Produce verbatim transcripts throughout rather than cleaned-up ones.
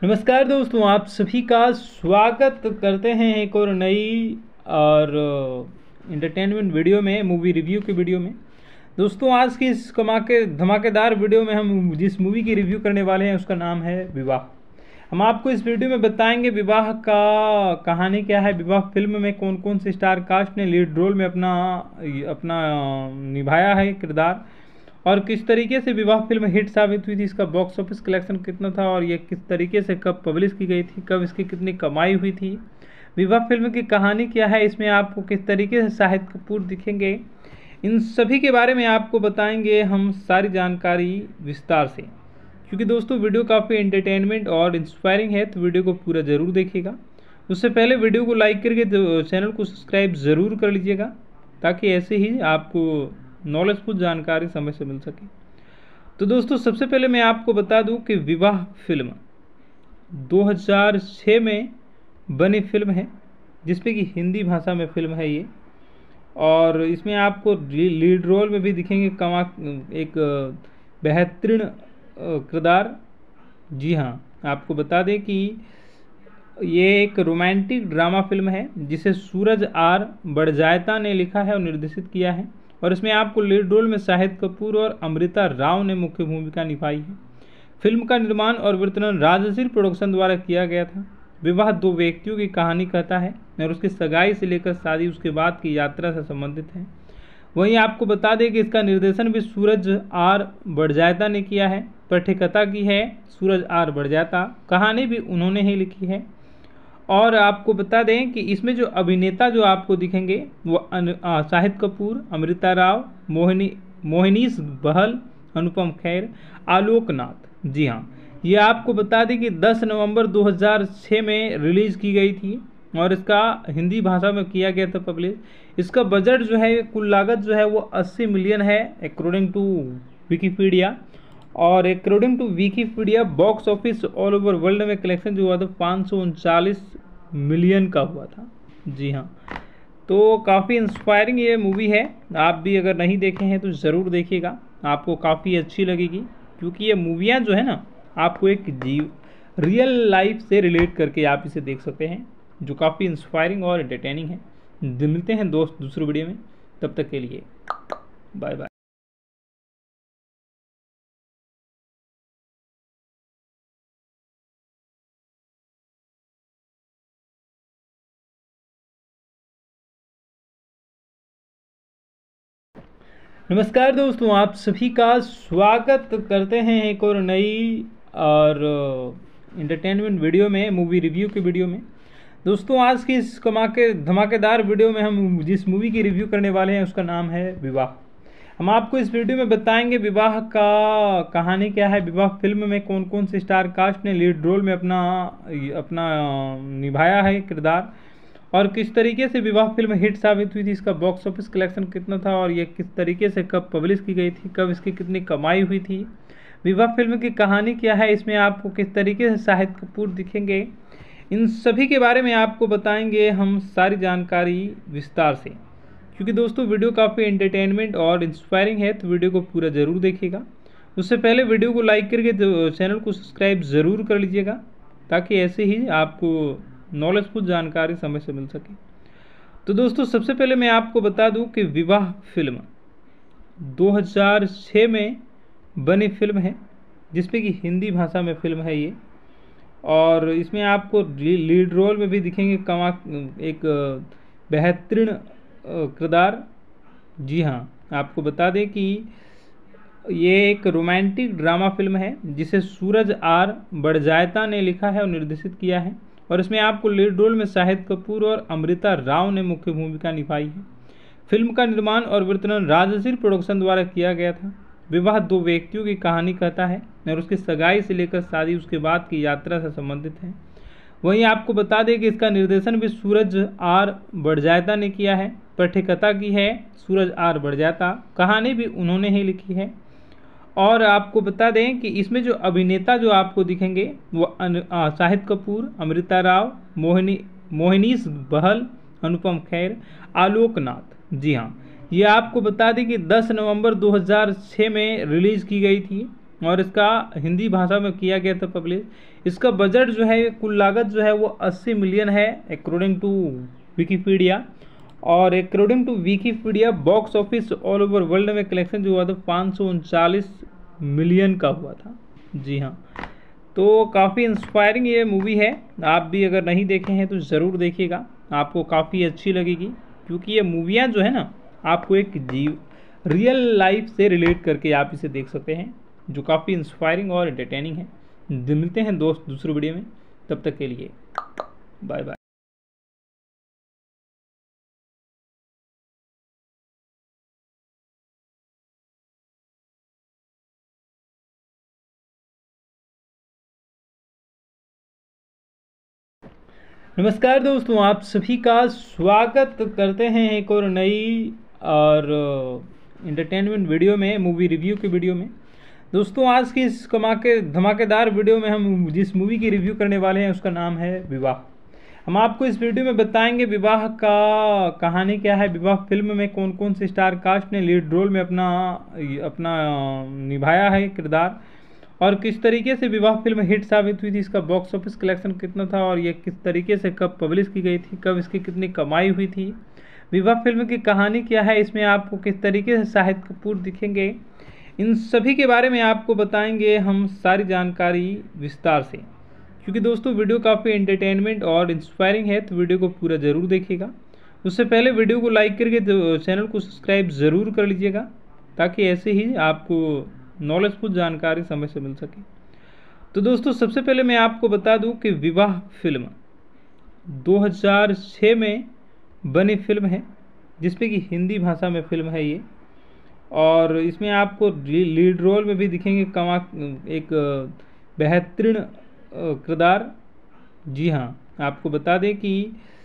नमस्कार दोस्तों, आप सभी का स्वागत करते हैं एक और नई और इंटरटेनमेंट वीडियो में, मूवी रिव्यू की वीडियो में। दोस्तों, आज की इस कमाके धमाकेदार वीडियो में हम जिस मूवी की रिव्यू करने वाले हैं उसका नाम है विवाह। हम आपको इस वीडियो में बताएंगे विवाह का कहानी क्या है, विवाह फिल्म में कौन कौन से स्टार कास्ट ने लीड रोल में अपना अपना निभाया है किरदार, और किस तरीके से विवाह फिल्म हिट साबित हुई थी, इसका बॉक्स ऑफिस कलेक्शन कितना था और ये किस तरीके से कब पब्लिश की गई थी, कब इसकी कितनी कमाई हुई थी, विवाह फिल्म की कहानी क्या है, इसमें आपको किस तरीके से शाहिद कपूर दिखेंगे, इन सभी के बारे में आपको बताएंगे हम सारी जानकारी विस्तार से। क्योंकि दोस्तों वीडियो काफ़ी एंटरटेनमेंट और इंस्पायरिंग है, तो वीडियो को पूरा ज़रूर देखिएगा। उससे पहले वीडियो को लाइक करके तो चैनल को सब्सक्राइब ज़रूर कर लीजिएगा, ताकि ऐसे ही आपको नॉलेजफुल जानकारी समय से मिल सके। तो दोस्तों, सबसे पहले मैं आपको बता दूं कि विवाह फिल्म दो हज़ार छह में बनी फिल्म है, जिसपे कि हिंदी भाषा में फिल्म है ये, और इसमें आपको लीड रोल में भी दिखेंगे कमा एक बेहतरीन किरदार। जी हाँ, आपको बता दें कि ये एक रोमांटिक ड्रामा फिल्म है जिसे सूरज आर बड़जायता ने लिखा है और निर्देशित किया है, और इसमें आपको लीड रोल में शाहिद कपूर और अमृता राव ने मुख्य भूमिका निभाई है। फिल्म का निर्माण और वितरण राजश्री प्रोडक्शन द्वारा किया गया था। विवाह दो व्यक्तियों की कहानी कहता है और उसकी सगाई से लेकर शादी उसके बाद की यात्रा से संबंधित है। वहीं आपको बता दें कि इसका निर्देशन भी सूरज आर बड़जायता ने किया है। पटकथा की है सूरज आर बड़जायता, कहानी भी उन्होंने ही लिखी है। और आपको बता दें कि इसमें जो अभिनेता जो आपको दिखेंगे वो शाहिद कपूर, अमृता राव, मोहिनी मोहिनीश बहल, अनुपम खेर, आलोक नाथ। जी हाँ, ये आपको बता दें कि दस नवंबर दो हज़ार छह में रिलीज़ की गई थी और इसका हिंदी भाषा में किया गया था पब्लिश। इसका बजट जो है, कुल लागत जो है वो अस्सी मिलियन है अकॉर्डिंग टू विकीपीडिया, और according to Wikipedia box office all over world में कलेक्शन जो हुआ था पाँच सौ उनचालीस मिलियन का हुआ था। जी हाँ, तो काफ़ी इंस्पायरिंग ये मूवी है। आप भी अगर नहीं देखे हैं तो ज़रूर देखिएगा, आपको काफ़ी अच्छी लगेगी। क्योंकि ये मूवियाँ जो है ना, आपको एक जीव रियल लाइफ से रिलेट करके आप इसे देख सकते हैं, जो काफ़ी इंस्पायरिंग और एंटरटेनिंग है। मिलते हैं दोस्त दूसरे वीडियो में, तब तक के लिए बाय बाय। नमस्कार दोस्तों, आप सभी का स्वागत करते हैं एक और नई और इंटरटेनमेंट वीडियो में, मूवी रिव्यू की वीडियो में। दोस्तों, आज की इस कमाके धमाकेदार वीडियो में हम जिस मूवी की रिव्यू करने वाले हैं उसका नाम है विवाह। हम आपको इस वीडियो में बताएंगे विवाह का कहानी क्या है, विवाह फिल्म में कौन कौन से स्टार कास्ट ने लीड रोल में अपना अपना निभाया है किरदार, और किस तरीके से विवाह फिल्म हिट साबित हुई थी, इसका बॉक्स ऑफिस कलेक्शन कितना था और ये किस तरीके से कब पब्लिश की गई थी, कब इसकी कितनी कमाई हुई थी, विवाह फिल्म की कहानी क्या है, इसमें आपको किस तरीके से शाहिद कपूर दिखेंगे, इन सभी के बारे में आपको बताएंगे हम सारी जानकारी विस्तार से। क्योंकि दोस्तों वीडियो काफ़ी एंटरटेनमेंट और इंस्पायरिंग है, तो वीडियो को पूरा ज़रूर देखिएगा। उससे पहले वीडियो को लाइक करके तो चैनल को सब्सक्राइब ज़रूर कर लीजिएगा, ताकि ऐसे ही आपको नॉलेजफुल जानकारी समय से मिल सके। तो दोस्तों, सबसे पहले मैं आपको बता दूं कि विवाह फिल्म दो हज़ार छह में बनी फिल्म है, जिसपे कि हिंदी भाषा में फिल्म है ये, और इसमें आपको लीड रोल में भी दिखेंगे कमा एक बेहतरीन किरदार। जी हाँ, आपको बता दें कि ये एक रोमांटिक ड्रामा फिल्म है जिसे सूरज आर बड़जायता ने लिखा है और निर्देशित किया है, और इसमें आपको लीड रोल में शाहिद कपूर और अमृता राव ने मुख्य भूमिका निभाई है। फिल्म का निर्माण और वितरण राजश्री प्रोडक्शन द्वारा किया गया था। विवाह दो व्यक्तियों की कहानी कहता है और उसकी सगाई से लेकर शादी उसके बाद की यात्रा से संबंधित है। वहीं आपको बता दें कि इसका निर्देशन भी सूरज आर बड़जायता ने किया है। पटकथा की है सूरज आर बड़जायता, कहानी भी उन्होंने ही लिखी है। और आपको बता दें कि इसमें जो अभिनेता जो आपको दिखेंगे वो शाहिद कपूर, अमृता राव, मोहिनी मोहिनीश बहल, अनुपम खेर, आलोक नाथ। जी हाँ, ये आपको बता दें कि दस नवंबर दो हज़ार छह में रिलीज़ की गई थी और इसका हिंदी भाषा में किया गया था पब्लिश। इसका बजट जो है, कुल लागत जो है वो अस्सी मिलियन है अकॉर्डिंग टू विकीपीडिया। और according to Wikipedia box office all over world में कलेक्शन जो हुआ था पाँच सौ उनचालीस मिलियन का हुआ था। जी हाँ, तो काफ़ी इंस्पायरिंग ये मूवी है। आप भी अगर नहीं देखे हैं तो ज़रूर देखिएगा, आपको काफ़ी अच्छी लगेगी। क्योंकि ये मूवियाँ जो है ना, आपको एक जीव रियल लाइफ से रिलेट करके आप इसे देख सकते हैं, जो काफ़ी इंस्पायरिंग और एंटरटेनिंग है। मिलते हैं दोस्त दूसरे वीडियो में, तब तक के लिए बाय बाय। नमस्कार दोस्तों, आप सभी का स्वागत करते हैं एक और नई और इंटरटेनमेंट वीडियो में, मूवी रिव्यू की वीडियो में। दोस्तों, आज की इस कमाके धमाकेदार वीडियो में हम जिस मूवी की रिव्यू करने वाले हैं उसका नाम है विवाह। हम आपको इस वीडियो में बताएंगे विवाह का कहानी क्या है, विवाह फिल्म में कौन कौन से स्टार कास्ट ने लीड रोल में अपना अपना निभाया है किरदार, और किस तरीके से विवाह फिल्म हिट साबित हुई थी, इसका बॉक्स ऑफिस कलेक्शन कितना था, और ये किस तरीके से कब पब्लिश की गई थी, कब इसकी कितनी कमाई हुई थी, विवाह फिल्म की कहानी क्या है, इसमें आपको किस तरीके से शाहिद कपूर दिखेंगे, इन सभी के बारे में आपको बताएंगे हम सारी जानकारी विस्तार से। क्योंकि दोस्तों वीडियो काफ़ी एंटरटेनमेंट और इंस्पायरिंग है, तो वीडियो को पूरा ज़रूर देखिएगा। उससे पहले वीडियो को लाइक करके चैनल को सब्सक्राइब ज़रूर कर लीजिएगा, ताकि ऐसे ही आपको नॉलेजफुल जानकारी समय से मिल सके। तो दोस्तों, सबसे पहले मैं आपको बता दूं कि विवाह फिल्म दो हज़ार छह में बनी फिल्म है, जिसमें कि हिंदी भाषा में फिल्म है ये। और इसमें आपको लीड रोल में भी दिखेंगे कमा एक बेहतरीन किरदार। जी हाँ, आपको बता दें कि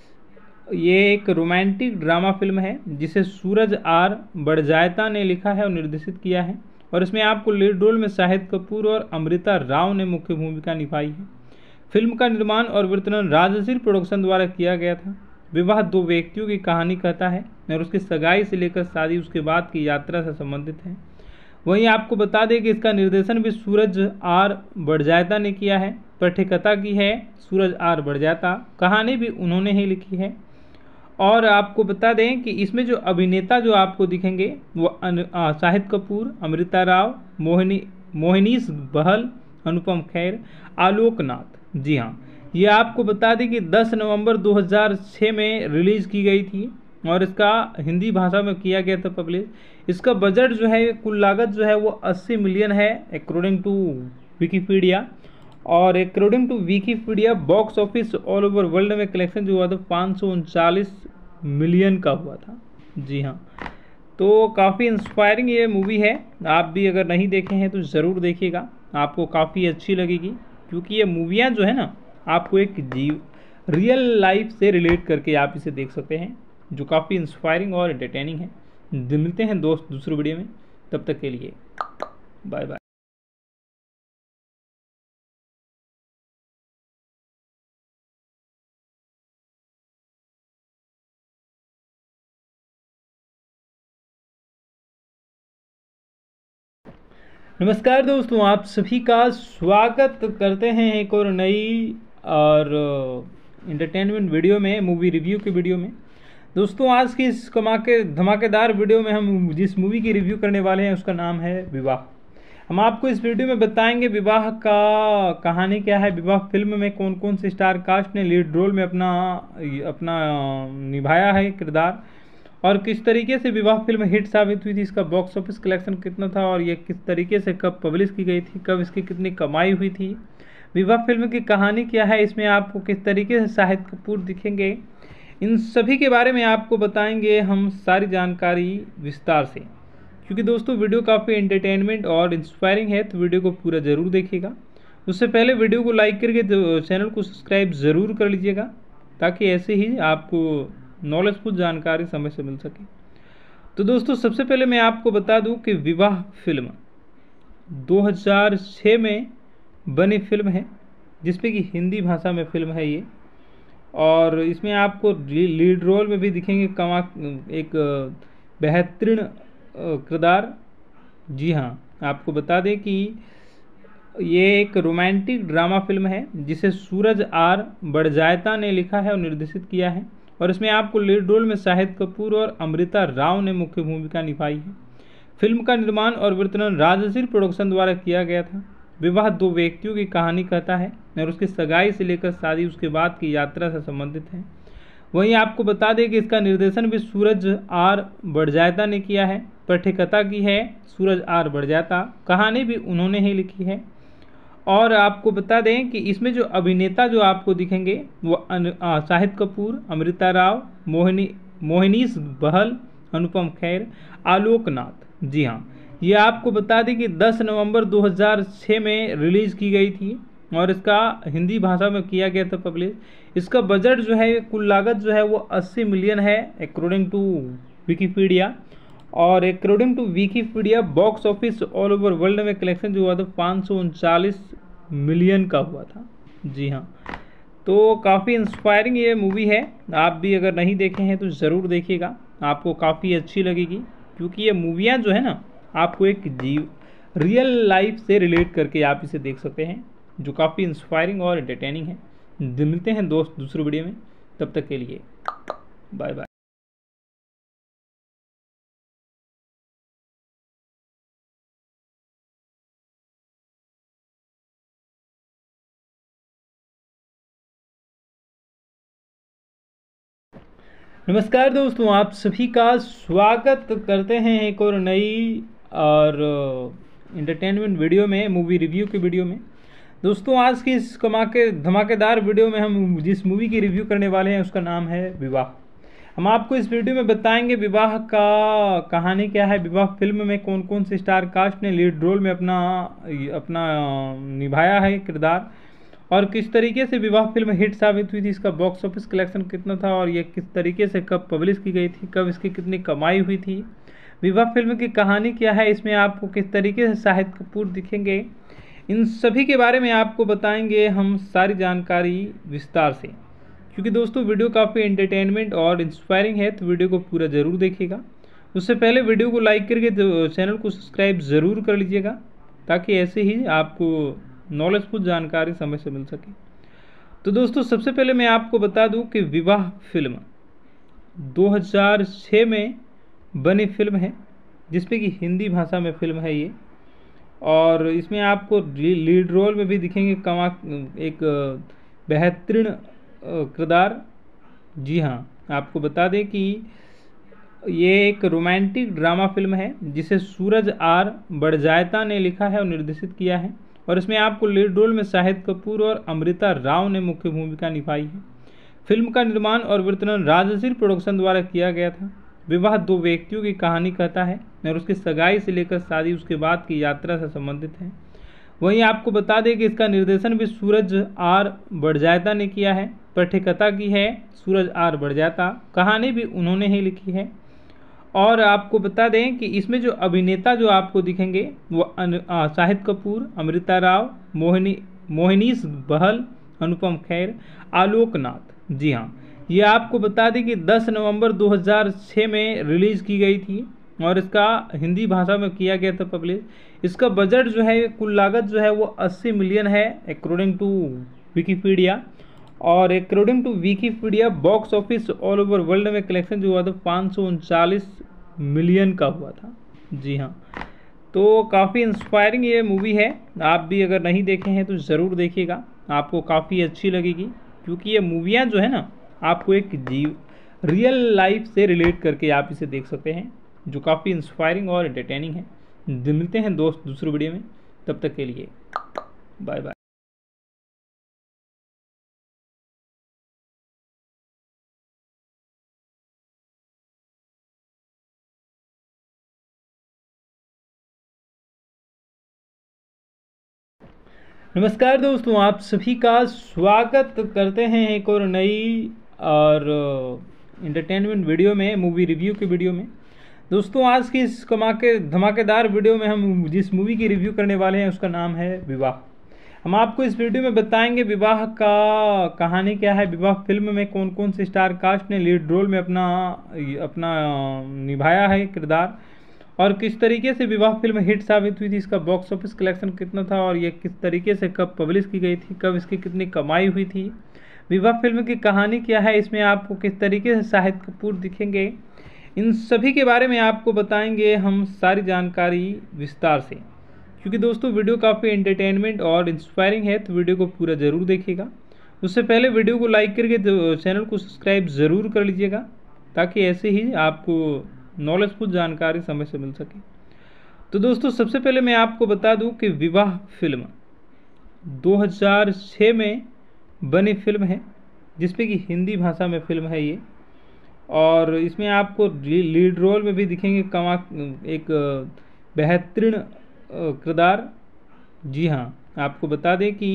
ये एक रोमांटिक ड्रामा फिल्म है, जिसे सूरज आर बड़जायता ने लिखा है और निर्देशित किया है। और इसमें आपको लीड रोल में शाहिद कपूर और अमृता राव ने मुख्य भूमिका निभाई है। फिल्म का निर्माण और वितरण राजश्री प्रोडक्शन द्वारा किया गया था। विवाह दो व्यक्तियों की कहानी कहता है और उसकी सगाई से लेकर शादी उसके बाद की यात्रा से संबंधित है। वहीं आपको बता दें कि इसका निर्देशन भी सूरज आर बड़जायता ने किया है। पटकथा की है सूरज आर बड़जायता, कहानी भी उन्होंने ही लिखी है। और आपको बता दें कि इसमें जो अभिनेता जो आपको दिखेंगे वो शाहिद कपूर, अमृता राव, मोहिनी मोहिनीश बहल, अनुपम खेर, आलोक नाथ। जी हाँ, ये आपको बता दें कि दस नवंबर दो हज़ार छह में रिलीज़ की गई थी और इसका हिंदी भाषा में किया गया था पब्लिश। इसका बजट जो है, कुल लागत जो है वो अस्सी मिलियन है अकॉर्डिंग टू विकीपीडिया। और according to Wikipedia box office all over world में कलेक्शन जो हुआ था पाँच सौ उनचालीस मिलियन का हुआ था। जी हाँ, तो काफ़ी इंस्पायरिंग ये मूवी है। आप भी अगर नहीं देखे हैं तो ज़रूर देखिएगा, आपको काफ़ी अच्छी लगेगी। क्योंकि ये मूवियाँ जो है ना, आपको एक जीव रियल लाइफ से रिलेट करके आप इसे देख सकते हैं, जो काफ़ी इंस्पायरिंग और एंटरटेनिंग है। मिलते हैं दोस्त दूसरे वीडियो में, तब तक के लिए बाय बाय। नमस्कार दोस्तों, आप सभी का स्वागत करते हैं एक और नई और इंटरटेनमेंट वीडियो में, मूवी रिव्यू की वीडियो में। दोस्तों, आज की इस कमाके धमाकेदार वीडियो में हम जिस मूवी की रिव्यू करने वाले हैं उसका नाम है विवाह। हम आपको इस वीडियो में बताएंगे विवाह का कहानी क्या है, विवाह फिल्म में कौन कौन से स्टार कास्ट ने लीड रोल में अपना अपना निभाया है किरदार, और किस तरीके से विवाह फिल्म हिट साबित हुई थी, इसका बॉक्स ऑफिस कलेक्शन कितना था, और ये किस तरीके से कब पब्लिश की गई थी, कब इसकी कितनी कमाई हुई थी, विवाह फिल्म की कहानी क्या है, इसमें आपको किस तरीके से शाहिद कपूर दिखेंगे, इन सभी के बारे में आपको बताएंगे हम सारी जानकारी विस्तार से। क्योंकि दोस्तों वीडियो काफ़ी एंटरटेनमेंट और इंस्पायरिंग है, तो वीडियो को पूरा ज़रूर देखिएगा। उससे पहले वीडियो को लाइक करके चैनल को सब्सक्राइब ज़रूर कर लीजिएगा, ताकि ऐसे ही आपको नॉलेजफुल जानकारी समय से मिल सके। तो दोस्तों, सबसे पहले मैं आपको बता दूं कि विवाह फिल्म दो हज़ार छह में बनी फिल्म है, जिसमें कि हिंदी भाषा में फिल्म है ये। और इसमें आपको लीड रोल में भी दिखेंगे कमा एक बेहतरीन किरदार। जी हाँ, आपको बता दें कि ये एक रोमांटिक ड्रामा फिल्म है जिसे सूरज आर बड़जायता ने लिखा है और निर्देशित किया है, और इसमें आपको लीड रोल में शाहिद कपूर और अमृता राव ने मुख्य भूमिका निभाई है। फिल्म का निर्माण और वितरण राजश्री प्रोडक्शन द्वारा किया गया था। विवाह दो व्यक्तियों की कहानी कहता है और उसकी सगाई से लेकर शादी उसके बाद की यात्रा से संबंधित है। वहीं आपको बता दें कि इसका निर्देशन भी सूरज आर बड़जायता ने किया है। पटकथा की है सूरज आर बड़जायता, कहानी भी उन्होंने ही लिखी है। और आपको बता दें कि इसमें जो अभिनेता जो आपको दिखेंगे वो शाहिद कपूर, अमृता राव, मोहिनी मोहिनीश बहल, अनुपम खेर, आलोक नाथ। जी हाँ, ये आपको बता दें कि दस नवंबर दो हज़ार छह में रिलीज़ की गई थी और इसका हिंदी भाषा में किया गया था पब्लिश। इसका बजट जो है, कुल लागत जो है वो अस्सी मिलियन है अकॉर्डिंग टू विकीपीडिया, और according to Wikipedia box office all over world में कलेक्शन जो हुआ था पाँच सौ उनचालीस मिलियन का हुआ था। जी हाँ, तो काफ़ी इंस्पायरिंग ये मूवी है। आप भी अगर नहीं देखे हैं तो ज़रूर देखिएगा, आपको काफ़ी अच्छी लगेगी, क्योंकि ये मूवियाँ जो है ना आपको एक जीव रियल लाइफ से रिलेट करके आप इसे देख सकते हैं, जो काफ़ी इंस्पायरिंग और एंटरटेनिंग है। मिलते हैं दोस्त दूसरे वीडियो में, तब तक के लिए बाय बाय। नमस्कार दोस्तों, आप सभी का स्वागत करते हैं एक और नई और इंटरटेनमेंट वीडियो में, मूवी रिव्यू की वीडियो में। दोस्तों, आज की इस कमा के धमाकेदार वीडियो में हम जिस मूवी की रिव्यू करने वाले हैं उसका नाम है विवाह। हम आपको इस वीडियो में बताएंगे विवाह का कहानी क्या है, विवाह फिल्म में कौन कौन से स्टार कास्ट ने लीड रोल में अपना अपना निभाया है किरदार, और किस तरीके से विवाह फिल्म हिट साबित हुई थी, इसका बॉक्स ऑफिस कलेक्शन कितना था, और ये किस तरीके से कब पब्लिश की गई थी, कब इसकी कितनी कमाई हुई थी, विवाह फिल्म की कहानी क्या है, इसमें आपको किस तरीके से शाहिद कपूर दिखेंगे, इन सभी के बारे में आपको बताएंगे हम सारी जानकारी विस्तार से। क्योंकि दोस्तों वीडियो काफ़ी एंटरटेनमेंट और इंस्पायरिंग है, तो वीडियो को पूरा ज़रूर देखिएगा। उससे पहले वीडियो को लाइक करके तो चैनल को सब्सक्राइब ज़रूर कर लीजिएगा, ताकि ऐसे ही आपको नॉलेजफुल जानकारी समय से मिल सके। तो दोस्तों, सबसे पहले मैं आपको बता दूं कि विवाह फिल्म दो हज़ार छह में बनी फिल्म है, जिसमें कि हिंदी भाषा में फिल्म है ये, और इसमें आपको लीड रोल में भी दिखेंगे कमा एक बेहतरीन किरदार। जी हाँ, आपको बता दें कि ये एक रोमांटिक ड्रामा फिल्म है जिसे सूरज आर बड़जायता ने लिखा है और निर्देशित किया है, और इसमें आपको लीड रोल में शाहिद कपूर और अमृता राव ने मुख्य भूमिका निभाई है। फिल्म का निर्माण और वितरण राजश्री प्रोडक्शन द्वारा किया गया था। विवाह दो व्यक्तियों की कहानी कहता है और उसकी सगाई से लेकर शादी उसके बाद की यात्रा से संबंधित है। वहीं आपको बता दें कि इसका निर्देशन भी सूरज आर बड़जायता ने किया है। पटकथा की है सूरज आर बड़जायता, कहानी भी उन्होंने ही लिखी है। और आपको बता दें कि इसमें जो अभिनेता जो आपको दिखेंगे वो शाहिद कपूर, अमृता राव, मोहिनी मोहिनीश बहल, अनुपम खेर, आलोक नाथ। जी हाँ, ये आपको बता दें कि दस नवंबर दो हज़ार छह में रिलीज़ की गई थी और इसका हिंदी भाषा में किया गया था पब्लिश। इसका बजट जो है, कुल लागत जो है वो अस्सी मिलियन है अकॉर्डिंग टू विकीपीडिया, और according to Wikipedia box office all over world में कलेक्शन जो हुआ था पाँच सौ उनचालीस मिलियन का हुआ था। जी हाँ, तो काफ़ी इंस्पायरिंग ये मूवी है। आप भी अगर नहीं देखे हैं तो ज़रूर देखिएगा, आपको काफ़ी अच्छी लगेगी, क्योंकि ये मूवियाँ जो है ना आपको एक जीव रियल लाइफ से रिलेट करके आप इसे देख सकते हैं, जो काफ़ी इंस्पायरिंग और एंटरटेनिंग है। मिलते हैं दोस्त दूसरे वीडियो में, तब तक के लिए बाय बाय। नमस्कार दोस्तों, आप सभी का स्वागत करते हैं एक और नई और इंटरटेनमेंट वीडियो में, मूवी रिव्यू की वीडियो में। दोस्तों, आज की इस कमा के धमाकेदार वीडियो में हम जिस मूवी की रिव्यू करने वाले हैं उसका नाम है विवाह। हम आपको इस वीडियो में बताएंगे विवाह का कहानी क्या है, विवाह फिल्म में कौन कौन से स्टार कास्ट ने लीड रोल में अपना अपना निभाया है किरदार, और किस तरीके से विवाह फिल्म हिट साबित हुई थी, इसका बॉक्स ऑफिस कलेक्शन कितना था और ये किस तरीके से कब पब्लिश की गई थी, कब इसकी कितनी कमाई हुई थी, विवाह फिल्म की कहानी क्या है, इसमें आपको किस तरीके से शाहिद कपूर दिखेंगे, इन सभी के बारे में आपको बताएंगे हम सारी जानकारी विस्तार से। क्योंकि दोस्तों वीडियो काफ़ी एंटरटेनमेंट और इंस्पायरिंग है, तो वीडियो को पूरा ज़रूर देखिएगा। उससे पहले वीडियो को लाइक करके तो चैनल को सब्सक्राइब ज़रूर कर लीजिएगा, ताकि ऐसे ही आपको नॉलेजफुल जानकारी समय से मिल सके। तो दोस्तों सबसे पहले मैं आपको बता दूं कि विवाह फिल्म दो हज़ार छह में बनी फिल्म है, जिसमें कि हिंदी भाषा में फिल्म है ये। और इसमें आपको लीड रोल में भी दिखेंगे कमा एक बेहतरीन किरदार। जी हाँ, आपको बता दें कि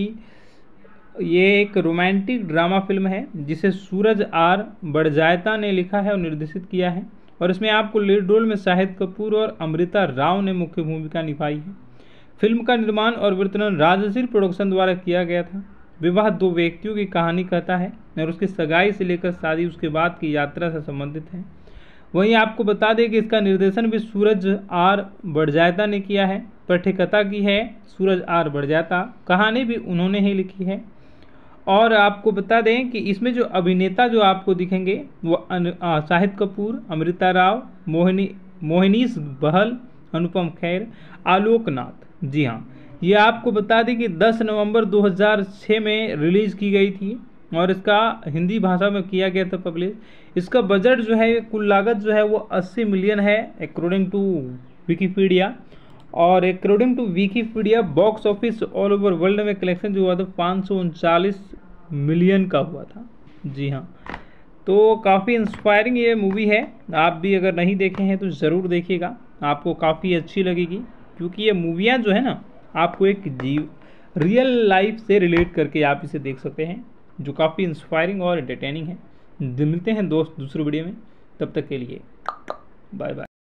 ये एक रोमांटिक ड्रामा फिल्म है, जिसे सूरज आर बड़जायता ने लिखा है और निर्देशित किया है। और इसमें आपको लीड रोल में शाहिद कपूर और अमृता राव ने मुख्य भूमिका निभाई है। फिल्म का निर्माण और वितरण राजश्री प्रोडक्शन द्वारा किया गया था। विवाह दो व्यक्तियों की कहानी कहता है और उसकी सगाई से लेकर शादी उसके बाद की यात्रा से संबंधित है। वहीं आपको बता दें कि इसका निर्देशन भी सूरज आर बड़जायता ने किया है। पटकथा की है सूरज आर बड़जायता, कहानी भी उन्होंने ही लिखी है। और आपको बता दें कि इसमें जो अभिनेता जो आपको दिखेंगे वो शाहिद कपूर, अमृता राव, मोहिनी मोहिनीश बहल, अनुपम खेर, आलोक नाथ। जी हाँ, ये आपको बता दें कि दस नवंबर दो हज़ार छह में रिलीज़ की गई थी और इसका हिंदी भाषा में किया गया था पब्लिश। इसका बजट जो है, कुल लागत जो है वो अस्सी मिलियन है अकॉर्डिंग टू विकीपीडिया। और according to Wikipedia box office all over world में कलेक्शन जो हुआ था पाँच सौ उनचालीस मिलियन का हुआ था। जी हाँ, तो काफ़ी इंस्पायरिंग ये मूवी है। आप भी अगर नहीं देखे हैं तो ज़रूर देखिएगा, आपको काफ़ी अच्छी लगेगी। क्योंकि ये मूवियाँ जो है ना, आपको एक जीव रियल लाइफ से रिलेट करके आप इसे देख सकते हैं, जो काफ़ी इंस्पायरिंग और एंटरटेनिंग है। मिलते हैं दोस्त दूसरे वीडियो में, तब तक के लिए बाय बाय।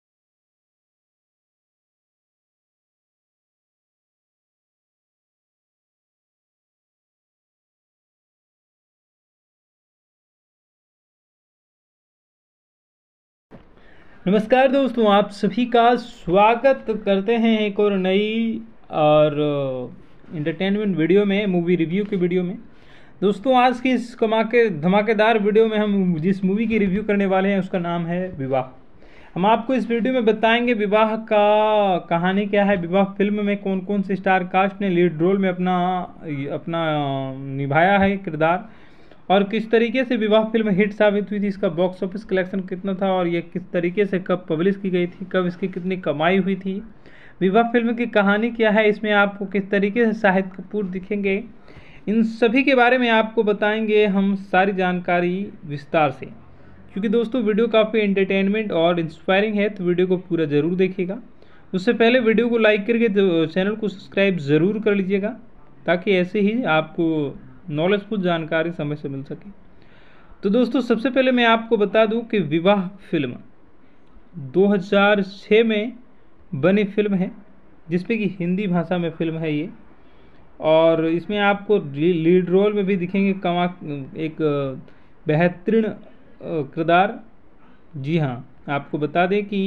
नमस्कार दोस्तों, आप सभी का स्वागत करते हैं एक और नई और इंटरटेनमेंट वीडियो में, मूवी रिव्यू की वीडियो में। दोस्तों आज की इस कमाके धमाकेदार वीडियो में हम जिस मूवी की रिव्यू करने वाले हैं उसका नाम है विवाह। हम आपको इस वीडियो में बताएंगे विवाह का कहानी क्या है, विवाह फिल्म में कौन कौन से स्टार कास्ट ने लीड रोल में अपना अपना निभाया है किरदार, और किस तरीके से विवाह फिल्म हिट साबित हुई थी, इसका बॉक्स ऑफिस कलेक्शन कितना था और ये किस तरीके से कब पब्लिश की गई थी, कब इसकी कितनी कमाई हुई थी, विवाह फिल्म की कहानी क्या है, इसमें आपको किस तरीके से शाहिद कपूर दिखेंगे, इन सभी के बारे में आपको बताएंगे हम सारी जानकारी विस्तार से। क्योंकि दोस्तों वीडियो काफ़ी एंटरटेनमेंट और इंस्पायरिंग है, तो वीडियो को पूरा ज़रूर देखिएगा। उससे पहले वीडियो को लाइक करके तो चैनल को सब्सक्राइब ज़रूर कर लीजिएगा, ताकि ऐसे ही आपको नॉलेजफुल जानकारी समय से मिल सके। तो दोस्तों सबसे पहले मैं आपको बता दूं कि विवाह फिल्म दो हज़ार छह में बनी फिल्म है, जिसमें कि हिंदी भाषा में फिल्म है ये। और इसमें आपको लीड रोल में भी दिखेंगे कमा एक बेहतरीन किरदार। जी हाँ, आपको बता दें कि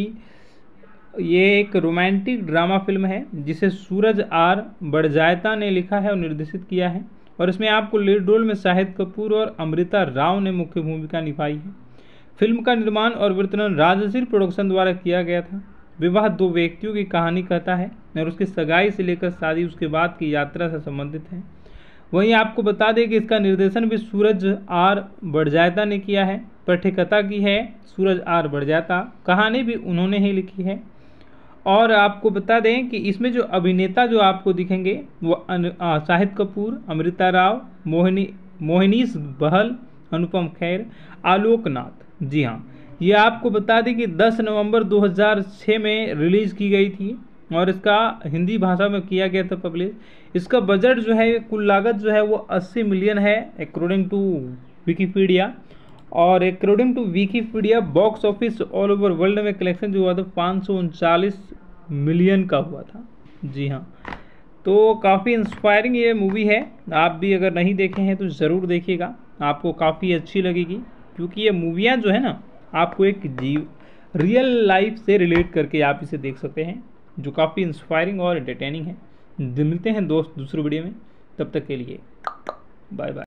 ये एक रोमांटिक ड्रामा फिल्म है, जिसे सूरज आर बड़जायता ने लिखा है और निर्देशित किया है। और इसमें आपको लीड रोल में शाहिद कपूर और अमृता राव ने मुख्य भूमिका निभाई है। फिल्म का निर्माण और वितरण राजश्री प्रोडक्शन द्वारा किया गया था। विवाह दो व्यक्तियों की कहानी कहता है और उसकी सगाई से लेकर शादी उसके बाद की यात्रा से संबंधित है। वहीं आपको बता दें कि इसका निर्देशन भी सूरज आर बड़जायता ने किया है। पटकथा की है सूरज आर बड़जायता, कहानी भी उन्होंने ही लिखी है। और आपको बता दें कि इसमें जो अभिनेता जो आपको दिखेंगे वो शाहिद कपूर, अमृता राव, मोहिनी मोहिनीश बहल, अनुपम खेर, आलोक नाथ। जी हाँ, ये आपको बता दें कि दस नवंबर दो हज़ार छह में रिलीज़ की गई थी और इसका हिंदी भाषा में किया गया था पब्लिश। इसका बजट जो है, कुल लागत जो है वो अस्सी मिलियन है अकॉर्डिंग टू विकीपीडिया। और according to Wikipedia box office all over world में कलेक्शन जो हुआ था पाँच सौ उनचालीस मिलियन का हुआ था। जी हाँ, तो काफ़ी इंस्पायरिंग ये मूवी है। आप भी अगर नहीं देखे हैं तो ज़रूर देखिएगा, आपको काफ़ी अच्छी लगेगी। क्योंकि ये मूवियाँ जो है ना, आपको एक जीव रियल लाइफ से रिलेट करके आप इसे देख सकते हैं, जो काफ़ी इंस्पायरिंग और एंटरटेनिंग है। मिलते हैं दोस्त दूसरे वीडियो में, तब तक के लिए बाय बाय।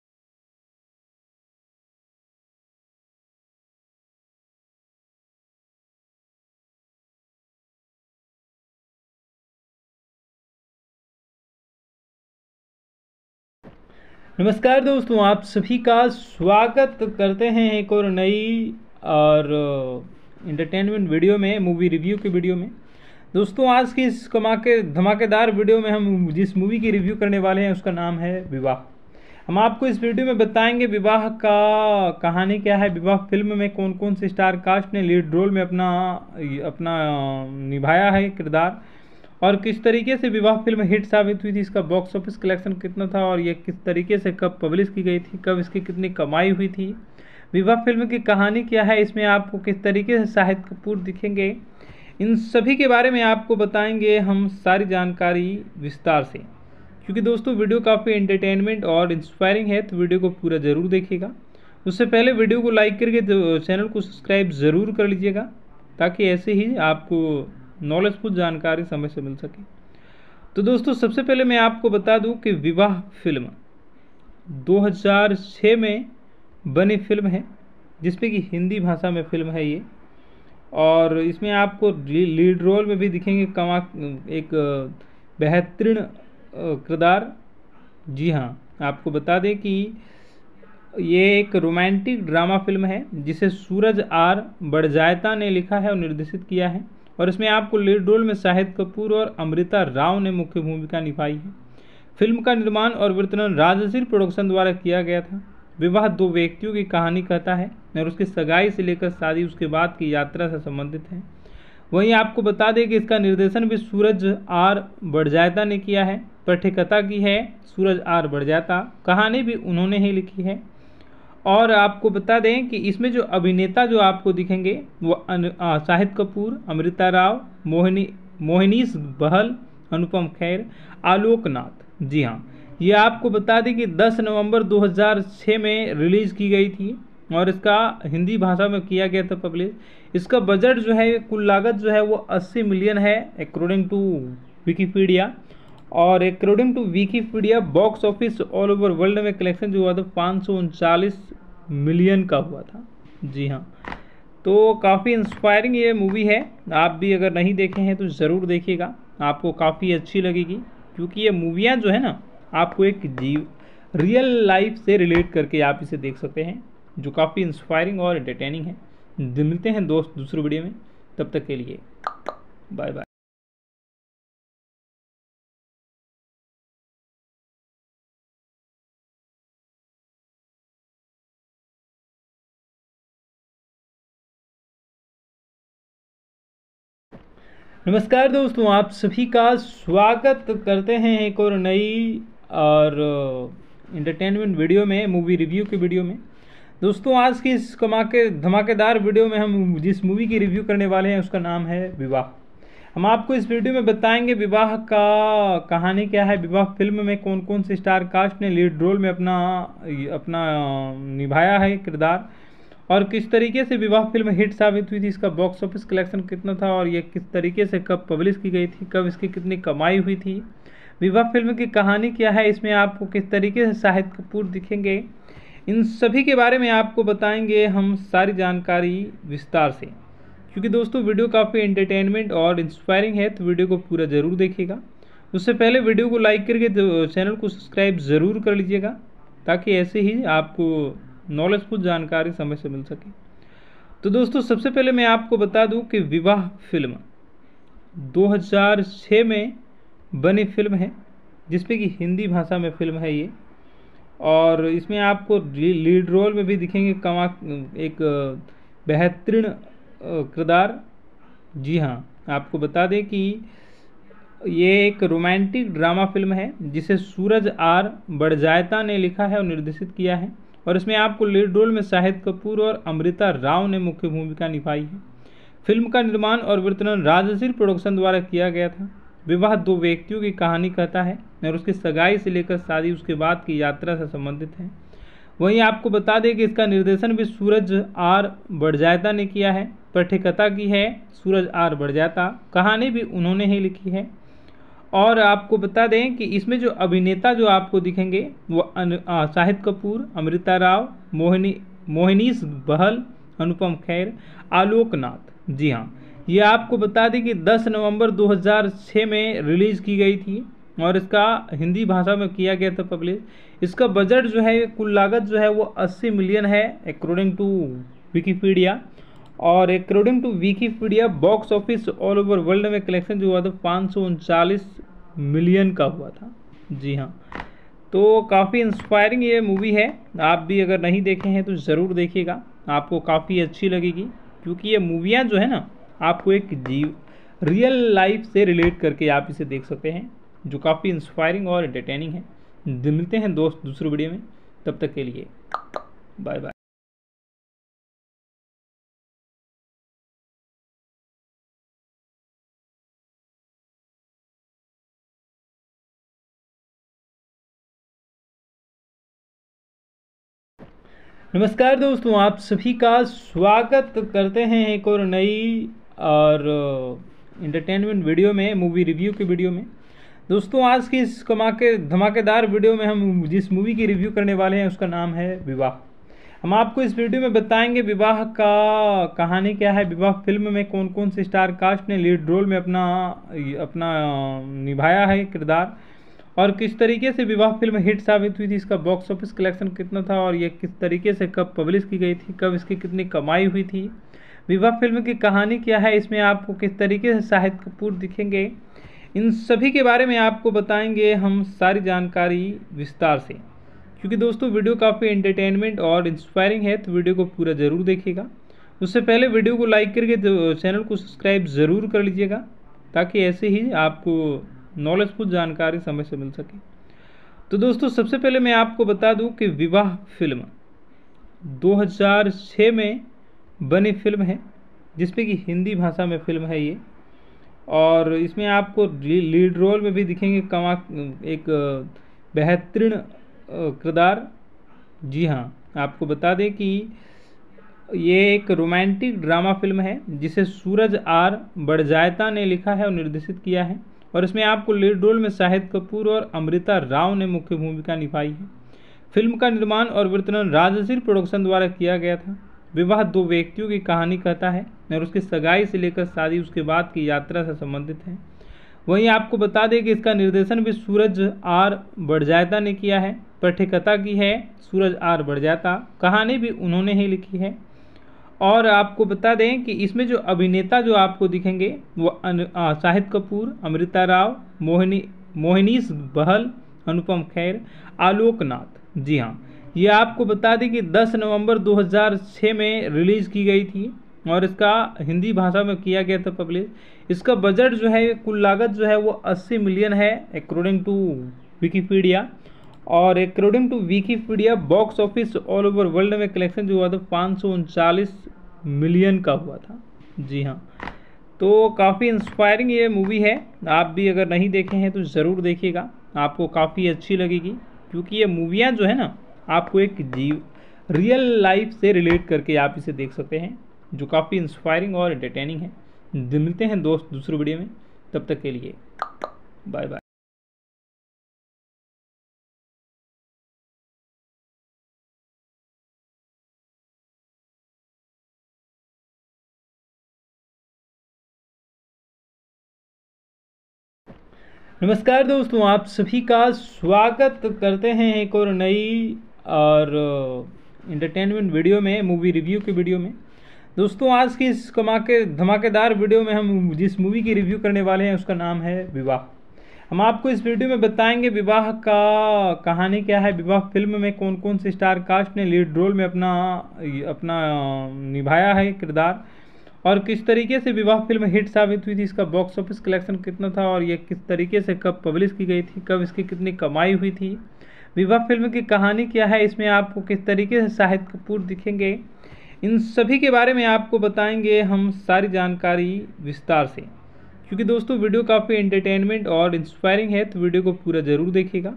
नमस्कार दोस्तों, आप सभी का स्वागत करते हैं एक और नई और इंटरटेनमेंट वीडियो में, मूवी रिव्यू की वीडियो में। दोस्तों आज की इस कमाके धमाकेदार वीडियो में हम जिस मूवी की रिव्यू करने वाले हैं उसका नाम है विवाह। हम आपको इस वीडियो में बताएंगे विवाह का कहानी क्या है, विवाह फिल्म में कौन कौन से स्टार कास्ट ने लीड रोल में अपना अपना निभाया है किरदार, और किस तरीके से विवाह फिल्म हिट साबित हुई थी, इसका बॉक्स ऑफिस कलेक्शन कितना था, और ये किस तरीके से कब पब्लिश की गई थी, कब इसकी कितनी कमाई हुई थी, विवाह फिल्म की कहानी क्या है, इसमें आपको किस तरीके से शाहिद कपूर दिखेंगे, इन सभी के बारे में आपको बताएंगे हम सारी जानकारी विस्तार से। क्योंकि दोस्तों वीडियो काफ़ी एंटरटेनमेंट और इंस्पायरिंग है, तो वीडियो को पूरा ज़रूर देखिएगा। उससे पहले वीडियो को लाइक करके चैनल को सब्सक्राइब ज़रूर कर लीजिएगा, ताकि ऐसे ही आपको नॉलेजफुल जानकारी समय से मिल सके। तो दोस्तों सबसे पहले मैं आपको बता दूं कि विवाह फिल्म दो हज़ार छह में बनी फिल्म है, जिसमें कि हिंदी भाषा में फिल्म है ये, और इसमें आपको लीड रोल में भी दिखेंगे कमा एक बेहतरीन किरदार। जी हाँ, आपको बता दें कि ये एक रोमांटिक ड्रामा फिल्म है, जिसे सूरज आर बड़जायता ने लिखा है और निर्देशित किया है, और इसमें आपको लीड रोल में शाहिद कपूर और अमृता राव ने मुख्य भूमिका निभाई है। फिल्म का निर्माण और वितरण राजश्री प्रोडक्शन द्वारा किया गया था। विवाह दो व्यक्तियों की कहानी कहता है और उसकी सगाई से लेकर शादी उसके बाद की यात्रा से संबंधित है। वहीं आपको बता दें कि इसका निर्देशन भी सूरज आर बड़जायता ने किया है। पटकथा की है सूरज आर बड़जायता, कहानी भी उन्होंने ही लिखी है। और आपको बता दें कि इसमें जो अभिनेता जो आपको दिखेंगे वो शाहिद कपूर, अमृता राव, मोहिनी मोहिनीश बहल, अनुपम खेर, आलोक नाथ। जी हाँ, ये आपको बता दें कि दस नवंबर दो हज़ार छह में रिलीज़ की गई थी, और इसका हिंदी भाषा में किया गया था पब्लिश। इसका बजट जो है, कुल लागत जो है वो अस्सी मिलियन है अकॉर्डिंग टू विकीपीडिया, और according to Wikipedia box office all over world में कलेक्शन जो हुआ था पाँच सौ उनचालीस मिलियन का हुआ था। जी हाँ, तो काफ़ी इंस्पायरिंग ये मूवी है। आप भी अगर नहीं देखे हैं तो ज़रूर देखिएगा, आपको काफ़ी अच्छी लगेगी। क्योंकि ये मूवियाँ जो है ना, आपको एक जीव रियल लाइफ से रिलेट करके आप इसे देख सकते हैं, जो काफ़ी इंस्पायरिंग और एंटरटेनिंग है। मिलते हैं दोस्त दूसरे वीडियो में, तब तक के लिए बाय बाय। नमस्कार दोस्तों, आप सभी का स्वागत करते हैं एक और नई और इंटरटेनमेंट वीडियो में, मूवी रिव्यू की वीडियो में। दोस्तों आज की इस कमाके धमाकेदार वीडियो में हम जिस मूवी की रिव्यू करने वाले हैं उसका नाम है विवाह। हम आपको इस वीडियो में बताएंगे विवाह का कहानी क्या है, विवाह फिल्म में कौन कौन से स्टार कास्ट ने लीड रोल में अपना अपना निभाया है किरदार, और किस तरीके से विवाह फिल्म हिट साबित हुई थी, इसका बॉक्स ऑफिस कलेक्शन कितना था, और ये किस तरीके से कब पब्लिश की गई थी, कब इसकी कितनी कमाई हुई थी, विवाह फिल्म की कहानी क्या है, इसमें आपको किस तरीके से शाहिद कपूर दिखेंगे, इन सभी के बारे में आपको बताएंगे हम सारी जानकारी विस्तार से। क्योंकि दोस्तों वीडियो काफ़ी एंटरटेनमेंट और इंस्पायरिंग है, तो वीडियो को पूरा ज़रूर देखिएगा। उससे पहले वीडियो को लाइक करके चैनल को सब्सक्राइब ज़रूर कर लीजिएगा, ताकि ऐसे ही आपको नॉलेजफुल जानकारी समय से मिल सके। तो दोस्तों सबसे पहले मैं आपको बता दूं कि विवाह फिल्म दो हज़ार छह में बनी फिल्म है, जिसमें कि हिंदी भाषा में फिल्म है ये, और इसमें आपको लीड रोल में भी दिखेंगे कमा एक बेहतरीन किरदार। जी हाँ, आपको बता दें कि ये एक रोमांटिक ड्रामा फिल्म है, जिसे सूरज आर बड़जायता ने लिखा है और निर्देशित किया है, और इसमें आपको लीड रोल में शाहिद कपूर और अमृता राव ने मुख्य भूमिका निभाई है। फिल्म का निर्माण और वितरण राजश्री प्रोडक्शन द्वारा किया गया था। विवाह दो व्यक्तियों की कहानी कहता है और उसकी सगाई से लेकर शादी उसके बाद की यात्रा से संबंधित है। वहीं आपको बता दें कि इसका निर्देशन भी सूरज आर बड़जात्या ने किया है। पटकथा की है सूरज आर बड़जात्या, कहानी भी उन्होंने ही लिखी है। और आपको बता दें कि इसमें जो अभिनेता जो आपको दिखेंगे वो शाहिद कपूर, अमृता राव, मोहिनी मोहिनीश बहल, अनुपम खेर, आलोक नाथ। जी हाँ, ये आपको बता दें कि दस नवंबर दो हज़ार छह में रिलीज़ की गई थी और इसका हिंदी भाषा में किया गया था पब्लिश। इसका बजट जो है, कुल लागत जो है वो अस्सी मिलियन है अकॉर्डिंग टू विकीपीडिया। और according to Wikipedia box office all over world में कलेक्शन जो हुआ था पाँच सौ उनचालीस मिलियन का हुआ था। जी हाँ, तो काफ़ी इंस्पायरिंग ये मूवी है। आप भी अगर नहीं देखे हैं तो ज़रूर देखिएगा, आपको काफ़ी अच्छी लगेगी। क्योंकि ये मूवियाँ जो है ना, आपको एक जीव रियल लाइफ से रिलेट करके आप इसे देख सकते हैं, जो काफ़ी इंस्पायरिंग और एंटरटेनिंग है। मिलते हैं दोस्त दूसरे वीडियो में, तब तक के लिए बाय बाय। नमस्कार दोस्तों, आप सभी का स्वागत करते हैं एक और नई और इंटरटेनमेंट वीडियो में, मूवी रिव्यू की वीडियो में। दोस्तों, आज की इस कमा के धमाकेदार वीडियो में हम जिस मूवी की रिव्यू करने वाले हैं उसका नाम है विवाह। हम आपको इस वीडियो में बताएंगे विवाह का कहानी क्या है, विवाह फिल्म में कौन कौन से स्टार कास्ट ने लीड रोल में अपना अपना निभाया है किरदार, और किस तरीके से विवाह फिल्म हिट साबित हुई थी, इसका बॉक्स ऑफिस कलेक्शन कितना था, और ये किस तरीके से कब पब्लिश की गई थी, कब इसकी कितनी कमाई हुई थी, विवाह फिल्म की कहानी क्या है, इसमें आपको किस तरीके से शाहिद कपूर दिखेंगे, इन सभी के बारे में आपको बताएंगे हम सारी जानकारी विस्तार से। क्योंकि दोस्तों वीडियो काफ़ी एंटरटेनमेंट और इंस्पायरिंग है, तो वीडियो को पूरा ज़रूर देखिएगा। उससे पहले वीडियो को लाइक करके तो चैनल को सब्सक्राइब ज़रूर कर लीजिएगा, ताकि ऐसे ही आपको नॉलेजफुल जानकारी समय से मिल सके। तो दोस्तों, सबसे पहले मैं आपको बता दूं कि विवाह फिल्म दो हज़ार छह में बनी फिल्म है, जिसमें कि हिंदी भाषा में फिल्म है ये। और इसमें आपको लीड रोल में भी दिखेंगे कमा एक बेहतरीन किरदार। जी हाँ, आपको बता दें कि ये एक रोमांटिक ड्रामा फिल्म है, जिसे सूरज आर बड़जात्या ने लिखा है और निर्देशित किया है। और इसमें आपको लीड रोल में शाहिद कपूर और अमृता राव ने मुख्य भूमिका निभाई है। फिल्म का निर्माण और वितरण राजश्री प्रोडक्शन द्वारा किया गया था। विवाह दो व्यक्तियों की कहानी कहता है और उसकी सगाई से लेकर शादी उसके बाद की यात्रा से संबंधित है। वहीं आपको बता दें कि इसका निर्देशन भी सूरज आर बड़जात्या ने किया है। पटकथा की है सूरज आर बड़जात्या, कहानी भी उन्होंने ही लिखी है। और आपको बता दें कि इसमें जो अभिनेता जो आपको दिखेंगे वो शाहिद कपूर, अमृता राव, मोहिनी मोहिनीश बहल, अनुपम खेर, आलोक नाथ। जी हाँ, ये आपको बता दें कि दस नवंबर दो हज़ार छह में रिलीज़ की गई थी और इसका हिंदी भाषा में किया गया था पब्लिश। इसका बजट जो है, कुल लागत जो है वो अस्सी मिलियन है अकॉर्डिंग टू विकीपीडिया। और according to Wikipedia box office all over world में कलेक्शन जो हुआ था पाँच सौ उनचालीस मिलियन का हुआ था। जी हाँ, तो काफ़ी इंस्पायरिंग ये मूवी है। आप भी अगर नहीं देखे हैं तो ज़रूर देखिएगा, आपको काफ़ी अच्छी लगेगी। क्योंकि ये मूवियाँ जो है ना, आपको एक जीव रियल लाइफ से रिलेट करके आप इसे देख सकते हैं, जो काफ़ी इंस्पायरिंग और एंटरटेनिंग है। मिलते हैं दोस्त दूसरे वीडियो में, तब तक के लिए बाय बाय। नमस्कार दोस्तों, आप सभी का स्वागत करते हैं एक और नई और इंटरटेनमेंट वीडियो में, मूवी रिव्यू की वीडियो में। दोस्तों, आज की इस कमा के धमाकेदार वीडियो में हम जिस मूवी की रिव्यू करने वाले हैं उसका नाम है विवाह। हम आपको इस वीडियो में बताएंगे विवाह का कहानी क्या है, विवाह फिल्म में कौन कौन से स्टार कास्ट ने लीड रोल में अपना अपना निभाया है किरदार, और किस तरीके से विवाह फिल्म हिट साबित हुई थी, इसका बॉक्स ऑफिस कलेक्शन कितना था, और ये किस तरीके से कब पब्लिश की गई थी, कब इसकी कितनी कमाई हुई थी, विवाह फिल्म की कहानी क्या है, इसमें आपको किस तरीके से शाहिद कपूर दिखेंगे, इन सभी के बारे में आपको बताएंगे हम सारी जानकारी विस्तार से। क्योंकि दोस्तों वीडियो काफ़ी एंटरटेनमेंट और इंस्पायरिंग है, तो वीडियो को पूरा ज़रूर देखिएगा।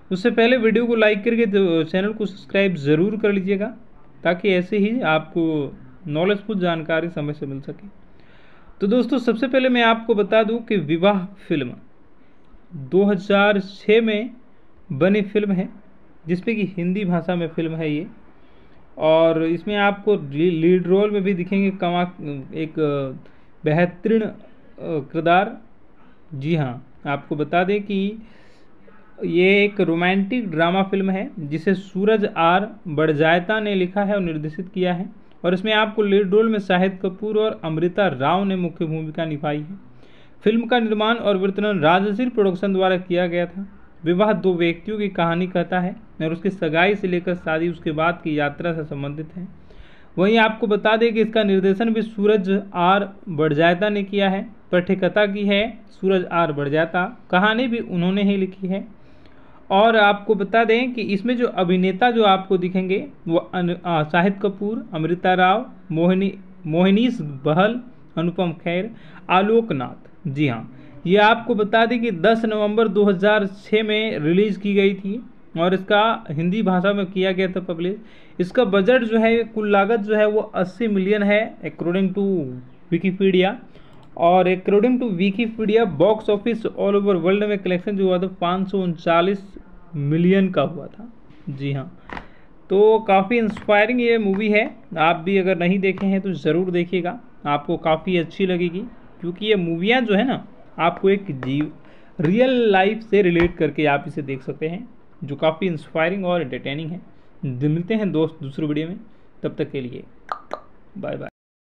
उससे पहले वीडियो को लाइक करके तो चैनल को सब्सक्राइब ज़रूर कर लीजिएगा, ताकि ऐसे ही आपको नॉलेजफुल जानकारी समय से मिल सके। तो दोस्तों, सबसे पहले मैं आपको बता दूं कि विवाह फिल्म दो हज़ार छह में बनी फिल्म है, जिसपे कि हिंदी भाषा में फिल्म है ये। और इसमें आपको लीड रोल में भी दिखेंगे कमा एक बेहतरीन किरदार। जी हाँ, आपको बता दें कि ये एक रोमांटिक ड्रामा फिल्म है, जिसे सूरज आर बड़जायता ने लिखा है और निर्देशित किया है। और इसमें आपको लीड रोल में शाहिद कपूर और अमृता राव ने मुख्य भूमिका निभाई है। फिल्म का निर्माण और वितरण राजश्री प्रोडक्शन द्वारा किया गया था। विवाह दो व्यक्तियों की कहानी कहता है और उसकी सगाई से लेकर शादी उसके बाद की यात्रा से संबंधित है। वहीं आपको बता दें कि इसका निर्देशन भी सूरज आर बड़जायता ने किया है। पटकथा की है सूरज आर बड़जायता, कहानी भी उन्होंने ही लिखी है। और आपको बता दें कि इसमें जो अभिनेता जो आपको दिखेंगे वो शाहिद कपूर, अमृता राव, मोहिनी मोहिनीश बहल, अनुपम खेर, आलोक नाथ। जी हाँ, ये आपको बता दें कि दस नवंबर दो हज़ार छह में रिलीज़ की गई थी और इसका हिंदी भाषा में किया गया था पब्लिश। इसका बजट जो है, कुल लागत जो है वो अस्सी मिलियन है अकॉर्डिंग टू विकीपीडिया। और according to Wikipedia box office all over world में कलेक्शन जो हुआ था पाँच सौ उनचालीस मिलियन का हुआ था। जी हाँ, तो काफ़ी इंस्पायरिंग ये मूवी है। आप भी अगर नहीं देखे हैं तो ज़रूर देखिएगा, आपको काफ़ी अच्छी लगेगी। क्योंकि ये मूवियाँ जो है ना, आपको एक जीव रियल लाइफ से रिलेट करके आप इसे देख सकते हैं, जो काफ़ी इंस्पायरिंग और एंटरटेनिंग है। मिलते हैं दोस्त दूसरे वीडियो में, तब तक के लिए बाय बाय।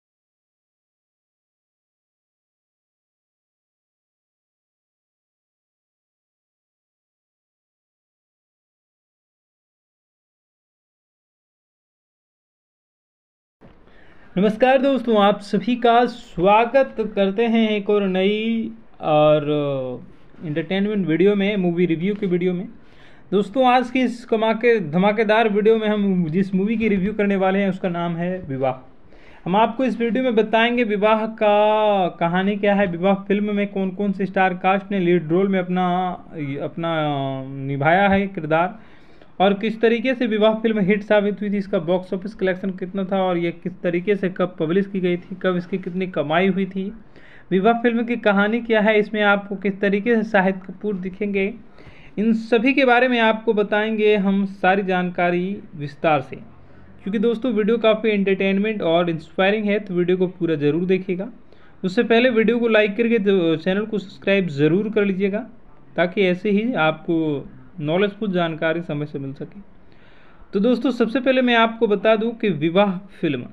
नमस्कार दोस्तों, आप सभी का स्वागत करते हैं एक और नई और इंटरटेनमेंट वीडियो में, मूवी रिव्यू की वीडियो में। दोस्तों, आज की इस कमाके धमाकेदार वीडियो में हम जिस मूवी की रिव्यू करने वाले हैं उसका नाम है विवाह। हम आपको इस वीडियो में बताएंगे विवाह का कहानी क्या है, विवाह फिल्म में कौन कौन से स्टार कास्ट ने लीड रोल में अपना अपना निभाया है किरदार, और किस तरीके से विवाह फिल्म हिट साबित हुई थी, इसका बॉक्स ऑफिस कलेक्शन कितना था, और ये किस तरीके से कब पब्लिश की गई थी, कब इसकी कितनी कमाई हुई थी, विवाह फिल्म की कहानी क्या है, इसमें आपको किस तरीके से शाहिद कपूर दिखेंगे, इन सभी के बारे में आपको बताएंगे हम सारी जानकारी विस्तार से। क्योंकि दोस्तों, वीडियो काफ़ी एंटरटेनमेंट और इंस्पायरिंग है, तो वीडियो को पूरा ज़रूर देखिएगा। उससे पहले वीडियो को लाइक करके तो चैनल को सब्सक्राइब ज़रूर कर लीजिएगा, ताकि ऐसे ही आपको नॉलेजफुल जानकारी समय से मिल सके। तो दोस्तों, सबसे पहले मैं आपको बता दूं कि विवाह फिल्म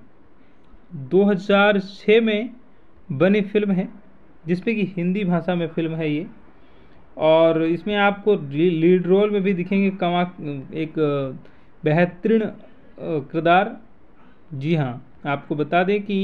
दो हज़ार छह में बनी फिल्म है, जिसपे कि हिंदी भाषा में फिल्म है ये। और इसमें आपको लीड रोल में भी दिखेंगे कमा एक बेहतरीन किरदार। जी हाँ, आपको बता दें कि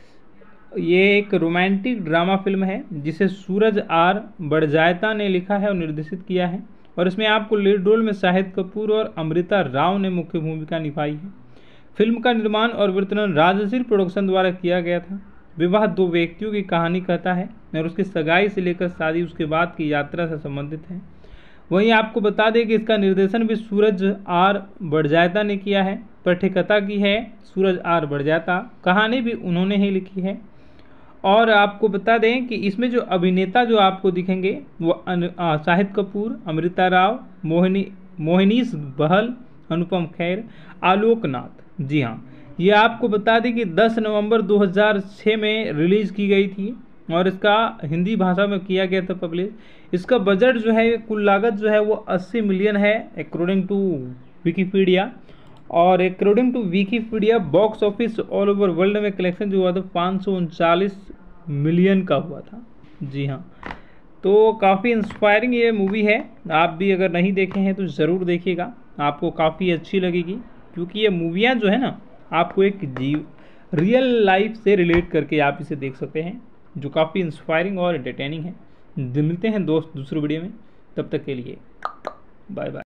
ये एक रोमांटिक ड्रामा फिल्म है, जिसे सूरज आर बड़जायता ने लिखा है और निर्देशित किया है। और इसमें आपको लीड रोल में शाहिद कपूर और अमृता राव ने मुख्य भूमिका निभाई है। फिल्म का निर्माण और वितरण राजश्री प्रोडक्शन द्वारा किया गया था। विवाह दो व्यक्तियों की कहानी कहता है और उसकी सगाई से लेकर शादी उसके बाद की यात्रा से संबंधित है। वहीं आपको बता दें कि इसका निर्देशन भी सूरज आर बड़जायता ने किया है। पटकथा की है सूरज आर बड़जायता, कहानी भी उन्होंने ही लिखी है। और आपको बता दें कि इसमें जो अभिनेता जो आपको दिखेंगे वो शाहिद कपूर, अमृता राव, मोहिनी मोहिनीश बहल, अनुपम खेर, आलोक नाथ। जी हाँ, ये आपको बता दें कि दस नवंबर दो हज़ार छह में रिलीज़ की गई थी और इसका हिंदी भाषा में किया गया था पब्लिश। इसका बजट जो है, कुल लागत जो है वो अस्सी मिलियन है अकॉर्डिंग टू विकीपीडिया। और according to Wikipedia box office all over world में कलेक्शन जो हुआ था पाँच सौ उनचालीस मिलियन का हुआ था। जी हाँ, तो काफ़ी इंस्पायरिंग ये मूवी है। आप भी अगर नहीं देखे हैं तो ज़रूर देखिएगा, आपको काफ़ी अच्छी लगेगी। क्योंकि ये मूवियाँ जो है ना, आपको एक जीव रियल लाइफ से रिलेट करके आप इसे देख सकते हैं, जो काफ़ी इंस्पायरिंग और एंटरटेनिंग है। मिलते हैं दोस्त दूसरे वीडियो में, तब तक के लिए बाय बाय।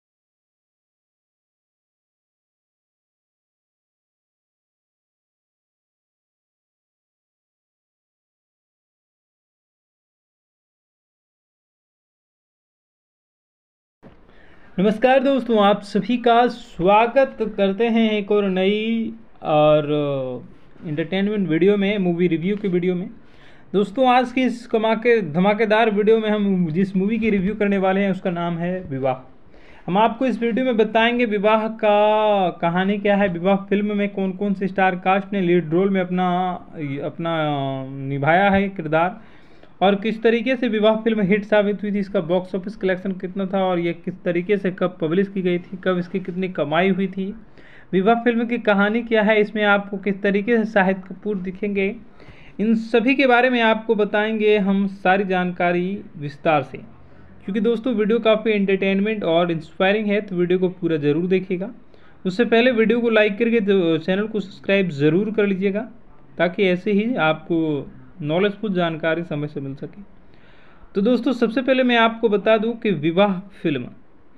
नमस्कार दोस्तों, आप सभी का स्वागत करते हैं एक और नई और इंटरटेनमेंट वीडियो में, मूवी रिव्यू की वीडियो में। दोस्तों, आज की इस कमा के धमाकेदार वीडियो में हम जिस मूवी की रिव्यू करने वाले हैं उसका नाम है विवाह। हम आपको इस वीडियो में बताएंगे विवाह का कहानी क्या है, विवाह फिल्म में कौन कौन से स्टार कास्ट ने लीड रोल में अपना अपना निभाया है किरदार, और किस तरीके से विवाह फिल्म हिट साबित हुई थी, इसका बॉक्स ऑफिस कलेक्शन कितना था, और ये किस तरीके से कब पब्लिश की गई थी, कब इसकी कितनी कमाई हुई थी, विवाह फिल्म की कहानी क्या है, इसमें आपको किस तरीके से शाहिद कपूर दिखेंगे, इन सभी के बारे में आपको बताएंगे हम सारी जानकारी विस्तार से। क्योंकि दोस्तों वीडियो काफ़ी एंटरटेनमेंट और इंस्पायरिंग है, तो वीडियो को पूरा ज़रूर देखिएगा। उससे पहले वीडियो को लाइक करके तो चैनल को सब्सक्राइब ज़रूर कर लीजिएगा, ताकि ऐसे ही आपको नॉलेजफुल जानकारी समय से मिल सके। तो दोस्तों, सबसे पहले मैं आपको बता दूं कि विवाह फिल्म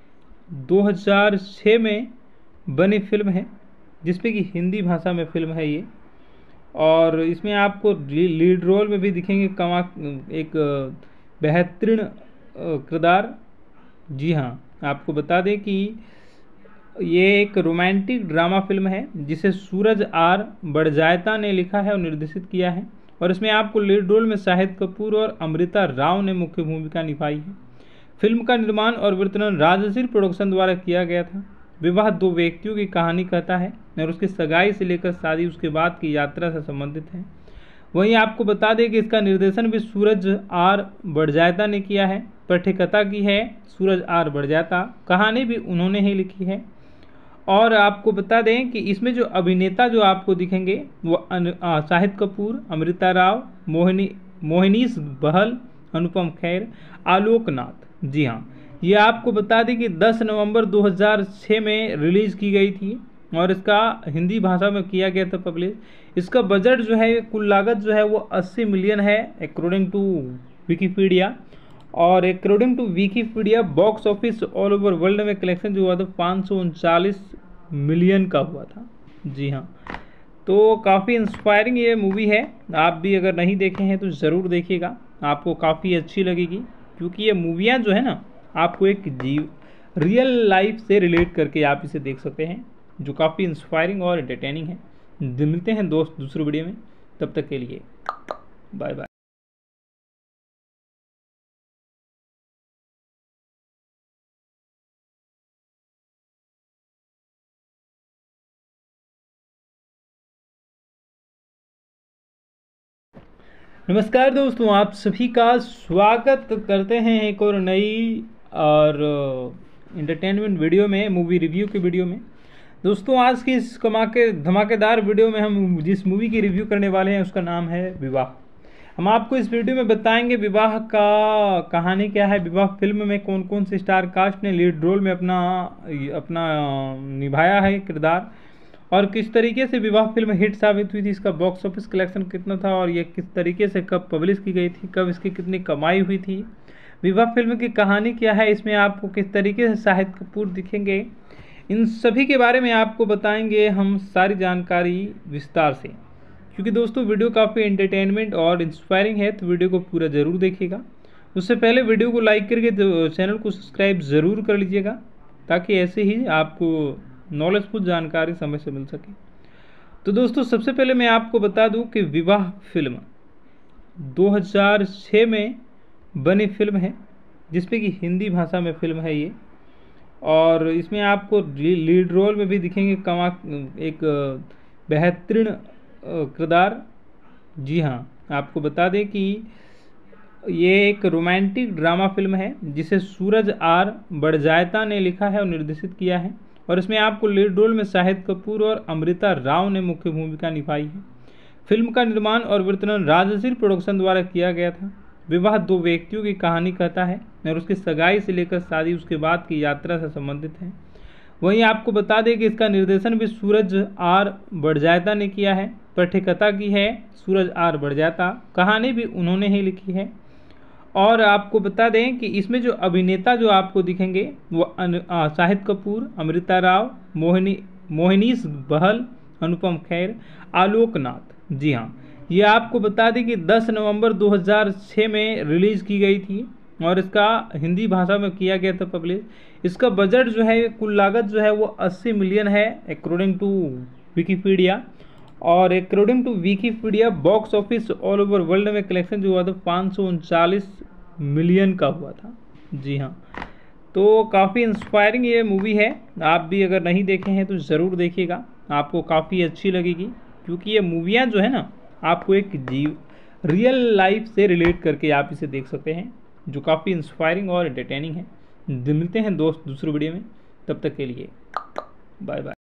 दो हज़ार छह में बनी फिल्म है, जिसमें कि हिंदी भाषा में फिल्म है ये, और इसमें आपको लीड रोल में भी दिखेंगे कमा एक बेहतरीन किरदार। जी हाँ, आपको बता दें कि ये एक रोमांटिक ड्रामा फिल्म है जिसे सूरज आर बड़जायता ने लिखा है और निर्देशित किया है, और इसमें आपको लीड रोल में शाहिद कपूर और अमृता राव ने मुख्य भूमिका निभाई है। फिल्म का निर्माण और वितरण राजश्री प्रोडक्शन द्वारा किया गया था। विवाह दो व्यक्तियों की कहानी कहता है और उसकी सगाई से लेकर शादी उसके बाद की यात्रा से संबंधित है। वहीं आपको बता दें कि इसका निर्देशन भी सूरज आर बड़जायता ने किया है। पटकथा की है सूरज आर बड़जायता, कहानी भी उन्होंने ही लिखी है। और आपको बता दें कि इसमें जो अभिनेता जो आपको दिखेंगे वो शाहिद कपूर, अमृता राव, मोहिनी मोहिनीश बहल, अनुपम खेर, आलोक नाथ। जी हाँ, ये आपको बता दें कि दस नवंबर दो हज़ार छह में रिलीज़ की गई थी और इसका हिंदी भाषा में किया गया था पब्लिश। इसका बजट जो है, कुल लागत जो है वो अस्सी मिलियन है अकॉर्डिंग टू विकीपीडिया, और according to Wikipedia box office all over world में कलेक्शन जो हुआ था पाँच सौ उनचालीस मिलियन का हुआ था। जी हाँ, तो काफ़ी इंस्पायरिंग ये मूवी है। आप भी अगर नहीं देखे हैं तो ज़रूर देखिएगा, आपको काफ़ी अच्छी लगेगी। क्योंकि ये मूवियाँ जो है ना, आपको एक जीव रियल लाइफ से रिलेट करके आप इसे देख सकते हैं, जो काफ़ी इंस्पायरिंग और एंटरटेनिंग है। मिलते हैं दोस्त दूसरे वीडियो में, तब तक के लिए बाय बाय। नमस्कार दोस्तों, आप सभी का स्वागत करते हैं एक और नई और इंटरटेनमेंट वीडियो में, मूवी रिव्यू की वीडियो में। दोस्तों, आज की इस कमा के धमाकेदार वीडियो में हम जिस मूवी की रिव्यू करने वाले हैं उसका नाम है विवाह। हम आपको इस वीडियो में बताएंगे विवाह का कहानी क्या है, विवाह फिल्म में कौन कौन से स्टार कास्ट ने लीड रोल में अपना अपना निभाया है किरदार, और किस तरीके से विवाह फिल्म हिट साबित हुई थी, इसका बॉक्स ऑफिस कलेक्शन कितना था, और ये किस तरीके से कब पब्लिश की गई थी, कब इसकी कितनी कमाई हुई थी, विवाह फिल्म की कहानी क्या है, इसमें आपको किस तरीके से शाहिद कपूर दिखेंगे, इन सभी के बारे में आपको बताएंगे हम सारी जानकारी विस्तार से। क्योंकि दोस्तों वीडियो काफ़ी एंटरटेनमेंट और इंस्पायरिंग है, तो वीडियो को पूरा ज़रूर देखिएगा। उससे पहले वीडियो को लाइक करके तो चैनल को सब्सक्राइब ज़रूर कर लीजिएगा, ताकि ऐसे ही आपको नॉलेजफुल जानकारी समय से मिल सके। तो दोस्तों, सबसे पहले मैं आपको बता दूं कि विवाह फिल्म दो हज़ार छह में बनी फिल्म है, जिसमें कि हिंदी भाषा में फिल्म है ये, और इसमें आपको लीड रोल में भी दिखेंगे कमा एक बेहतरीन किरदार। जी हाँ, आपको बता दें कि ये एक रोमांटिक ड्रामा फिल्म है जिसे सूरज आर बड़जायता ने लिखा है और निर्देशित किया है, और इसमें आपको लीड रोल में शाहिद कपूर और अमृता राव ने मुख्य भूमिका निभाई है। फिल्म का निर्माण और वितरण राजश्री प्रोडक्शन द्वारा किया गया था। विवाह दो व्यक्तियों की कहानी कहता है और उसकी सगाई से लेकर शादी उसके बाद की यात्रा से संबंधित है। वहीं आपको बता दें कि इसका निर्देशन भी सूरज आर बड़जायता ने किया है। पटकथा की है सूरज आर बड़जायता, कहानी भी उन्होंने ही लिखी है। और आपको बता दें कि इसमें जो अभिनेता जो आपको दिखेंगे वो शाहिद कपूर, अमृता राव, मोहिनी मोहिनीश बहल, अनुपम खेर, आलोक नाथ। जी हाँ, ये आपको बता दें कि दस नवंबर दो हज़ार छह में रिलीज़ की गई थी और इसका हिंदी भाषा में किया गया था पब्लिश। इसका बजट जो है, कुल लागत जो है वो अस्सी मिलियन है अकॉर्डिंग टू विकीपीडिया। और according to Wikipedia box office all over world में कलेक्शन जो हुआ था पाँच सौ उनचालीस मिलियन का हुआ था। जी हाँ, तो काफ़ी इंस्पायरिंग ये मूवी है। आप भी अगर नहीं देखे हैं तो ज़रूर देखिएगा, आपको काफ़ी अच्छी लगेगी। क्योंकि ये मूवियाँ जो है ना, आपको एक जीव रियल लाइफ से रिलेट करके आप इसे देख सकते हैं, जो काफ़ी इंस्पायरिंग और एंटरटेनिंग है। मिलते हैं दोस्त दूसरे वीडियो में, तब तक के लिए बाय बाय।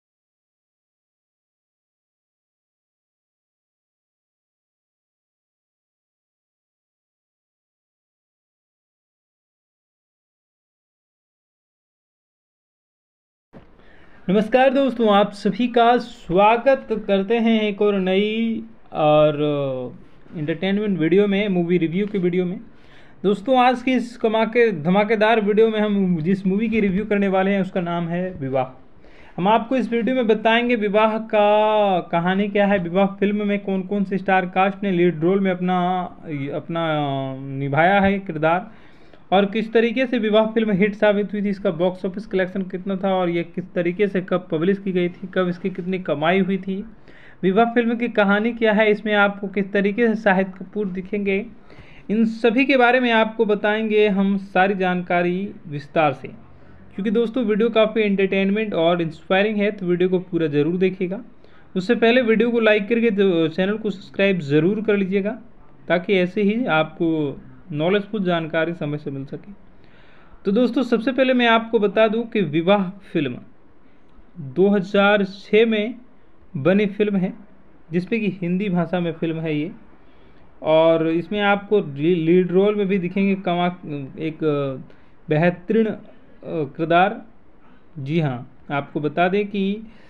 नमस्कार दोस्तों, आप सभी का स्वागत करते हैं एक और नई और इंटरटेनमेंट वीडियो में, मूवी रिव्यू की वीडियो में। दोस्तों, आज की इस कमाके धमाकेदार वीडियो में हम जिस मूवी की रिव्यू करने वाले हैं उसका नाम है विवाह। हम आपको इस वीडियो में बताएंगे विवाह का कहानी क्या है, विवाह फिल्म में कौन कौन से स्टार कास्ट ने लीड रोल में अपना अपना निभाया है किरदार, और किस तरीके से विवाह फिल्म हिट साबित हुई थी, इसका बॉक्स ऑफिस कलेक्शन कितना था, और ये किस तरीके से कब पब्लिश की गई थी, कब इसकी कितनी कमाई हुई थी, विवाह फिल्म की कहानी क्या है, इसमें आपको किस तरीके से शाहिद कपूर दिखेंगे, इन सभी के बारे में आपको बताएंगे हम सारी जानकारी विस्तार से। क्योंकि दोस्तों वीडियो काफ़ी एंटरटेनमेंट और इंस्पायरिंग है, तो वीडियो को पूरा ज़रूर देखिएगा। उससे पहले वीडियो को लाइक करके तो चैनल को सब्सक्राइब ज़रूर कर लीजिएगा, ताकि ऐसे ही आपको नॉलेजफुल जानकारी समय से मिल सके। तो दोस्तों, सबसे पहले मैं आपको बता दूं कि विवाह फिल्म दो हज़ार छह में बनी फिल्म है, जिसमें कि हिंदी भाषा में फिल्म है ये। और इसमें आपको लीड रोल में भी दिखेंगे कमा एक बेहतरीन किरदार। जी हाँ, आपको बता दें कि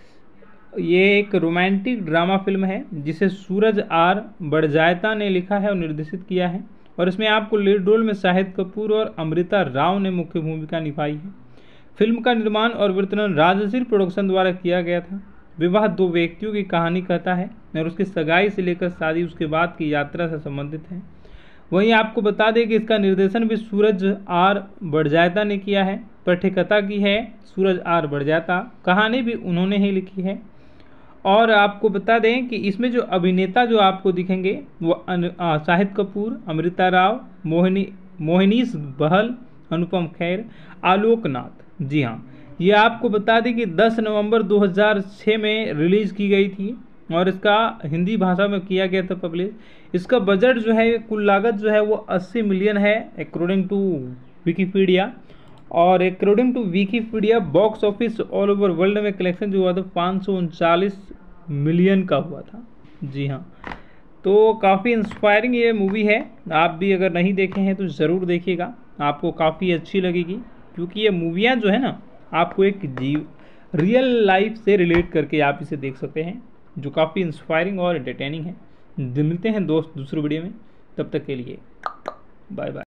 ये एक रोमांटिक ड्रामा फिल्म है, जिसे सूरज आर बड़जायता ने लिखा है और निर्देशित किया है। और इसमें आपको लीड रोल में शाहिद कपूर और अमृता राव ने मुख्य भूमिका निभाई है। फिल्म का निर्माण और वितरण राजश्री प्रोडक्शन द्वारा किया गया था। विवाह दो व्यक्तियों की कहानी कहता है और उसकी सगाई से लेकर शादी उसके बाद की यात्रा से संबंधित है। वहीं आपको बता दें कि इसका निर्देशन भी सूरज आर बड़जायता ने किया है। पटकथा की है सूरज आर बड़जायता, कहानी भी उन्होंने ही लिखी है। और आपको बता दें कि इसमें जो अभिनेता जो आपको दिखेंगे वो शाहिद कपूर, अमृता राव, मोहिनी मोहिनीश बहल, अनुपम खेर, आलोक नाथ। जी हाँ, ये आपको बता दें कि दस नवंबर दो हज़ार छह में रिलीज़ की गई थी और इसका हिंदी भाषा में किया गया था पब्लिश। इसका बजट जो है, कुल लागत जो है वो अस्सी मिलियन है अकॉर्डिंग टू विकीपीडिया। और according to Wikipedia box office all over world में कलेक्शन जो हुआ था पाँच सौ उनचालीस मिलियन का हुआ था। जी हाँ, तो काफ़ी इंस्पायरिंग ये मूवी है। आप भी अगर नहीं देखे हैं तो ज़रूर देखिएगा, आपको काफ़ी अच्छी लगेगी। क्योंकि ये मूवियाँ जो है ना, आपको एक जीव रियल लाइफ से रिलेट करके आप इसे देख सकते हैं, जो काफ़ी इंस्पायरिंग और एंटरटेनिंग है। मिलते हैं दोस्त दूसरे वीडियो में, तब तक के लिए बाय बाय।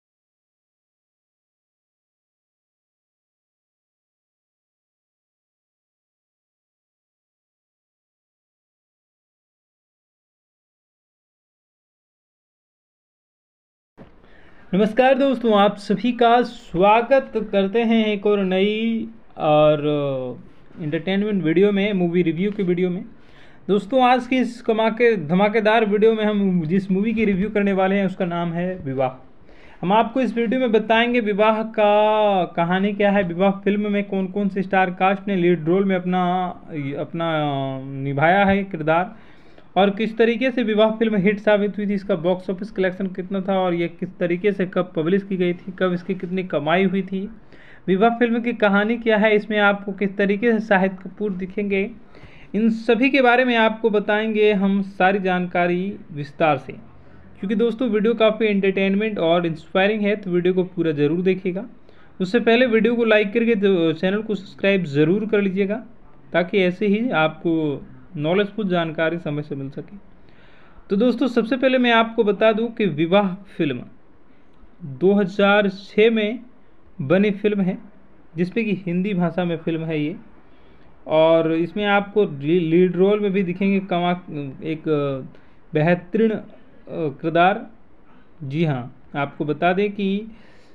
नमस्कार दोस्तों, आप सभी का स्वागत करते हैं एक और नई और इंटरटेनमेंट वीडियो में, मूवी रिव्यू की वीडियो में। दोस्तों, आज की इस कमाके धमाकेदार वीडियो में हम जिस मूवी की रिव्यू करने वाले हैं उसका नाम है विवाह। हम आपको इस वीडियो में बताएंगे विवाह का कहानी क्या है, विवाह फिल्म में कौन कौन से स्टार कास्ट ने लीड रोल में अपना अपना निभाया है किरदार, और किस तरीके से विवाह फिल्म हिट साबित हुई थी, इसका बॉक्स ऑफिस कलेक्शन कितना था, और ये किस तरीके से कब पब्लिश की गई थी, कब इसकी कितनी कमाई हुई थी, विवाह फिल्म की कहानी क्या है, इसमें आपको किस तरीके से शाहिद कपूर दिखेंगे, इन सभी के बारे में आपको बताएंगे हम सारी जानकारी विस्तार से। क्योंकि दोस्तों वीडियो काफ़ी एंटरटेनमेंट और इंस्पायरिंग है, तो वीडियो को पूरा ज़रूर देखिएगा। उससे पहले वीडियो को लाइक करके तो चैनल को सब्सक्राइब ज़रूर कर लीजिएगा, ताकि ऐसे ही आपको नॉलेजफुल जानकारी समय से मिल सके। तो दोस्तों, सबसे पहले मैं आपको बता दूं कि विवाह फिल्म दो हज़ार छह में बनी फिल्म है, जिसमें कि हिंदी भाषा में फिल्म है ये। और इसमें आपको लीड रोल में भी दिखेंगे कमा एक बेहतरीन किरदार। जी हाँ, आपको बता दें कि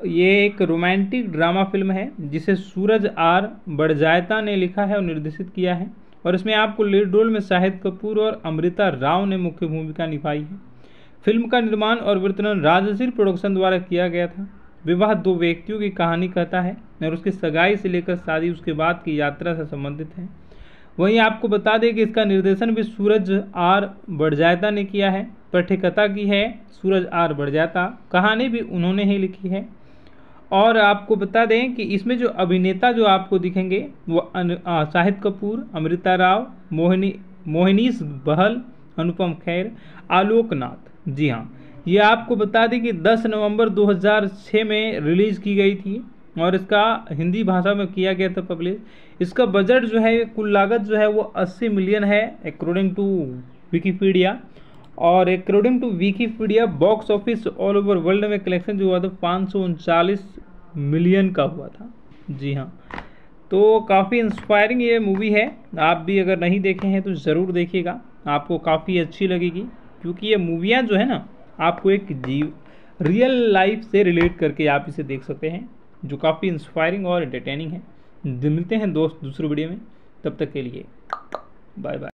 ये एक रोमांटिक ड्रामा फिल्म है जिसे सूरज आर बड़जायता ने लिखा है और निर्देशित किया है, और इसमें आपको लीड रोल में शाहिद कपूर और अमृता राव ने मुख्य भूमिका निभाई है। फिल्म का निर्माण और वितरण राजश्री प्रोडक्शन द्वारा किया गया था। विवाह दो व्यक्तियों की कहानी कहता है और उसकी सगाई से लेकर शादी उसके बाद की यात्रा से संबंधित है। वहीं आपको बता दें कि इसका निर्देशन भी सूरज आर बड़जायता ने किया है। पटकथा की है सूरज आर बड़जायता, कहानी भी उन्होंने ही लिखी है। और आपको बता दें कि इसमें जो अभिनेता जो आपको दिखेंगे वो शाहिद कपूर, अमृता राव, मोहिनी मोहिनीश बहल, अनुपम खेर, आलोक नाथ। जी हाँ, ये आपको बता दें कि दस नवंबर दो हज़ार छह में रिलीज़ की गई थी और इसका हिंदी भाषा में किया गया था पब्लिश। इसका बजट जो है, कुल लागत जो है वो अस्सी मिलियन है अकॉर्डिंग टू विकीपीडिया। और according to Wikipedia box office all over world में कलेक्शन जो हुआ था पाँच सौ उनचालीस मिलियन का हुआ था। जी हाँ, तो काफ़ी इंस्पायरिंग ये मूवी है। आप भी अगर नहीं देखे हैं तो ज़रूर देखिएगा, आपको काफ़ी अच्छी लगेगी, क्योंकि ये मूवियाँ जो है ना आपको एक जीव रियल लाइफ से रिलेट करके आप इसे देख सकते हैं, जो काफ़ी इंस्पायरिंग और एंटरटेनिंग है। मिलते हैं दोस्त दूसरे वीडियो में, तब तक के लिए बाय बाय।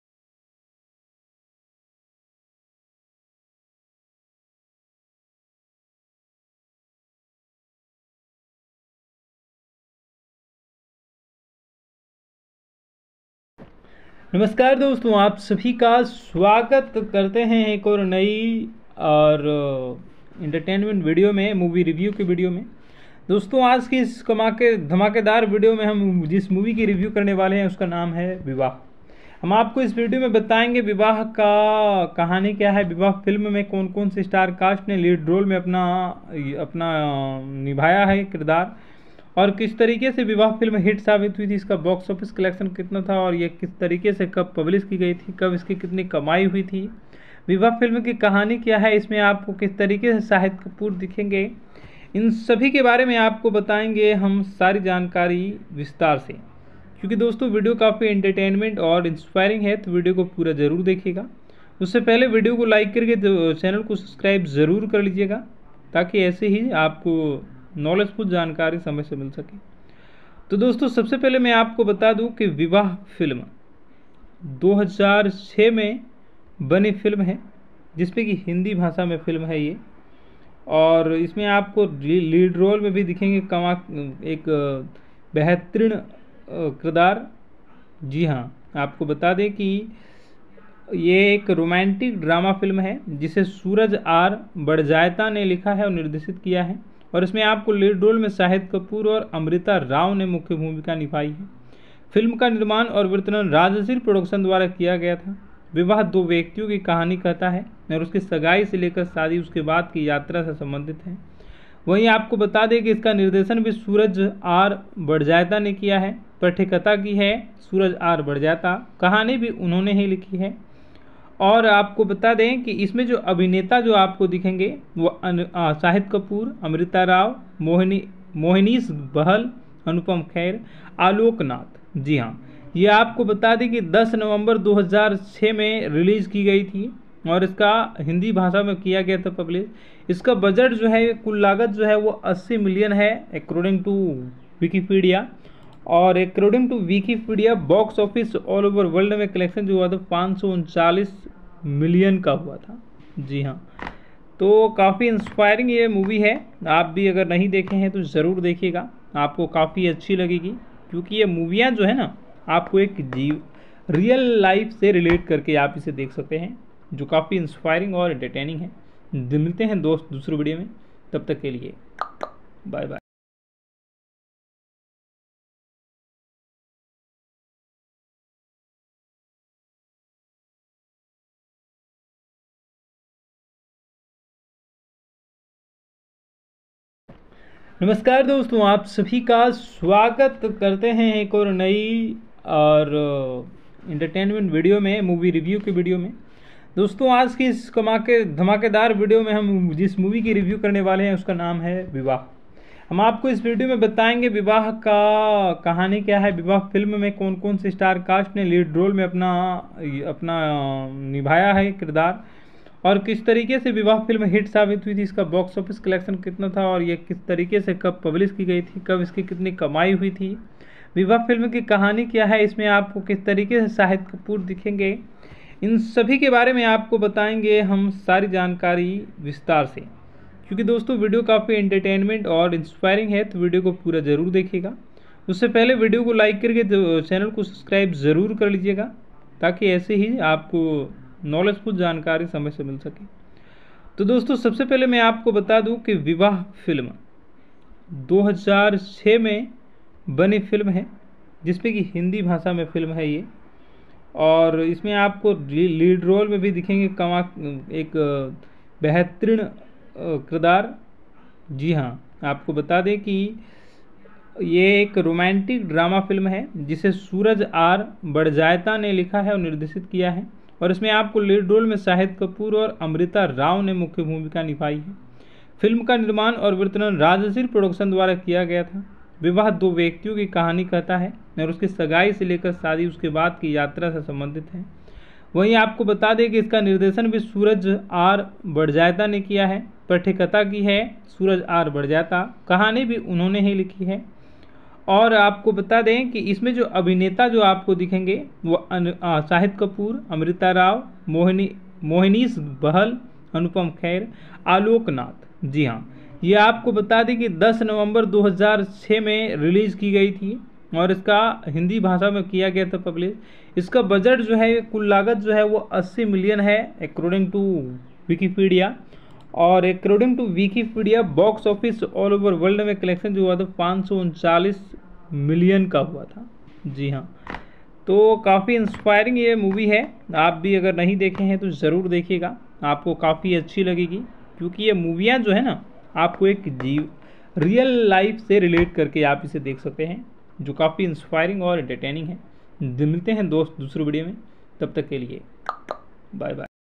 नमस्कार दोस्तों, आप सभी का स्वागत करते हैं एक और नई और इंटरटेनमेंट वीडियो में, मूवी रिव्यू की वीडियो में। दोस्तों आज की इस कमाके धमाकेदार वीडियो में हम जिस मूवी की रिव्यू करने वाले हैं उसका नाम है विवाह। हम आपको इस वीडियो में बताएंगे विवाह का कहानी क्या है, विवाह फिल्म में कौन कौन से स्टार कास्ट ने लीड रोल में अपना अपना निभाया है किरदार, और किस तरीके से विवाह फिल्म हिट साबित हुई थी, इसका बॉक्स ऑफिस कलेक्शन कितना था, और ये किस तरीके से कब पब्लिश की गई थी, कब इसकी कितनी कमाई हुई थी, विवाह फिल्म की कहानी क्या है, इसमें आपको किस तरीके से शाहिद कपूर दिखेंगे, इन सभी के बारे में आपको बताएंगे हम सारी जानकारी विस्तार से। क्योंकि दोस्तों वीडियो काफ़ी एंटरटेनमेंट और इंस्पायरिंग है, तो वीडियो को पूरा ज़रूर देखिएगा। उससे पहले वीडियो को लाइक करके तो चैनल को सब्सक्राइब ज़रूर कर लीजिएगा, ताकि ऐसे ही आपको नॉलेजफुल जानकारी समय से मिल सके। तो दोस्तों सबसे पहले मैं आपको बता दूं कि विवाह फिल्म दो हज़ार छह में बनी फिल्म है, जिसपे कि हिंदी भाषा में फिल्म है ये, और इसमें आपको लीड रोल में भी दिखेंगे कमा एक बेहतरीन किरदार। जी हाँ, आपको बता दें कि ये एक रोमांटिक ड्रामा फिल्म है जिसे सूरज आर बड़जायता ने लिखा है और निर्देशित किया है, और इसमें आपको लीड रोल में शाहिद कपूर और अमृता राव ने मुख्य भूमिका निभाई है। फिल्म का निर्माण और वितरण राजश्री प्रोडक्शन द्वारा किया गया था। विवाह दो व्यक्तियों की कहानी कहता है और उसकी सगाई से लेकर शादी उसके बाद की यात्रा से संबंधित है। वहीं आपको बता दें कि इसका निर्देशन भी सूरज आर बड़जायता ने किया है। पटकथा की है सूरज आर बड़जायता, कहानी भी उन्होंने ही लिखी है। और आपको बता दें कि इसमें जो अभिनेता जो आपको दिखेंगे वो शाहिद कपूर, अमृता राव, मोहिनी मोहिनीश बहल, अनुपम खेर, आलोक नाथ। जी हाँ, ये आपको बता दें कि दस नवंबर दो हज़ार छह में रिलीज़ की गई थी और इसका हिंदी भाषा में किया गया था पब्लिश। इसका बजट जो है, कुल लागत जो है वो अस्सी मिलियन है अकॉर्डिंग टू विकीपीडिया, और according to Wikipedia box office all over world में कलेक्शन जो हुआ था पाँच सौ उनचालीस मिलियन का हुआ था। जी हाँ, तो काफ़ी इंस्पायरिंग ये मूवी है। आप भी अगर नहीं देखे हैं तो ज़रूर देखिएगा, आपको काफ़ी अच्छी लगेगी, क्योंकि ये मूवियाँ जो है ना आपको एक जीव रियल लाइफ से रिलेट करके आप इसे देख सकते हैं, जो काफ़ी इंस्पायरिंग और एंटरटेनिंग है। मिलते हैं दोस्त दूसरे वीडियो में, तब तक के लिए बाय बाय। नमस्कार दोस्तों, आप सभी का स्वागत करते हैं एक और नई और इंटरटेनमेंट वीडियो में, मूवी रिव्यू की वीडियो में। दोस्तों आज की इस कमाके धमाकेदार वीडियो में हम जिस मूवी की रिव्यू करने वाले हैं उसका नाम है विवाह। हम आपको इस वीडियो में बताएंगे विवाह का कहानी क्या है, विवाह फिल्म में कौन कौन से स्टार कास्ट ने लीड रोल में अपना अपना निभाया है किरदार, और किस तरीके से विवाह फिल्म हिट साबित हुई थी, इसका बॉक्स ऑफिस कलेक्शन कितना था और ये किस तरीके से कब पब्लिश की गई थी, कब इसकी कितनी कमाई हुई थी, विवाह फिल्म की कहानी क्या है, इसमें आपको किस तरीके से शाहिद कपूर दिखेंगे, इन सभी के बारे में आपको बताएंगे हम सारी जानकारी विस्तार से। क्योंकि दोस्तों वीडियो काफ़ी एंटरटेनमेंट और इंस्पायरिंग है, तो वीडियो को पूरा ज़रूर देखिएगा। उससे पहले वीडियो को लाइक करके तो चैनल को सब्सक्राइब ज़रूर कर लीजिएगा, ताकि ऐसे ही आपको नॉलेजफुल जानकारी समय से मिल सके। तो दोस्तों सबसे पहले मैं आपको बता दूं कि विवाह फिल्म दो हज़ार छह में बनी फिल्म है, जिसमें कि हिंदी भाषा में फिल्म है ये, और इसमें आपको लीड रोल में भी दिखेंगे कमा एक बेहतरीन किरदार। जी हाँ, आपको बता दें कि ये एक रोमांटिक ड्रामा फिल्म है जिसे सूरज आर बड़जायता ने लिखा है और निर्देशित किया है, और इसमें आपको लीड रोल में शाहिद कपूर और अमृता राव ने मुख्य भूमिका निभाई है। फिल्म का निर्माण और वितरण राजश्री प्रोडक्शन द्वारा किया गया था। विवाह दो व्यक्तियों की कहानी कहता है और उसकी सगाई से लेकर शादी उसके बाद की यात्रा से संबंधित है। वहीं आपको बता दें कि इसका निर्देशन भी सूरज आर बड़जायता ने किया है। पटकथा की है सूरज आर बड़जायता, कहानी भी उन्होंने ही लिखी है। और आपको बता दें कि इसमें जो अभिनेता जो आपको दिखेंगे वो शाहिद कपूर, अमृता राव, मोहिनी मोहिनीश बहल, अनुपम खेर, आलोक नाथ। जी हाँ, ये आपको बता दें कि दस नवंबर दो हज़ार छह में रिलीज़ की गई थी और इसका हिंदी भाषा में किया गया था पब्लिश। इसका बजट जो है, कुल लागत जो है वो अस्सी मिलियन है अकॉर्डिंग टू विकीपीडिया, और according to Wikipedia box office all over world में कलेक्शन जो हुआ था पाँच सौ उनचालीस मिलियन का हुआ था। जी हाँ, तो काफ़ी इंस्पायरिंग ये मूवी है। आप भी अगर नहीं देखे हैं तो ज़रूर देखिएगा, आपको काफ़ी अच्छी लगेगी। क्योंकि ये मूवियाँ जो है ना, आपको एक जीव रियल लाइफ से रिलेट करके आप इसे देख सकते हैं, जो काफ़ी इंस्पायरिंग और एंटरटेनिंग है। मिलते हैं दोस्त दूसरे वीडियो में, तब तक के लिए बाय बाय।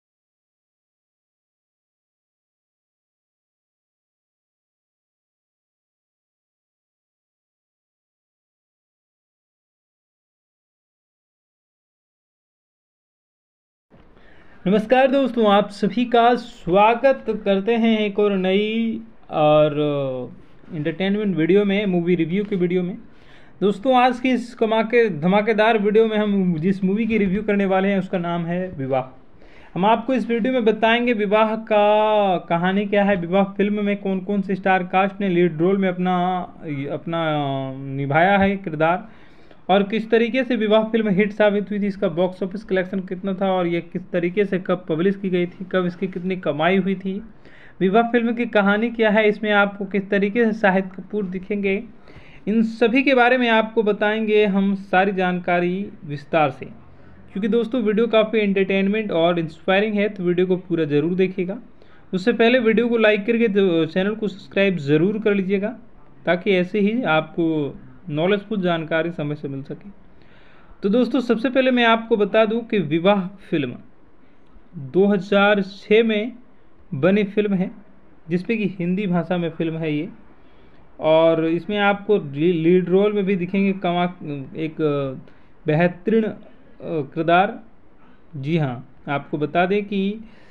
नमस्कार दोस्तों, आप सभी का स्वागत करते हैं एक और नई और इंटरटेनमेंट वीडियो में, मूवी रिव्यू की वीडियो में। दोस्तों आज की इस कमाके धमाकेदार वीडियो में हम जिस मूवी की रिव्यू करने वाले हैं उसका नाम है विवाह। हम आपको इस वीडियो में बताएंगे विवाह का कहानी क्या है, विवाह फिल्म में कौन कौन से स्टार कास्ट ने लीड रोल में अपना अपना निभाया है किरदार, और किस तरीके से विवाह फिल्म हिट साबित हुई थी, इसका बॉक्स ऑफिस कलेक्शन कितना था और ये किस तरीके से कब पब्लिश की गई थी, कब इसकी कितनी कमाई हुई थी, विवाह फिल्म की कहानी क्या है, इसमें आपको किस तरीके से शाहिद कपूर दिखेंगे, इन सभी के बारे में आपको बताएंगे हम सारी जानकारी विस्तार से। क्योंकि दोस्तों वीडियो काफ़ी एंटरटेनमेंट और इंस्पायरिंग है, तो वीडियो को पूरा ज़रूर देखिएगा। उससे पहले वीडियो को लाइक करके तो चैनल को सब्सक्राइब ज़रूर कर लीजिएगा, ताकि ऐसे ही आपको नॉलेजफुल जानकारी समय से मिल सके। तो दोस्तों सबसे पहले मैं आपको बता दूं कि विवाह फिल्म दो हज़ार छह में बनी फिल्म है, जिसमें कि हिंदी भाषा में फिल्म है ये, और इसमें आपको लीड रोल में भी दिखेंगे कमा एक बेहतरीन किरदार। जी हाँ, आपको बता दें कि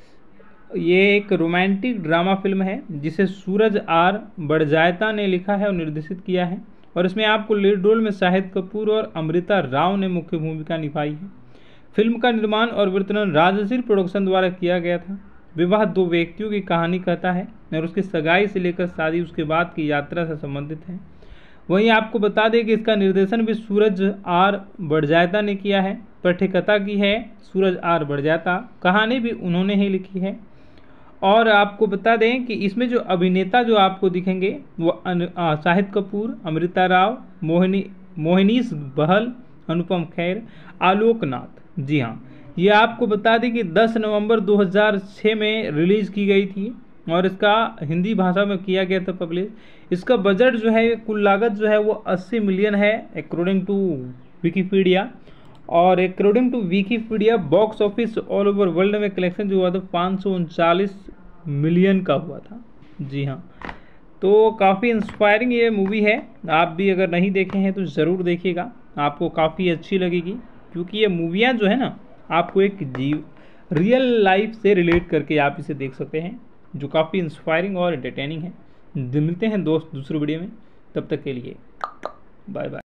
ये एक रोमांटिक ड्रामा फिल्म है जिसे सूरज आर बड़जायता ने लिखा है और निर्देशित किया है, और इसमें आपको लीड रोल में शाहिद कपूर और अमृता राव ने मुख्य भूमिका निभाई है। फिल्म का निर्माण और वितरण राजश्री प्रोडक्शन द्वारा किया गया था। विवाह दो व्यक्तियों की कहानी कहता है और उसकी सगाई से लेकर शादी उसके बाद की यात्रा से संबंधित है। वहीं आपको बता दें कि इसका निर्देशन भी सूरज आर बड़जायता ने किया है। पटकथा की है सूरज आर बड़जायता, कहानी भी उन्होंने ही लिखी है। और आपको बता दें कि इसमें जो अभिनेता जो आपको दिखेंगे वो शाहिद कपूर, अमृता राव, मोहिनी मोहिनीश बहल, अनुपम खेर, आलोक नाथ। जी हाँ, ये आपको बता दें कि दस नवंबर दो हज़ार छह में रिलीज़ की गई थी और इसका हिंदी भाषा में किया गया था पब्लिश। इसका बजट जो है, कुल लागत जो है वो अस्सी मिलियन है अकॉर्डिंग टू विकीपीडिया, और according to Wikipedia box office all over world में कलेक्शन जो हुआ था पाँच सौ उनचालीस मिलियन का हुआ था। जी हाँ, तो काफ़ी इंस्पायरिंग ये मूवी है। आप भी अगर नहीं देखे हैं तो ज़रूर देखिएगा, आपको काफ़ी अच्छी लगेगी। क्योंकि ये मूवियाँ जो है ना, आपको एक जीव रियल लाइफ से रिलेट करके आप इसे देख सकते हैं, जो काफ़ी इंस्पायरिंग और एंटरटेनिंग है। मिलते हैं दोस्त दूसरे वीडियो में, तब तक के लिए बाय बाय।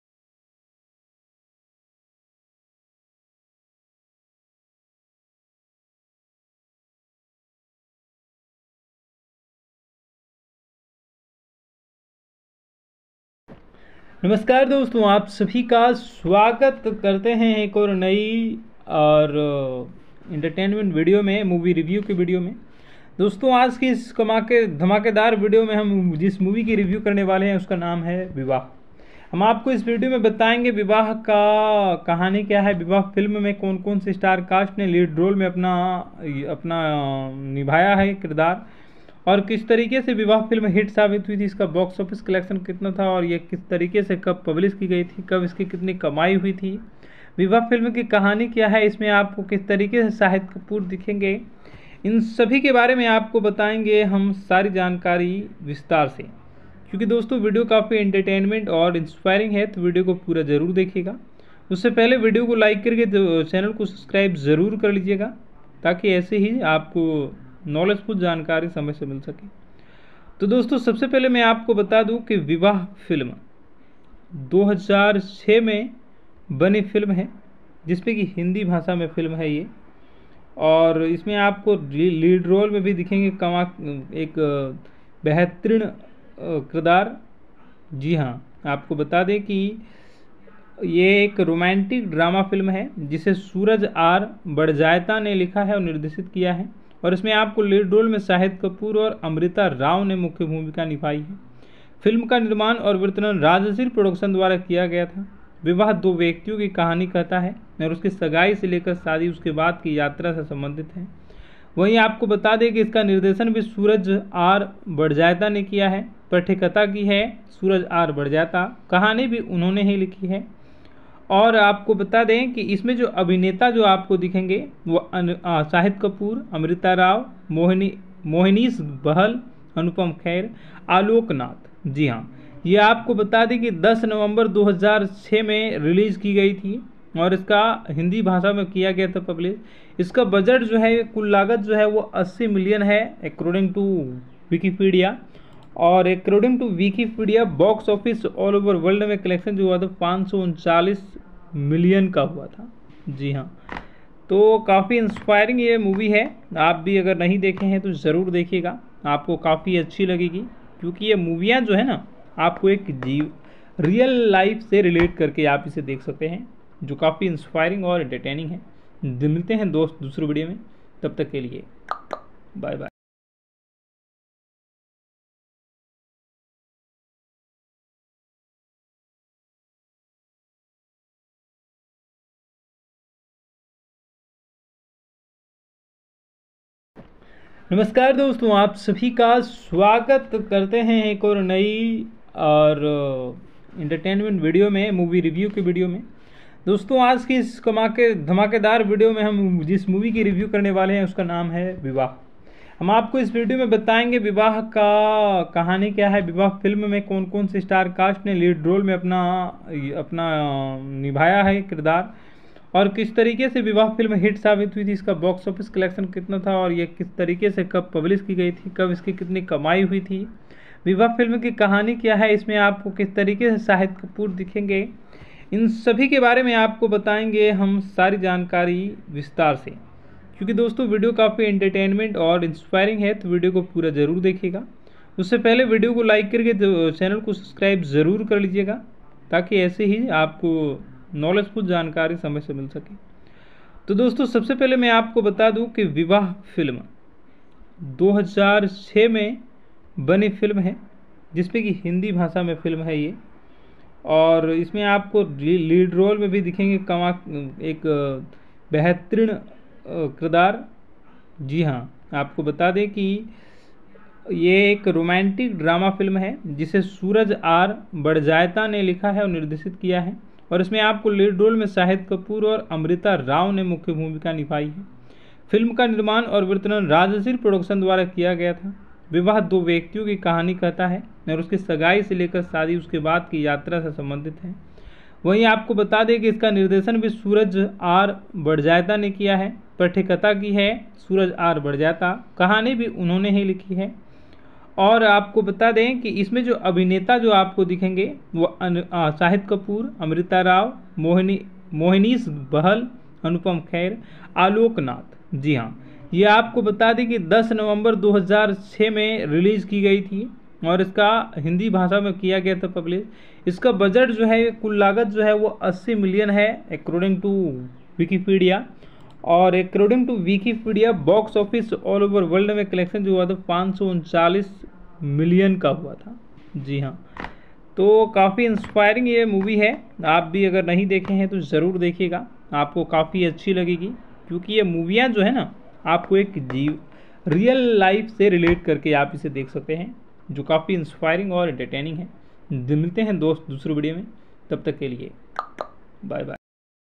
नमस्कार दोस्तों, आप सभी का स्वागत करते हैं एक और नई और इंटरटेनमेंट वीडियो में, मूवी रिव्यू की वीडियो में। दोस्तों, आज की इस कमाके धमाकेदार वीडियो में हम जिस मूवी की रिव्यू करने वाले हैं उसका नाम है विवाह। हम आपको इस वीडियो में बताएंगे विवाह का कहानी क्या है, विवाह फिल्म में कौन कौन से स्टार कास्ट ने लीड रोल में अपना अपना निभाया है किरदार, और किस तरीके से विवाह फिल्म हिट साबित हुई थी, इसका बॉक्स ऑफिस कलेक्शन कितना था, और ये किस तरीके से कब पब्लिश की गई थी, कब इसकी कितनी कमाई हुई थी, विवाह फिल्म की कहानी क्या है, इसमें आपको किस तरीके से शाहिद कपूर दिखेंगे, इन सभी के बारे में आपको बताएंगे हम सारी जानकारी विस्तार से। क्योंकि दोस्तों वीडियो काफ़ी एंटरटेनमेंट और इंस्पायरिंग है, तो वीडियो को पूरा ज़रूर देखिएगा। उससे पहले वीडियो को लाइक करके चैनल को सब्सक्राइब ज़रूर कर लीजिएगा, ताकि ऐसे ही आपको नॉलेजफुल जानकारी समय से मिल सके। तो दोस्तों, सबसे पहले मैं आपको बता दूं कि विवाह फिल्म दो हज़ार छह में बनी फिल्म है, जिसपे कि हिंदी भाषा में फिल्म है ये, और इसमें आपको लीड रोल में भी दिखेंगे कमा एक बेहतरीन किरदार। जी हाँ, आपको बता दें कि ये एक रोमांटिक ड्रामा फिल्म है, जिसे सूरज आर बड़जायता ने लिखा है और निर्देशित किया है, और इसमें आपको लीड रोल में शाहिद कपूर और अमृता राव ने मुख्य भूमिका निभाई है। फिल्म का निर्माण और वितरण राजश्री प्रोडक्शन द्वारा किया गया था। विवाह दो व्यक्तियों की कहानी कहता है और उसकी सगाई से लेकर शादी उसके बाद की यात्रा से संबंधित है। वहीं आपको बता दें कि इसका निर्देशन भी सूरज आर बड़जायता ने किया है, पटकथा की है सूरज आर बड़जायता, कहानी भी उन्होंने ही लिखी है। और आपको बता दें कि इसमें जो अभिनेता जो आपको दिखेंगे वो शाहिद कपूर, अमृता राव, मोहिनी मोहिनीश बहल, अनुपम खेर, आलोक नाथ। जी हाँ, ये आपको बता दें कि दस नवंबर दो हज़ार छह में रिलीज़ की गई थी, और इसका हिंदी भाषा में किया गया था पब्लिश। इसका बजट जो है, कुल लागत जो है वो अस्सी मिलियन है अकॉर्डिंग टू विकीपीडिया, और according to Wikipedia box office all over world में कलेक्शन जो हुआ था पाँच सौ उनचालीस मिलियन का हुआ था। जी हाँ, तो काफ़ी इंस्पायरिंग ये मूवी है। आप भी अगर नहीं देखे हैं तो ज़रूर देखिएगा, आपको काफ़ी अच्छी लगेगी। क्योंकि ये मूवियाँ जो है ना, आपको एक जीव रियल लाइफ से रिलेट करके आप इसे देख सकते हैं, जो काफ़ी इंस्पायरिंग और एंटरटेनिंग है। मिलते हैं दोस्त दूसरे वीडियो में, तब तक के लिए बाय बाय। नमस्कार दोस्तों, आप सभी का स्वागत करते हैं एक और नई और इंटरटेनमेंट वीडियो में, मूवी रिव्यू की वीडियो में। दोस्तों, आज की इस कमाके धमाकेदार वीडियो में हम जिस मूवी की रिव्यू करने वाले हैं उसका नाम है विवाह। हम आपको इस वीडियो में बताएंगे विवाह का कहानी क्या है, विवाह फिल्म में कौन कौन से स्टार कास्ट ने लीड रोल में अपना अपना निभाया है किरदार, और किस तरीके से विवाह फिल्म हिट साबित हुई थी, इसका बॉक्स ऑफिस कलेक्शन कितना था, और ये किस तरीके से कब पब्लिश की गई थी, कब इसकी कितनी कमाई हुई थी, विवाह फिल्म की कहानी क्या है, इसमें आपको किस तरीके से शाहिद कपूर दिखेंगे, इन सभी के बारे में आपको बताएंगे हम सारी जानकारी विस्तार से। क्योंकि दोस्तों वीडियो काफ़ी एंटरटेनमेंट और इंस्पायरिंग है, तो वीडियो को पूरा ज़रूर देखिएगा। उससे पहले वीडियो को लाइक करके चैनल को सब्सक्राइब ज़रूर कर लीजिएगा, ताकि ऐसे ही आपको नॉलेजफुल जानकारी समय से मिल सके। तो दोस्तों, सबसे पहले मैं आपको बता दूं कि विवाह फिल्म दो हज़ार छह में बनी फिल्म है, जिसपे कि हिंदी भाषा में फिल्म है ये, और इसमें आपको लीड रोल में भी दिखेंगे कमा एक बेहतरीन किरदार। जी हाँ, आपको बता दें कि ये एक रोमांटिक ड्रामा फिल्म है, जिसे सूरज आर बड़जायता ने लिखा है और निर्देशित किया है, और इसमें आपको लीड रोल में शाहिद कपूर और अमृता राव ने मुख्य भूमिका निभाई है। फिल्म का निर्माण और वितरण राजश्री प्रोडक्शन द्वारा किया गया था। विवाह दो व्यक्तियों की कहानी कहता है और उसकी सगाई से लेकर शादी उसके बाद की यात्रा से संबंधित है। वहीं आपको बता दें कि इसका निर्देशन भी सूरज आर बड़जायता ने किया है, पटकथा की है सूरज आर बड़जाता, कहानी भी उन्होंने ही लिखी है। और आपको बता दें कि इसमें जो अभिनेता जो आपको दिखेंगे वो शाहिद कपूर, अमृता राव, मोहिनी मोहिनीश बहल, अनुपम खेर, आलोक नाथ। जी हाँ, ये आपको बता दें कि दस नवंबर दो हज़ार छह में रिलीज़ की गई थी और इसका हिंदी भाषा में किया गया था पब्लिश। इसका बजट जो है, कुल लागत जो है वो अस्सी मिलियन है अकॉर्डिंग टू विकीपीडिया। और according to Wikipedia box office all over world में कलेक्शन जो हुआ था पाँच सौ उनचालीस मिलियन का हुआ था। जी हाँ, तो काफ़ी इंस्पायरिंग ये मूवी है। आप भी अगर नहीं देखे हैं तो ज़रूर देखिएगा, आपको काफ़ी अच्छी लगेगी, क्योंकि ये मूवियाँ जो है ना आपको एक जीव रियल लाइफ से रिलेट करके आप इसे देख सकते हैं, जो काफ़ी इंस्पायरिंग और एंटरटेनिंग है। मिलते हैं दोस्त दूसरे वीडियो में, तब तक के लिए बाय बाय।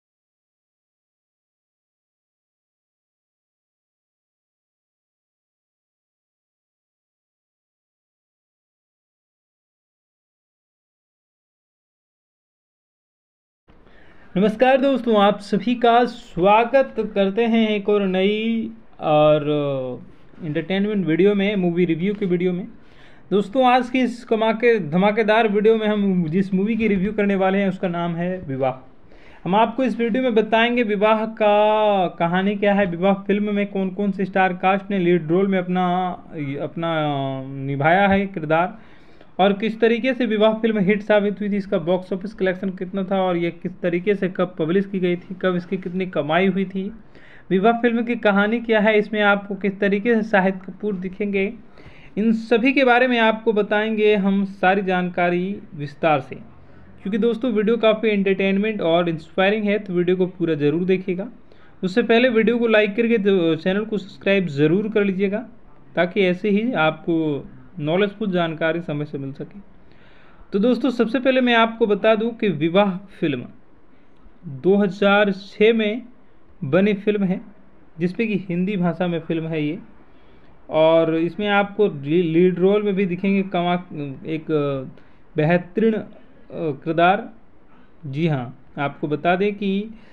नमस्कार दोस्तों, आप सभी का स्वागत करते हैं एक और नई और इंटरटेनमेंट वीडियो में, मूवी रिव्यू के वीडियो में। दोस्तों, आज की इस कमा के धमाकेदार वीडियो में हम जिस मूवी की रिव्यू करने वाले हैं उसका नाम है विवाह। हम आपको इस वीडियो में बताएंगे विवाह का कहानी क्या है, विवाह फिल्म में कौन कौन से स्टार कास्ट ने लीड रोल में अपना अपना निभाया है किरदार, और किस तरीके से विवाह फिल्म हिट साबित हुई थी, इसका बॉक्स ऑफिस कलेक्शन कितना था, और ये किस तरीके से कब पब्लिश की गई थी, कब इसकी कितनी कमाई हुई थी, विवाह फिल्म की कहानी क्या है, इसमें आपको किस तरीके से शाहिद कपूर दिखेंगे, इन सभी के बारे में आपको बताएंगे हम सारी जानकारी विस्तार से। क्योंकि दोस्तों वीडियो काफ़ी एंटरटेनमेंट और इंस्पायरिंग है, तो वीडियो को पूरा ज़रूर देखिएगा। उससे पहले वीडियो को लाइक करके तो चैनल को सब्सक्राइब ज़रूर कर लीजिएगा, ताकि ऐसे ही आपको नॉलेजफुल जानकारी समय से मिल सके। तो दोस्तों, सबसे पहले मैं आपको बता दूं कि विवाह फिल्म दो हज़ार छह में बनी फिल्म है, जिसमें कि हिंदी भाषा में फिल्म है ये। और इसमें आपको लीड रोल में भी दिखेंगे कमा एक बेहतरीन किरदार। जी हाँ, आपको बता दें कि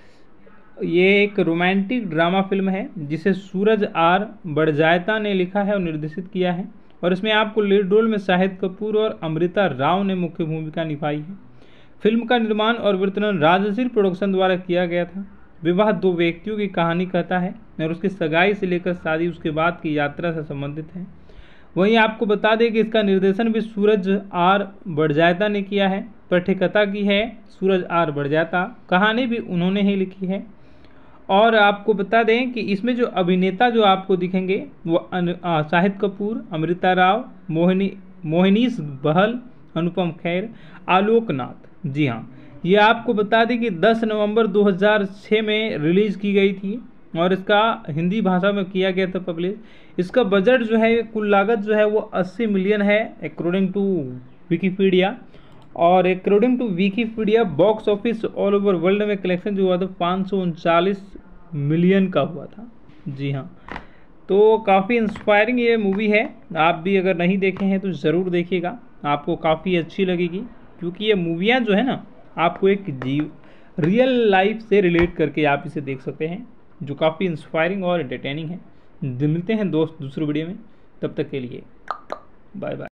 ये एक रोमांटिक ड्रामा फिल्म है, जिसे सूरज आर बड़जाता ने लिखा है और निर्देशित किया है। और इसमें आपको लीड रोल में शाहिद कपूर और अमृता राव ने मुख्य भूमिका निभाई है। फिल्म का निर्माण और वितरण राजश्री प्रोडक्शन द्वारा किया गया था। विवाह दो व्यक्तियों की कहानी कहता है और उसकी सगाई से लेकर शादी उसके बाद की यात्रा से संबंधित है। वहीं आपको बता दें कि इसका निर्देशन भी सूरज आर बड़जाता ने किया है। पटकथा की है सूरज आर बड़जाता, कहानी भी उन्होंने ही लिखी है। और आपको बता दें कि इसमें जो अभिनेता जो आपको दिखेंगे वो शाहिद कपूर, अमृता राव, मोहिनी मोहिनीश बहल, अनुपम खेर, आलोक नाथ। जी हाँ, ये आपको बता दें कि दस नवंबर दो हज़ार छह में रिलीज़ की गई थी और इसका हिंदी भाषा में किया गया था पब्लिश। इसका बजट जो है, कुल लागत जो है वो अस्सी मिलियन है अकॉर्डिंग टू विकीपीडिया। और according to Wikipedia box office all over world में कलेक्शन जो हुआ था पाँच सौ उनचालीस मिलियन का हुआ था। जी हाँ, तो काफ़ी इंस्पायरिंग ये मूवी है। आप भी अगर नहीं देखे हैं तो ज़रूर देखिएगा, आपको काफ़ी अच्छी लगेगी, क्योंकि ये मूवियाँ जो है ना आपको एक जीव रियल लाइफ से रिलेट करके आप इसे देख सकते हैं, जो काफ़ी इंस्पायरिंग और एंटरटेनिंग है। मिलते हैं दोस्त दूसरे वीडियो में, तब तक के लिए बाय बाय।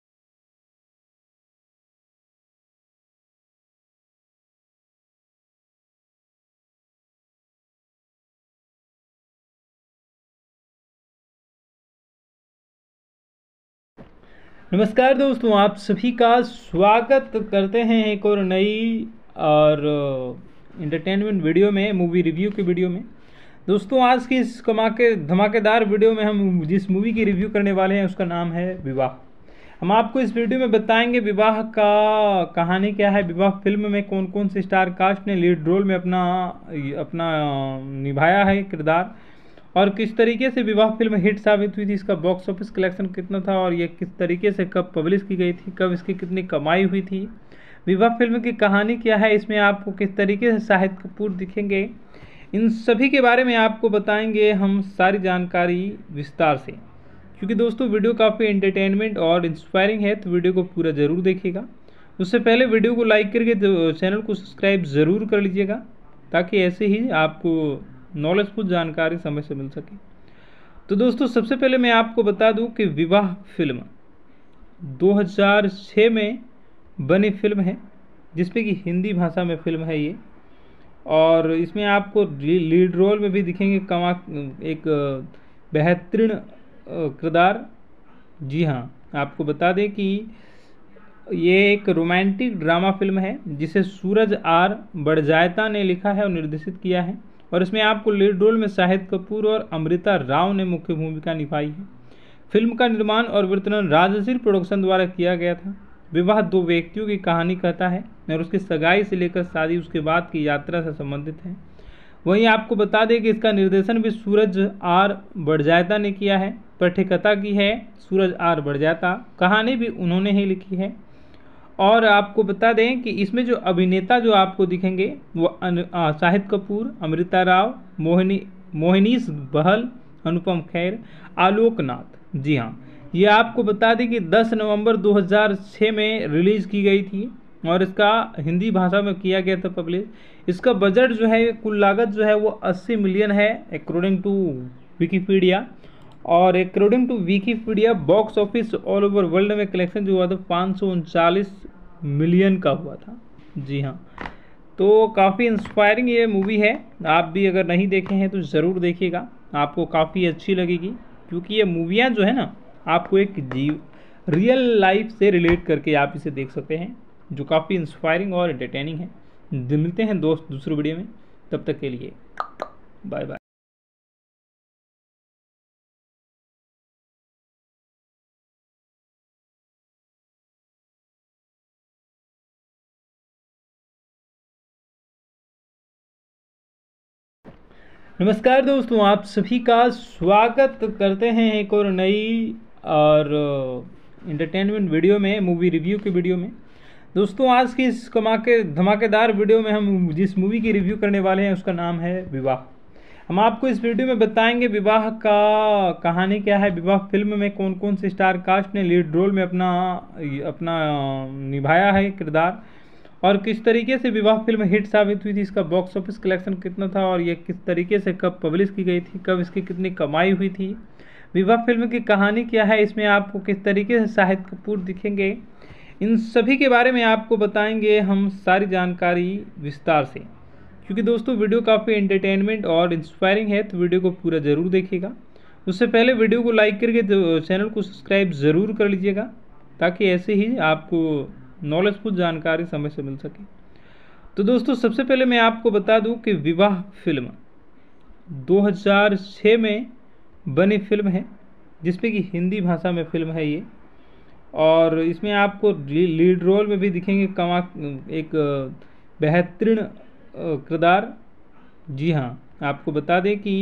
नमस्कार दोस्तों, आप सभी का स्वागत करते हैं एक और नई और इंटरटेनमेंट वीडियो में, मूवी रिव्यू के वीडियो में। दोस्तों, आज की इस कमा के धमाकेदार वीडियो में हम जिस मूवी की रिव्यू करने वाले हैं उसका नाम है विवाह। हम आपको इस वीडियो में बताएंगे विवाह का कहानी क्या है, विवाह फिल्म में कौन कौन से स्टार कास्ट ने लीड रोल में अपना अपना निभाया है किरदार, और किस तरीके से विवाह फिल्म हिट साबित हुई थी, इसका बॉक्स ऑफिस कलेक्शन कितना था, और ये किस तरीके से कब पब्लिश की गई थी, कब इसकी कितनी कमाई हुई थी, विवाह फिल्म की कहानी क्या है, इसमें आपको किस तरीके से शाहिद कपूर दिखेंगे, इन सभी के बारे में आपको बताएंगे हम सारी जानकारी विस्तार से। क्योंकि दोस्तों वीडियो काफ़ी एंटरटेनमेंट और इंस्पायरिंग है, तो वीडियो को पूरा ज़रूर देखिएगा। उससे पहले वीडियो को लाइक करके तो चैनल को सब्सक्राइब ज़रूर कर लीजिएगा, ताकि ऐसे ही आपको नॉलेजफुल जानकारी समय से मिल सके। तो दोस्तों सबसे पहले मैं आपको बता दूं कि विवाह फिल्म दो हज़ार छह में बनी फिल्म है, जिसमें कि हिंदी भाषा में फिल्म है ये। और इसमें आपको लीड रोल में भी दिखेंगे कमा एक बेहतरीन किरदार। जी हाँ, आपको बता दें कि ये एक रोमांटिक ड्रामा फिल्म है जिसे सूरज आर बड़जायता ने लिखा है और निर्देशित किया है। और इसमें आपको लीड रोल में शाहिद कपूर और अमृता राव ने मुख्य भूमिका निभाई है। फिल्म का निर्माण और वितरण राजश्री प्रोडक्शन द्वारा किया गया था। विवाह दो व्यक्तियों की कहानी कहता है और उसकी सगाई से लेकर शादी उसके बाद की यात्रा से संबंधित है। वहीं आपको बता दें कि इसका निर्देशन भी सूरज आर बड़जायता ने किया है। पटकथा की है सूरज आर बड़जायता, कहानी भी उन्होंने ही लिखी है। और आपको बता दें कि इसमें जो अभिनेता जो आपको दिखेंगे वो शाहिद कपूर, अमृता राव, मोहिनी मोहिनीश बहल, अनुपम खेर, आलोक नाथ। जी हाँ, ये आपको बता दें कि दस नवंबर दो हज़ार छह में रिलीज़ की गई थी और इसका हिंदी भाषा में किया गया था पब्लिश। इसका बजट जो है, कुल लागत जो है वो अस्सी मिलियन है अकॉर्डिंग टू विकीपीडिया। और according to Wikipedia box office all over world में कलेक्शन जो हुआ था पाँच सौ उनचालीस मिलियन का हुआ था। जी हाँ, तो काफ़ी इंस्पायरिंग ये मूवी है। आप भी अगर नहीं देखे हैं तो ज़रूर देखिएगा, आपको काफ़ी अच्छी लगेगी। क्योंकि ये मूवियाँ जो है ना, आपको एक जीव रियल लाइफ से रिलेट करके आप इसे देख सकते हैं, जो काफ़ी इंस्पायरिंग और एंटरटेनिंग है। मिलते हैं दोस्त दूसरे वीडियो में, तब तक के लिए बाय बाय। नमस्कार दोस्तों, आप सभी का स्वागत करते हैं एक और नई और इंटरटेनमेंट वीडियो में, मूवी रिव्यू की वीडियो में। दोस्तों आज की इस कमाके धमाकेदार वीडियो में हम जिस मूवी की रिव्यू करने वाले हैं उसका नाम है विवाह। हम आपको इस वीडियो में बताएंगे विवाह का कहानी क्या है, विवाह फिल्म में कौन कौन से स्टार कास्ट ने लीड रोल में अपना अपना निभाया है किरदार, और किस तरीके से विवाह फिल्म हिट साबित हुई थी, इसका बॉक्स ऑफिस कलेक्शन कितना था, और ये किस तरीके से कब पब्लिश की गई थी, कब इसकी कितनी कमाई हुई थी, विवाह फिल्म की कहानी क्या है, इसमें आपको किस तरीके से शाहिद कपूर दिखेंगे, इन सभी के बारे में आपको बताएंगे हम सारी जानकारी विस्तार से। क्योंकि दोस्तों वीडियो काफ़ी एंटरटेनमेंट और इंस्पायरिंग है, तो वीडियो को पूरा ज़रूर देखिएगा। उससे पहले वीडियो को लाइक करके तो चैनल को सब्सक्राइब ज़रूर कर लीजिएगा, ताकि ऐसे ही आपको नॉलेजफुल जानकारी समय से मिल सके। तो दोस्तों सबसे पहले मैं आपको बता दूं कि विवाह फिल्म दो हज़ार छह में बनी फिल्म है, जिसमें कि हिंदी भाषा में फिल्म है ये। और इसमें आपको लीड रोल में भी दिखेंगे कमा एक बेहतरीन किरदार। जी हाँ, आपको बता दें कि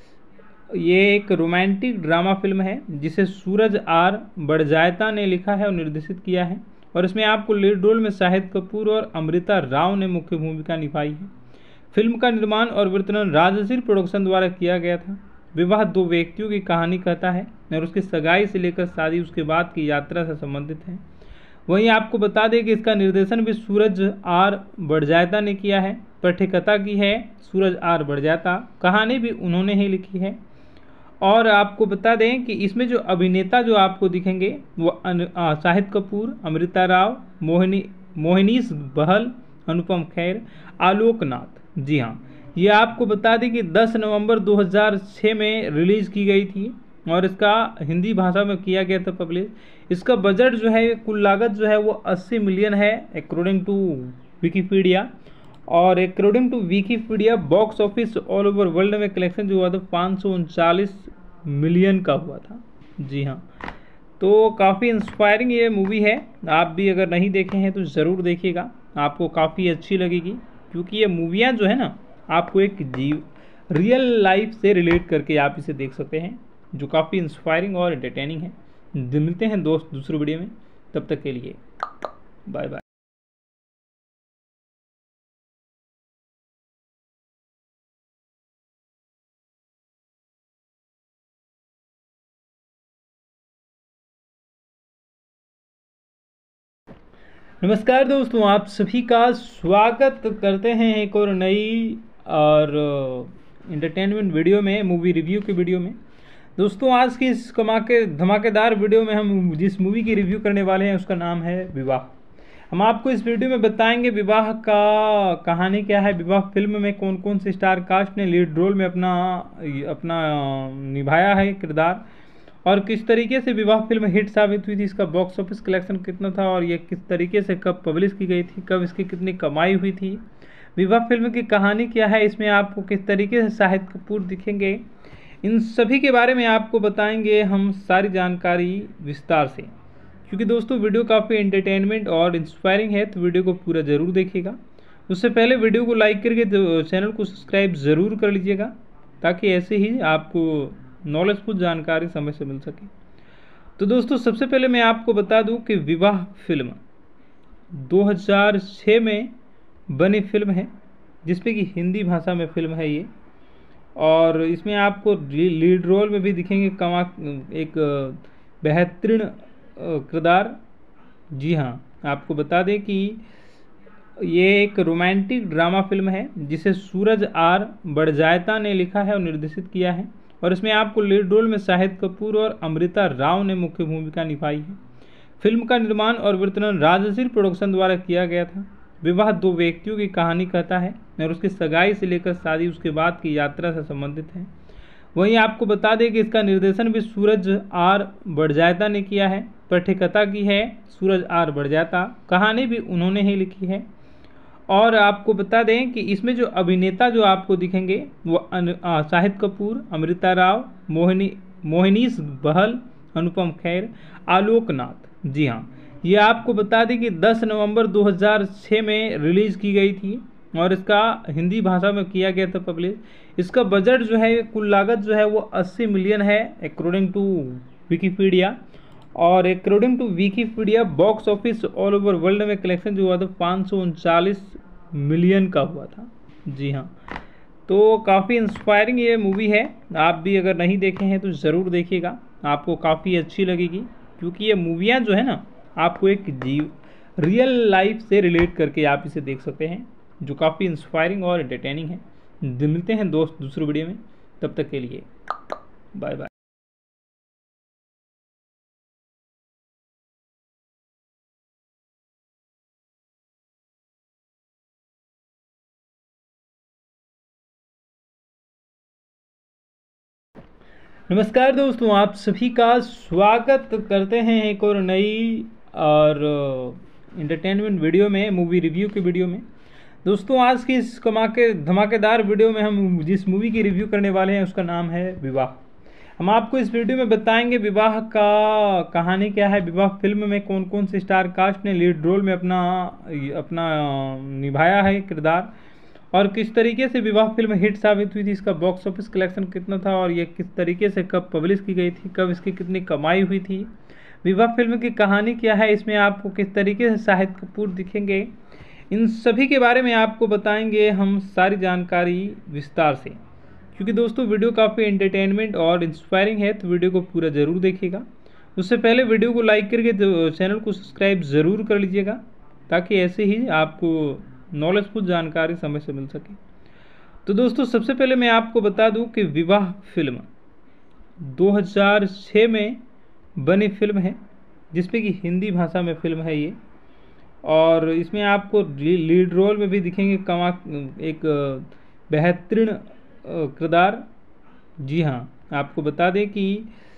ये एक रोमांटिक ड्रामा फिल्म है जिसे सूरज आर बड़जायता ने लिखा है और निर्देशित किया है। और इसमें आपको लीड रोल में शाहिद कपूर और अमृता राव ने मुख्य भूमिका निभाई है। फिल्म का निर्माण और वितरण राजश्री प्रोडक्शन द्वारा किया गया था। विवाह दो व्यक्तियों की कहानी कहता है और उसकी सगाई से लेकर शादी उसके बाद की यात्रा से संबंधित है। वहीं आपको बता दें कि इसका निर्देशन भी सूरज आर बड़जायता ने किया है। पटकथा की है सूरज आर बड़जायता, कहानी भी उन्होंने ही लिखी है। और आपको बता दें कि इसमें जो अभिनेता जो आपको दिखेंगे वो शाहिद कपूर, अमृता राव, मोहिनी मोहिनीश बहल, अनुपम खेर, आलोक नाथ। जी हाँ, ये आपको बता दें कि दस नवंबर दो हज़ार छह में रिलीज़ की गई थी और इसका हिंदी भाषा में किया गया था पब्लिश। इसका बजट जो है, कुल लागत जो है वो अस्सी मिलियन है अकॉर्डिंग टू विकीपीडिया। और according to Wikipedia box office all over world में कलेक्शन जो हुआ था पाँच सौ उनचालीस मिलियन का हुआ था। जी हाँ, तो काफ़ी इंस्पायरिंग ये मूवी है। आप भी अगर नहीं देखे हैं तो ज़रूर देखिएगा, आपको काफ़ी अच्छी लगेगी। क्योंकि ये मूवियाँ जो है ना, आपको एक जीव रियल लाइफ से रिलेट करके आप इसे देख सकते हैं, जो काफ़ी इंस्पायरिंग और एंटरटेनिंग है। मिलते हैं दोस्त दूसरे वीडियो में, तब तक के लिए बाय बाय। नमस्कार दोस्तों, आप सभी का स्वागत करते हैं एक और नई और इंटरटेनमेंट वीडियो में, मूवी रिव्यू के वीडियो में। दोस्तों आज की इस कमा के धमाकेदार वीडियो में हम जिस मूवी की रिव्यू करने वाले हैं उसका नाम है विवाह। हम आपको इस वीडियो में बताएंगे विवाह का कहानी क्या है, विवाह फिल्म में कौन कौन से स्टार कास्ट ने लीड रोल में अपना अपना निभाया है किरदार, और किस तरीके से विवाह फिल्म हिट साबित हुई थी, इसका बॉक्स ऑफिस कलेक्शन कितना था और ये किस तरीके से कब पब्लिश की गई थी, कब इसकी कितनी कमाई हुई थी, विवाह फिल्म की कहानी क्या है, इसमें आपको किस तरीके से शाहिद कपूर दिखेंगे, इन सभी के बारे में आपको बताएंगे हम सारी जानकारी विस्तार से। क्योंकि दोस्तों वीडियो काफ़ी एंटरटेनमेंट और इंस्पायरिंग है तो वीडियो को पूरा ज़रूर देखिएगा। उससे पहले वीडियो को लाइक करके तो चैनल को सब्सक्राइब ज़रूर कर लीजिएगा ताकि ऐसे ही आपको नॉलेजफुल जानकारी समय से मिल सके। तो दोस्तों सबसे पहले मैं आपको बता दूं कि विवाह फिल्म दो हज़ार छह में बनी फिल्म है, जिसपे कि हिंदी भाषा में फिल्म है ये, और इसमें आपको लीड रोल में भी दिखेंगे कमा एक बेहतरीन किरदार। जी हाँ, आपको बता दें कि ये एक रोमांटिक ड्रामा फिल्म है जिसे सूरज आर बड़जायता ने लिखा है और निर्देशित किया है, और इसमें आपको लीड रोल में शाहिद कपूर और अमृता राव ने मुख्य भूमिका निभाई है। फिल्म का निर्माण और वितरण राजश्री प्रोडक्शन द्वारा किया गया था। विवाह दो व्यक्तियों की कहानी कहता है और उसकी सगाई से लेकर शादी उसके बाद की यात्रा से संबंधित है। वहीं आपको बता दें कि इसका निर्देशन भी सूरज आर बड़जायता ने किया है, पटकथा की है सूरज आर बड़जायता, कहानी भी उन्होंने ही लिखी है। और आपको बता दें कि इसमें जो अभिनेता जो आपको दिखेंगे वो शाहिद कपूर, अमृता राव, मोहिनी मोहिनीश बहल, अनुपम खेर, आलोक नाथ। जी हाँ, ये आपको बता दें कि दस नवंबर दो हज़ार छह में रिलीज़ की गई थी और इसका हिंदी भाषा में किया गया था पब्लिश। इसका बजट जो है, कुल लागत जो है वो अस्सी मिलियन है अकॉर्डिंग टू विकीपीडिया, और according to Wikipedia box office all over world में कलेक्शन जो हुआ था पाँच सौ उनचालीस मिलियन का हुआ था। जी हाँ, तो काफ़ी इंस्पायरिंग ये मूवी है, आप भी अगर नहीं देखे हैं तो ज़रूर देखिएगा, आपको काफ़ी अच्छी लगेगी। क्योंकि ये मूवियाँ जो है ना, आपको एक जीव रियल लाइफ से रिलेट करके आप इसे देख सकते हैं, जो काफ़ी इंस्पायरिंग और एंटरटेनिंग है। मिलते हैं दोस्त दूसरे वीडियो में, तब तक के लिए बाय बाय। नमस्कार दोस्तों, आप सभी का स्वागत करते हैं एक और नई और इंटरटेनमेंट वीडियो में, मूवी रिव्यू के वीडियो में। दोस्तों आज की इस कमा के धमाकेदार वीडियो में हम जिस मूवी की रिव्यू करने वाले हैं उसका नाम है विवाह। हम आपको इस वीडियो में बताएंगे विवाह का कहानी क्या है, विवाह फिल्म में कौन कौन से स्टार कास्ट ने लीड रोल में अपना अपना निभाया है किरदार, और किस तरीके से विवाह फिल्म हिट साबित हुई थी, इसका बॉक्स ऑफिस कलेक्शन कितना था और ये किस तरीके से कब पब्लिश की गई थी, कब इसकी कितनी कमाई हुई थी, विवाह फिल्म की कहानी क्या है, इसमें आपको किस तरीके से शाहिद कपूर दिखेंगे, इन सभी के बारे में आपको बताएंगे हम सारी जानकारी विस्तार से। क्योंकि दोस्तों वीडियो काफ़ी एंटरटेनमेंट और इंस्पायरिंग है तो वीडियो को पूरा ज़रूर देखिएगा। उससे पहले वीडियो को लाइक करके तो चैनल को सब्सक्राइब ज़रूर कर लीजिएगा ताकि ऐसे ही आपको नॉलेजफुल जानकारी समय से मिल सके। तो दोस्तों सबसे पहले मैं आपको बता दूं कि विवाह फिल्म दो हज़ार छह में बनी फिल्म है, जिसपे कि हिंदी भाषा में फिल्म है ये, और इसमें आपको लीड रोल में भी दिखेंगे कमा एक बेहतरीन किरदार। जी हाँ, आपको बता दें कि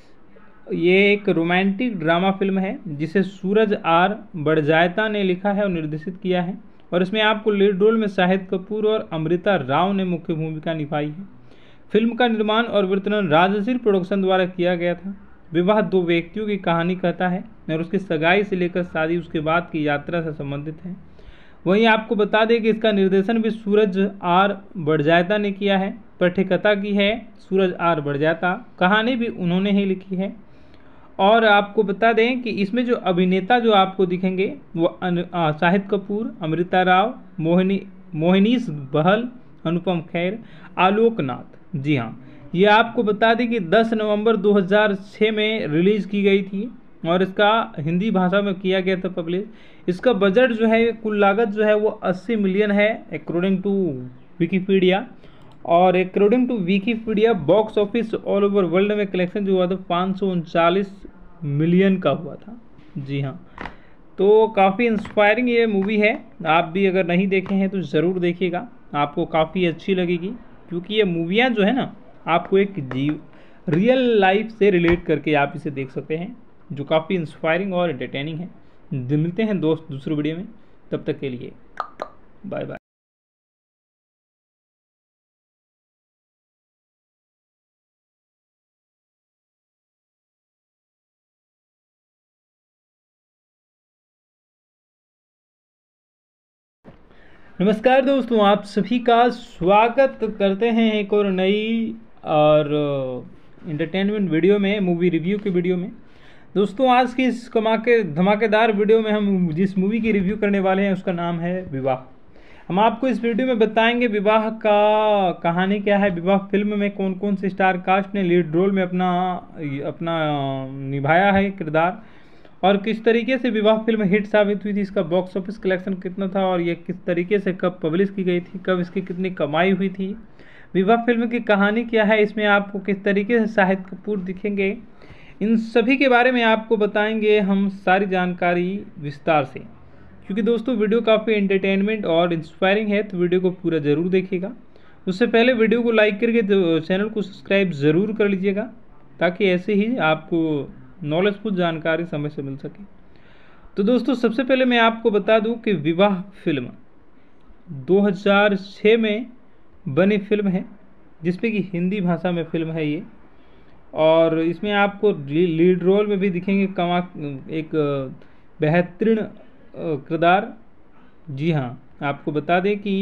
ये एक रोमांटिक ड्रामा फिल्म है जिसे सूरज आर बड़जायता ने लिखा है और निर्देशित किया है, और इसमें आपको लीड रोल में शाहिद कपूर और अमृता राव ने मुख्य भूमिका निभाई है। फिल्म का निर्माण और वितरण राजश्री प्रोडक्शन द्वारा किया गया था। विवाह दो व्यक्तियों की कहानी कहता है और उसकी सगाई से लेकर शादी उसके बाद की यात्रा से संबंधित है। वहीं आपको बता दें कि इसका निर्देशन भी सूरज आर बड़जायता ने किया है, पटकथा की है सूरज आर बड़जायता, कहानी भी उन्होंने ही लिखी है। और आपको बता दें कि इसमें जो अभिनेता जो आपको दिखेंगे वो शाहिद कपूर, अमृता राव, मोहिनी मोहिनीश बहल, अनुपम खेर, आलोक नाथ। जी हाँ, ये आपको बता दें कि दस नवंबर दो हज़ार छह में रिलीज़ की गई थी और इसका हिंदी भाषा में किया गया था पब्लिश। इसका बजट जो है, कुल लागत जो है वो अस्सी मिलियन है अकॉर्डिंग टू विकीपीडिया, और according to Wikipedia box office all over world में कलेक्शन जो हुआ था पाँच सौ उनचालीस मिलियन का हुआ था। जी हाँ, तो काफ़ी इंस्पायरिंग ये मूवी है। आप भी अगर नहीं देखे हैं तो ज़रूर देखिएगा, आपको काफ़ी अच्छी लगेगी, क्योंकि ये मूवियाँ जो है ना आपको एक जीव रियल लाइफ से रिलेट करके आप इसे देख सकते हैं, जो काफ़ी इंस्पायरिंग और एंटरटेनिंग है। मिलते हैं दोस्त दूसरे वीडियो में, तब तक के लिए बाय बाय। नमस्कार दोस्तों, आप सभी का स्वागत करते हैं एक और नई और इंटरटेनमेंट वीडियो में, मूवी रिव्यू की वीडियो में। दोस्तों आज की इस कमाके धमाकेदार वीडियो में हम जिस मूवी की रिव्यू करने वाले हैं उसका नाम है विवाह। हम आपको इस वीडियो में बताएंगे विवाह का कहानी क्या है, विवाह फिल्म में कौन कौन से स्टार कास्ट ने लीड रोल में अपना अपना निभाया है किरदार, और किस तरीके से विवाह फिल्म हिट साबित हुई थी, इसका बॉक्स ऑफिस कलेक्शन कितना था, और ये किस तरीके से कब पब्लिश की गई थी, कब इसकी कितनी कमाई हुई थी, विवाह फिल्म की कहानी क्या है, इसमें आपको किस तरीके से शाहिद कपूर दिखेंगे, इन सभी के बारे में आपको बताएंगे हम सारी जानकारी विस्तार से। क्योंकि दोस्तों वीडियो काफ़ी एंटरटेनमेंट और इंस्पायरिंग है, तो वीडियो को पूरा ज़रूर देखिएगा। उससे पहले वीडियो को लाइक करके तो चैनल को सब्सक्राइब ज़रूर कर लीजिएगा, ताकि ऐसे ही आपको नॉलेजफुल जानकारी समय से मिल सके। तो दोस्तों सबसे पहले मैं आपको बता दूं कि विवाह फिल्म दो हज़ार छह में बनी फिल्म है, जिसमें कि हिंदी भाषा में फिल्म है ये, और इसमें आपको लीड रोल में भी दिखेंगे कमा एक बेहतरीन किरदार। जी हाँ, आपको बता दें कि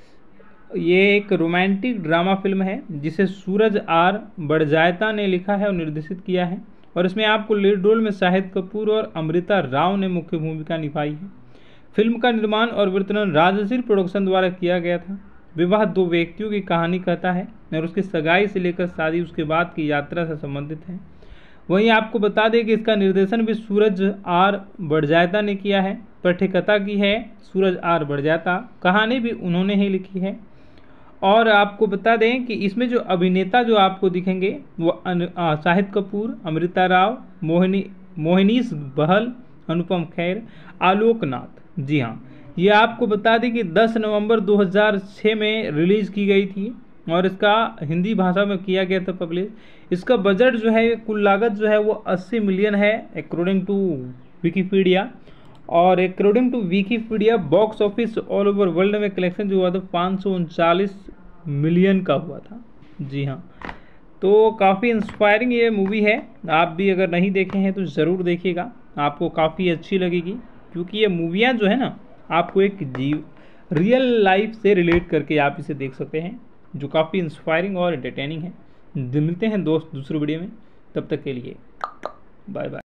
ये एक रोमांटिक ड्रामा फिल्म है जिसे सूरज आर बड़जायता ने लिखा है और निर्देशित किया है, और इसमें आपको लीड रोल में शाहिद कपूर और अमृता राव ने मुख्य भूमिका निभाई है। फिल्म का निर्माण और वितरण राजश्री प्रोडक्शन द्वारा किया गया था। विवाह दो व्यक्तियों की कहानी कहता है और उसकी सगाई से लेकर शादी उसके बाद की यात्रा से संबंधित है। वहीं आपको बता दें कि इसका निर्देशन भी सूरज आर बड़जायता ने किया है, पटकथा की है सूरज आर बड़जायता, कहानी भी उन्होंने ही लिखी है। और आपको बता दें कि इसमें जो अभिनेता जो आपको दिखेंगे वो शाहिद कपूर, अमृता राव, मोहिनी मोहिनीश बहल, अनुपम खेर, आलोक नाथ। जी हाँ, ये आपको बता दें कि दस नवंबर दो हज़ार छह में रिलीज़ की गई थी और इसका हिंदी भाषा में किया गया था पब्लिश। इसका बजट जो है, कुल लागत जो है वो अस्सी मिलियन है अकॉर्डिंग टू विकीपीडिया, और according to Wikipedia box office all over world में कलेक्शन जो हुआ था पाँच सौ उनचालीस मिलियन का हुआ था। जी हाँ, तो काफ़ी इंस्पायरिंग ये मूवी है। आप भी अगर नहीं देखे हैं तो ज़रूर देखिएगा, आपको काफ़ी अच्छी लगेगी, क्योंकि ये मूवियाँ जो है ना आपको एक जीव रियल लाइफ से रिलेट करके आप इसे देख सकते हैं, जो काफ़ी इंस्पायरिंग और एंटरटेनिंग है। मिलते हैं दोस्त दूसरे वीडियो में, तब तक के लिए बाय बाय।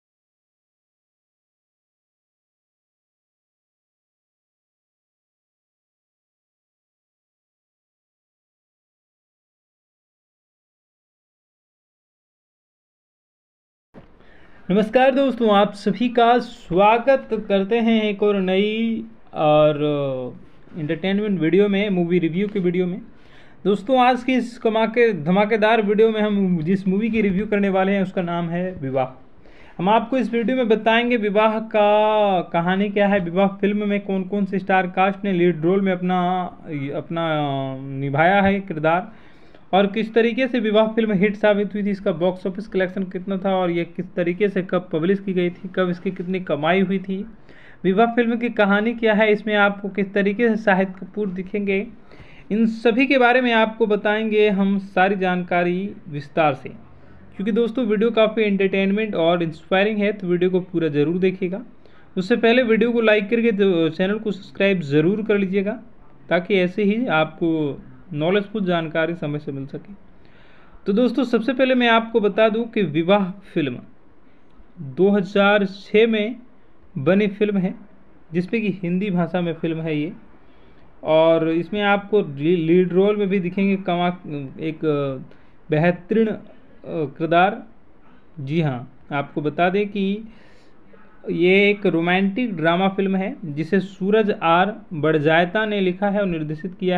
नमस्कार दोस्तों, आप सभी का स्वागत करते हैं एक और नई और इंटरटेनमेंट वीडियो में, मूवी रिव्यू की वीडियो में। दोस्तों आज की इस कमाके धमाकेदार वीडियो में हम जिस मूवी की रिव्यू करने वाले हैं उसका नाम है विवाह। हम आपको इस वीडियो में बताएंगे विवाह का कहानी क्या है, विवाह फिल्म में कौन कौन से स्टार कास्ट ने लीड रोल में अपना अपना निभाया है किरदार, और किस तरीके से विवाह फिल्म हिट साबित हुई थी, इसका बॉक्स ऑफिस कलेक्शन कितना था, और ये किस तरीके से कब पब्लिश की गई थी, कब इसकी कितनी कमाई हुई थी, विवाह फिल्म की कहानी क्या है, इसमें आपको किस तरीके से शाहिद कपूर दिखेंगे, इन सभी के बारे में आपको बताएंगे हम सारी जानकारी विस्तार से। क्योंकि दोस्तों वीडियो काफ़ी एंटरटेनमेंट और इंस्पायरिंग है, तो वीडियो को पूरा ज़रूर देखिएगा। उससे पहले वीडियो को लाइक करके तो चैनल को सब्सक्राइब ज़रूर कर लीजिएगा, ताकि ऐसे ही आपको नॉलेजफुल जानकारी समय से मिल सके। तो दोस्तों सबसे पहले मैं आपको बता दूं कि विवाह फिल्म दो हज़ार छह में बनी फिल्म है, जिसमें कि हिंदी भाषा में फिल्म है ये, और इसमें आपको लीड रोल में भी दिखेंगे कमा एक बेहतरीन किरदार। जी हाँ, आपको बता दें कि ये एक रोमांटिक ड्रामा फिल्म है जिसे सूरज आर बड़जायता ने लिखा है और निर्देशित किया है,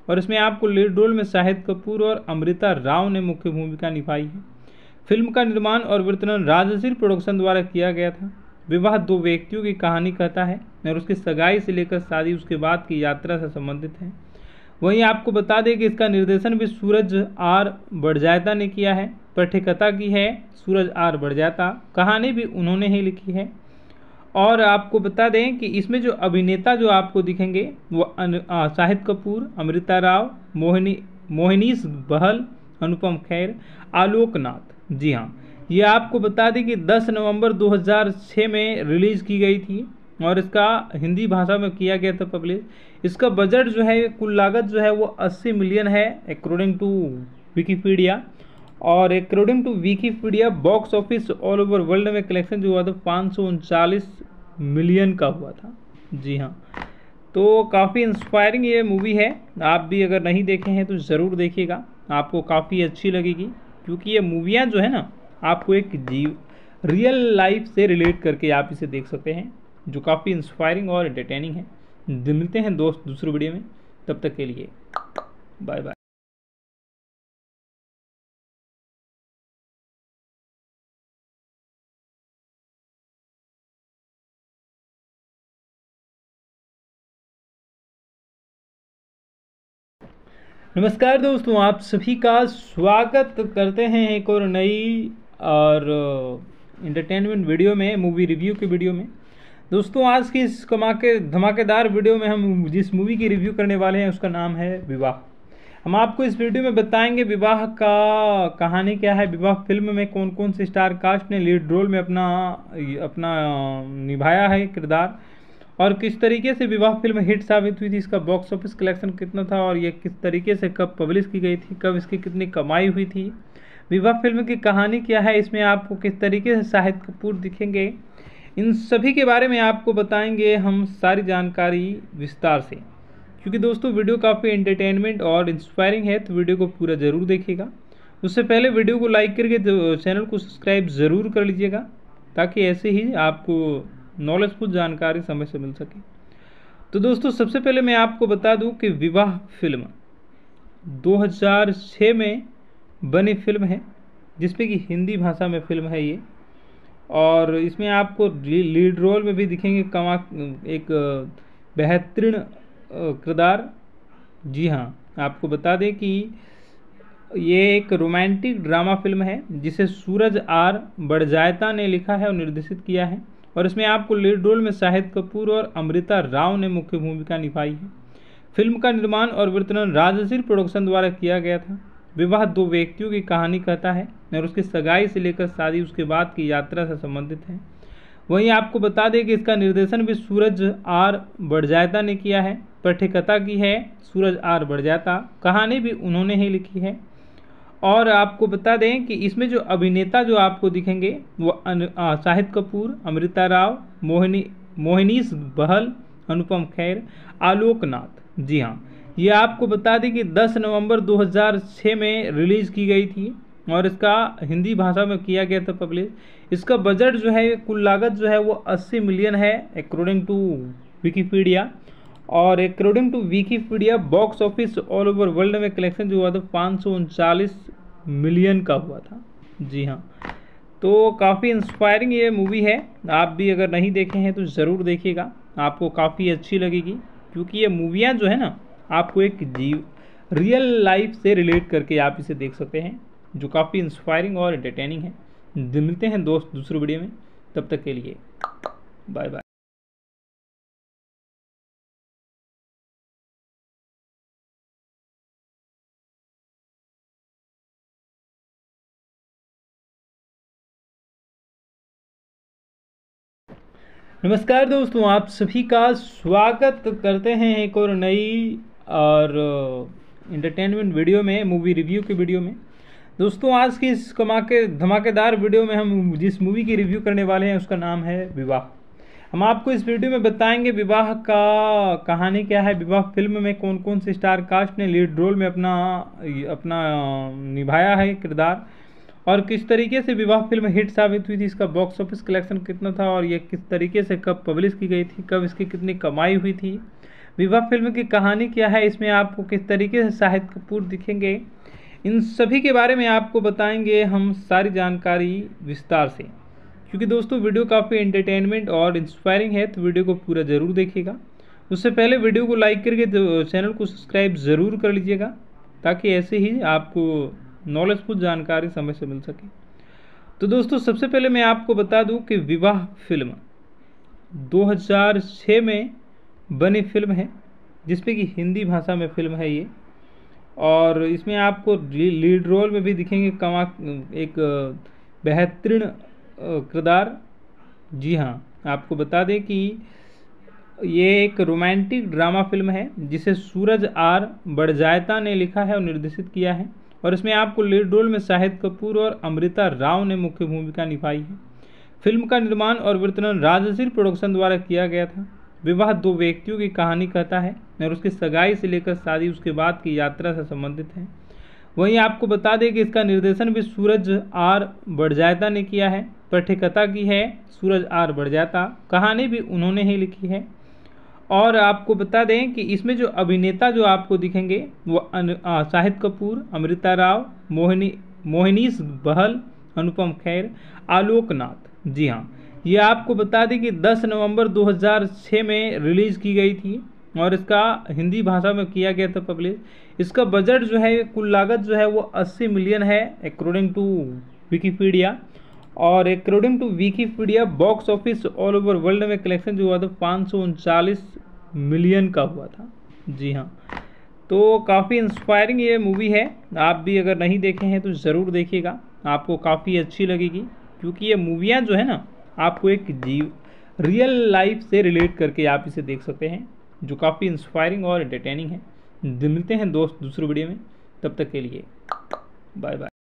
और इसमें आपको लीड रोल में शाहिद कपूर और अमृता राव ने मुख्य भूमिका निभाई है। फिल्म का निर्माण और वितरण राजश्री प्रोडक्शन द्वारा किया गया था। विवाह दो व्यक्तियों की कहानी कहता है और उसकी सगाई से लेकर शादी उसके बाद की यात्रा से संबंधित है। वहीं आपको बता दें कि इसका निर्देशन भी सूरज आर बड़जात्या ने किया है। पटकथा की है सूरज आर बड़जात्या, कहानी भी उन्होंने ही लिखी है। और आपको बता दें कि इसमें जो अभिनेता जो आपको दिखेंगे वो शाहिद कपूर, अमृता राव, मोहिनी मोहिनीश बहल, अनुपम खेर, आलोक नाथ। जी हाँ, ये आपको बता दें कि दस नवंबर दो हज़ार छह में रिलीज़ की गई थी और इसका हिंदी भाषा में किया गया था पब्लिश। इसका बजट जो है, कुल लागत जो है वो अस्सी मिलियन है अकॉर्डिंग टू विकीपीडिया। और according to Wikipedia box office all over world में कलेक्शन जो हुआ था पाँच सौ उनचालीस मिलियन का हुआ था। जी हाँ, तो काफ़ी इंस्पायरिंग ये मूवी है। आप भी अगर नहीं देखे हैं तो ज़रूर देखिएगा, आपको काफ़ी अच्छी लगेगी। क्योंकि ये मूवियाँ जो है ना, आपको एक जीव रियल लाइफ से रिलेट करके आप इसे देख सकते हैं, जो काफ़ी इंस्पायरिंग और एंटरटेनिंग है। मिलते हैं दोस्त दूसरे वीडियो में, तब तक के लिए बाय बाय। नमस्कार दोस्तों, आप सभी का स्वागत करते हैं एक और नई और इंटरटेनमेंट वीडियो में, मूवी रिव्यू की वीडियो में। दोस्तों, आज की इस कमाके धमाकेदार वीडियो में हम जिस मूवी की रिव्यू करने वाले हैं उसका नाम है विवाह। हम आपको इस वीडियो में बताएंगे विवाह का कहानी क्या है, विवाह फिल्म में कौन कौन से स्टार कास्ट ने लीड रोल में अपना अपना निभाया है किरदार, और किस तरीके से विवाह फिल्म हिट साबित हुई थी, इसका बॉक्स ऑफिस कलेक्शन कितना था, और ये किस तरीके से कब पब्लिश की गई थी, कब इसकी कितनी कमाई हुई थी, विवाह फिल्म की कहानी क्या है, इसमें आपको किस तरीके से शाहिद कपूर दिखेंगे, इन सभी के बारे में आपको बताएंगे हम सारी जानकारी विस्तार से। क्योंकि दोस्तों वीडियो काफ़ी एंटरटेनमेंट और इंस्पायरिंग है, तो वीडियो को पूरा ज़रूर देखिएगा। उससे पहले वीडियो को लाइक करके चैनल को सब्सक्राइब ज़रूर कर लीजिएगा, ताकि ऐसे ही आपको नॉलेजफुल जानकारी समय से मिल सके। तो दोस्तों, सबसे पहले मैं आपको बता दूं कि विवाह फिल्म दो हज़ार छह में बनी फिल्म है, जिसमें कि हिंदी भाषा में फिल्म है ये। और इसमें आपको लीड रोल में भी दिखेंगे कमा एक बेहतरीन किरदार। जी हाँ, आपको बता दें कि ये एक रोमांटिक ड्रामा फिल्म है, जिसे सूरज आर बड़जात्या ने लिखा है और निर्देशित किया है। और इसमें आपको लीड रोल में शाहिद कपूर और अमृता राव ने मुख्य भूमिका निभाई है। फिल्म का निर्माण और वितरण राजश्री प्रोडक्शन द्वारा किया गया था। विवाह दो व्यक्तियों की कहानी कहता है और उसकी सगाई से लेकर शादी उसके बाद की यात्रा से संबंधित है। वहीं आपको बता दें कि इसका निर्देशन भी सूरज आर बड़जात्या ने किया है। पटकथा की है सूरज आर बड़जात्या, कहानी भी उन्होंने ही लिखी है। और आपको बता दें कि इसमें जो अभिनेता जो आपको दिखेंगे वो शाहिद कपूर, अमृता राव, मोहिनी मोहिनीश बहल, अनुपम खेर, आलोक नाथ। जी हाँ, ये आपको बता दें कि दस नवंबर दो हज़ार छह में रिलीज़ की गई थी और इसका हिंदी भाषा में किया गया था पब्लिश। इसका बजट जो है, कुल लागत जो है वो अस्सी मिलियन है अकॉर्डिंग टू विकीपीडिया। और according to Wikipedia box office all over world में कलेक्शन जो हुआ था पाँच सौ उनचालीस मिलियन का हुआ था। जी हाँ, तो काफ़ी इंस्पायरिंग ये मूवी है। आप भी अगर नहीं देखे हैं तो ज़रूर देखिएगा, आपको काफ़ी अच्छी लगेगी। क्योंकि ये मूवियाँ जो है ना, आपको एक जीव रियल लाइफ से रिलेट करके आप इसे देख सकते हैं, जो काफ़ी इंस्पायरिंग और एंटरटेनिंग है। मिलते हैं दोस्त दूसरे वीडियो में, तब तक के लिए बाय बाय। नमस्कार दोस्तों, आप सभी का स्वागत करते हैं एक और नई और इंटरटेनमेंट वीडियो में, मूवी रिव्यू की वीडियो में। दोस्तों, आज की इस कमाके धमाकेदार वीडियो में हम जिस मूवी की रिव्यू करने वाले हैं उसका नाम है विवाह। हम आपको इस वीडियो में बताएंगे विवाह का कहानी क्या है, विवाह फिल्म में कौन कौन से स्टार कास्ट ने लीड रोल में अपना अपना निभाया है किरदार, और किस तरीके से विवाह फिल्म हिट साबित हुई थी, इसका बॉक्स ऑफिस कलेक्शन कितना था, और ये किस तरीके से कब पब्लिश की गई थी, कब इसकी कितनी कमाई हुई थी, विवाह फिल्म की कहानी क्या है, इसमें आपको किस तरीके से शाहिद कपूर दिखेंगे, इन सभी के बारे में आपको बताएंगे हम सारी जानकारी विस्तार से। क्योंकि दोस्तों वीडियो काफ़ी एंटरटेनमेंट और इंस्पायरिंग है, तो वीडियो को पूरा ज़रूर देखिएगा। उससे पहले वीडियो को लाइक करके तो चैनल को सब्सक्राइब ज़रूर कर लीजिएगा, ताकि ऐसे ही आपको नॉलेजफुल जानकारी समय से मिल सके। तो दोस्तों सबसे पहले मैं आपको बता दूं कि विवाह फिल्म दो हज़ार छह में बनी फिल्म है, जिसमें कि हिंदी भाषा में फिल्म है ये। और इसमें आपको लीड रोल में भी दिखेंगे कमा एक बेहतरीन किरदार। जी हाँ, आपको बता दें कि ये एक रोमांटिक ड्रामा फिल्म है, जिसे सूरज आर बड़जायता ने लिखा है और निर्देशित किया है। और इसमें आपको लीड रोल में शाहिद कपूर और अमृता राव ने मुख्य भूमिका निभाई है। फिल्म का निर्माण और वितरण राजश्री प्रोडक्शन द्वारा किया गया था। विवाह दो व्यक्तियों की कहानी कहता है और उसकी सगाई से लेकर शादी उसके बाद की यात्रा से संबंधित है। वहीं आपको बता दें कि इसका निर्देशन भी सूरज आर बड़जायता ने किया है। पटकथा की है सूरज आर बड़जायता, कहानी भी उन्होंने ही लिखी है। और आपको बता दें कि इसमें जो अभिनेता जो आपको दिखेंगे वो शाहिद कपूर, अमृता राव, मोहिनी मोहिनीश बहल, अनुपम खेर, आलोक नाथ। जी हाँ, ये आपको बता दें कि दस नवंबर दो हज़ार छह में रिलीज़ की गई थी और इसका हिंदी भाषा में किया गया था पब्लिश। इसका बजट जो है, कुल लागत जो है वो अस्सी मिलियन है अकॉर्डिंग टू विकीपीडिया। और according to Wikipedia box office all over world में कलेक्शन जो हुआ था पाँच सौ उनचालीस मिलियन का हुआ था। जी हाँ, तो काफ़ी इंस्पायरिंग ये मूवी है। आप भी अगर नहीं देखे हैं तो ज़रूर देखिएगा, आपको काफ़ी अच्छी लगेगी। क्योंकि ये मूवियाँ जो है ना, आपको एक जीव रियल लाइफ से रिलेट करके आप इसे देख सकते हैं, जो काफ़ी इंस्पायरिंग और एंटरटेनिंग है। मिलते हैं दोस्त दूसरे वीडियो में, तब तक के लिए बाय बाय।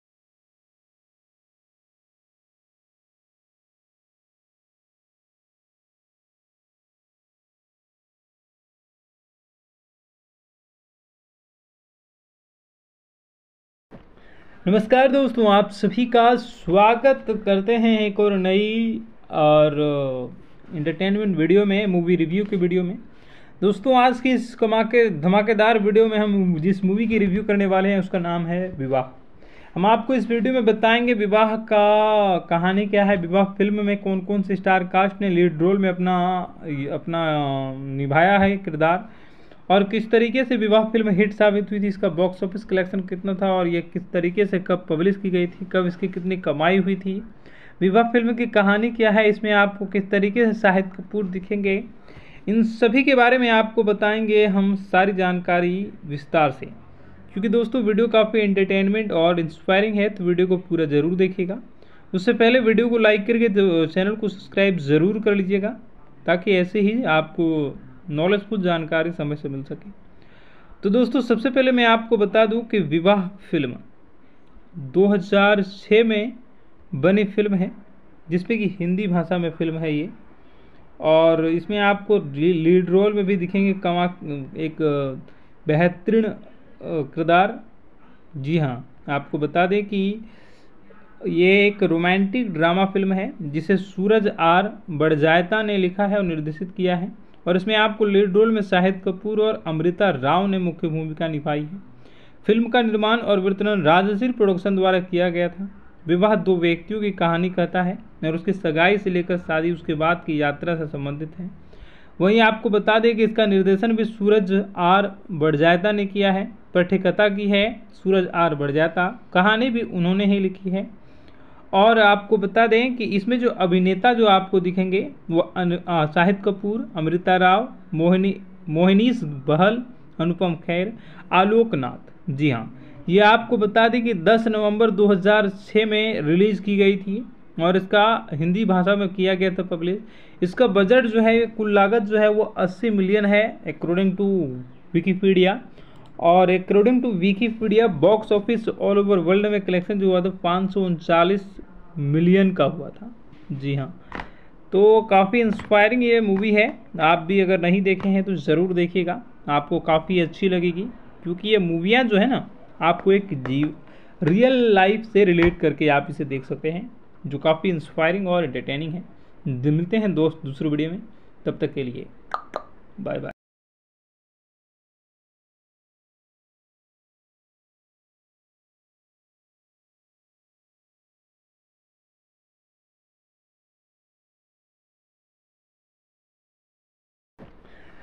नमस्कार दोस्तों, आप सभी का स्वागत करते हैं एक और नई और इंटरटेनमेंट वीडियो में, मूवी रिव्यू की वीडियो में। दोस्तों आज की इस कमा के धमाकेदार वीडियो में हम जिस मूवी की रिव्यू करने वाले हैं उसका नाम है विवाह। हम आपको इस वीडियो में बताएंगे विवाह का कहानी क्या है, विवाह फिल्म में कौन कौन से स्टार कास्ट ने लीड रोल में अपना अपना निभाया है किरदार, और किस तरीके से विवाह फिल्म हिट साबित हुई थी, इसका बॉक्स ऑफिस कलेक्शन कितना था, और ये किस तरीके से कब पब्लिश की गई थी, कब इसकी कितनी कमाई हुई थी, विवाह फिल्म की कहानी क्या है, इसमें आपको किस तरीके से शाहिद कपूर दिखेंगे, इन सभी के बारे में आपको बताएंगे हम सारी जानकारी विस्तार से। क्योंकि दोस्तों वीडियो काफ़ी एंटरटेनमेंट और इंस्पायरिंग है, तो वीडियो को पूरा ज़रूर देखिएगा। उससे पहले वीडियो को लाइक करके तो चैनल को सब्सक्राइब ज़रूर कर लीजिएगा, ताकि ऐसे ही आपको नॉलेजफुल जानकारी समय से मिल सके। तो दोस्तों सबसे पहले मैं आपको बता दूं कि विवाह फिल्म दो हज़ार छह में बनी फिल्म है, जिसमें कि हिंदी भाषा में फिल्म है ये। और इसमें आपको लीड रोल में भी दिखेंगे कमा एक बेहतरीन किरदार। जी हाँ, आपको बता दें कि ये एक रोमांटिक ड्रामा फिल्म है, जिसे सूरज आर बड़जायता ने लिखा है और निर्देशित किया है। और इसमें आपको लीड रोल में शाहिद कपूर और अमृता राव ने मुख्य भूमिका निभाई है। फिल्म का निर्माण और वितरण राजश्री प्रोडक्शन द्वारा किया गया था। विवाह दो व्यक्तियों की कहानी कहता है और उसकी सगाई से लेकर शादी उसके बाद की यात्रा से संबंधित है। वहीं आपको बता दें कि इसका निर्देशन भी सूरज आर बड़जायता ने किया है। पटकथा की है सूरज आर बड़जायता, कहानी भी उन्होंने ही लिखी है। और आपको बता दें कि इसमें जो अभिनेता जो आपको दिखेंगे वो शाहिद कपूर, अमृता राव, मोहिनी मोहिनीश बहल, अनुपम खेर, आलोक नाथ। जी हाँ, ये आपको बता दें कि दस नवंबर दो हज़ार छह में रिलीज़ की गई थी और इसका हिंदी भाषा में किया गया था पब्लिश। इसका बजट जो है, कुल लागत जो है वो अस्सी मिलियन है अकॉर्डिंग टू विकीपीडिया। और according to Wikipedia box office all over world में कलेक्शन जो हुआ था पाँच सौ उनचालीस मिलियन का हुआ था। जी हाँ, तो काफ़ी इंस्पायरिंग ये मूवी है। आप भी अगर नहीं देखे हैं तो ज़रूर देखिएगा, आपको काफ़ी अच्छी लगेगी। क्योंकि ये मूवियाँ जो है ना, आपको एक जीव रियल लाइफ से रिलेट करके आप इसे देख सकते हैं, जो काफ़ी इंस्पायरिंग और एंटरटेनिंग है। मिलते हैं दोस्त दूसरे वीडियो में, तब तक के लिए बाय बाय।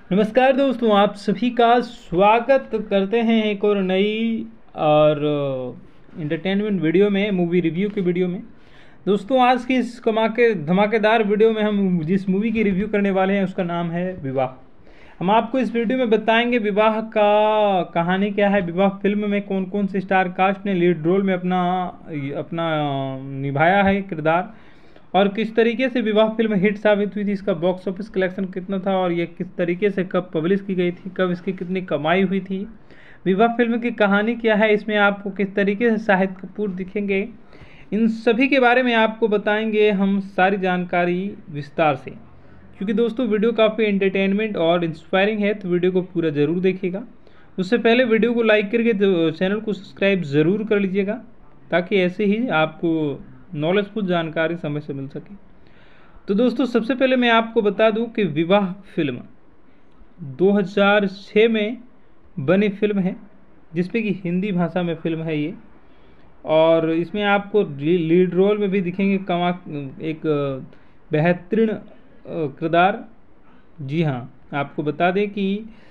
नमस्कार दोस्तों, आप सभी का स्वागत करते हैं एक और नई और इंटरटेनमेंट वीडियो में, मूवी रिव्यू की वीडियो में। दोस्तों, आज की इस कमाके धमाकेदार वीडियो में हम जिस मूवी की रिव्यू करने वाले हैं उसका नाम है विवाह। हम आपको इस वीडियो में बताएंगे विवाह का कहानी क्या है, विवाह फिल्म में कौन कौन से स्टार कास्ट ने लीड रोल में अपना अपना निभाया है किरदार, और किस तरीके से विवाह फिल्म हिट साबित हुई थी, इसका बॉक्स ऑफिस कलेक्शन कितना था, और ये किस तरीके से कब पब्लिश की गई थी, कब इसकी कितनी कमाई हुई थी, विवाह फिल्म की कहानी क्या है, इसमें आपको किस तरीके से शाहिद कपूर दिखेंगे, इन सभी के बारे में आपको बताएंगे हम सारी जानकारी विस्तार से। क्योंकि दोस्तों वीडियो काफ़ी एंटरटेनमेंट और इंस्पायरिंग है, तो वीडियो को पूरा ज़रूर देखिएगा। उससे पहले वीडियो को लाइक करके तो चैनल को सब्सक्राइब ज़रूर कर लीजिएगा, ताकि ऐसे ही आपको नॉलेजफुल जानकारी समय से मिल सके। तो दोस्तों, सबसे पहले मैं आपको बता दूं कि विवाह फिल्म दो हज़ार छह में बनी फिल्म है, जिसपे कि हिंदी भाषा में फिल्म है ये, और इसमें आपको लीड रोल में भी दिखेंगे कमा एक बेहतरीन किरदार। जी हाँ, आपको बता दें कि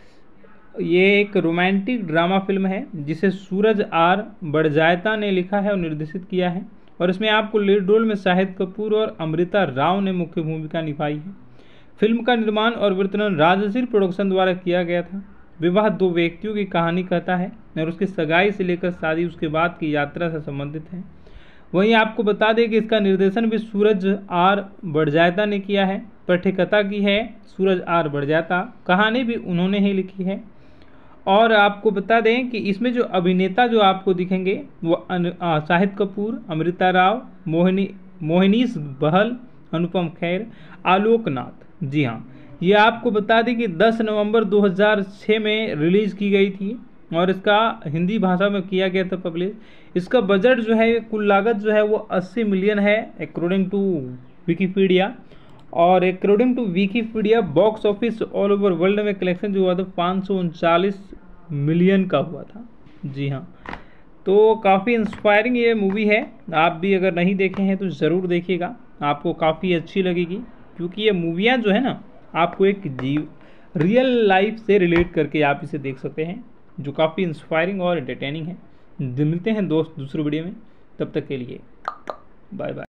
ये एक रोमांटिक ड्रामा फिल्म है जिसे सूरज आर बड़जायता ने लिखा है और निर्देशित किया है, और इसमें आपको लीड रोल में शाहिद कपूर और अमृता राव ने मुख्य भूमिका निभाई है। फिल्म का निर्माण और वितरण राजश्री प्रोडक्शन द्वारा किया गया था। विवाह दो व्यक्तियों की कहानी कहता है और उसकी सगाई से लेकर शादी उसके बाद की यात्रा से संबंधित है। वहीं आपको बता दें कि इसका निर्देशन भी सूरज आर बड़जायता ने किया है, पटकथा की है सूरज आर बड़जायता, कहानी भी उन्होंने ही लिखी है। और आपको बता दें कि इसमें जो अभिनेता जो आपको दिखेंगे वो शाहिद कपूर, अमृता राव, मोहिनी मोहिनीश बहल, अनुपम खेर, आलोक नाथ। जी हाँ, ये आपको बता दें कि दस नवंबर दो हज़ार छह में रिलीज़ की गई थी और इसका हिंदी भाषा में किया गया था पब्लिश। इसका बजट जो है, कुल लागत जो है वो अस्सी मिलियन है अकॉर्डिंग टू विकीपीडिया, और according to Wikipedia box office all over world में कलेक्शन जो हुआ था पाँच सौ उनचालीस मिलियन का हुआ था। जी हाँ, तो काफ़ी इंस्पायरिंग ये मूवी है। आप भी अगर नहीं देखे हैं तो ज़रूर देखिएगा, आपको काफ़ी अच्छी लगेगी, क्योंकि ये मूवियाँ जो है ना, आपको एक जीव रियल लाइफ से रिलेट करके आप इसे देख सकते हैं, जो काफ़ी इंस्पायरिंग और एंटरटेनिंग है। मिलते हैं दोस्त दूसरे वीडियो में, तब तक के लिए बाय बाय।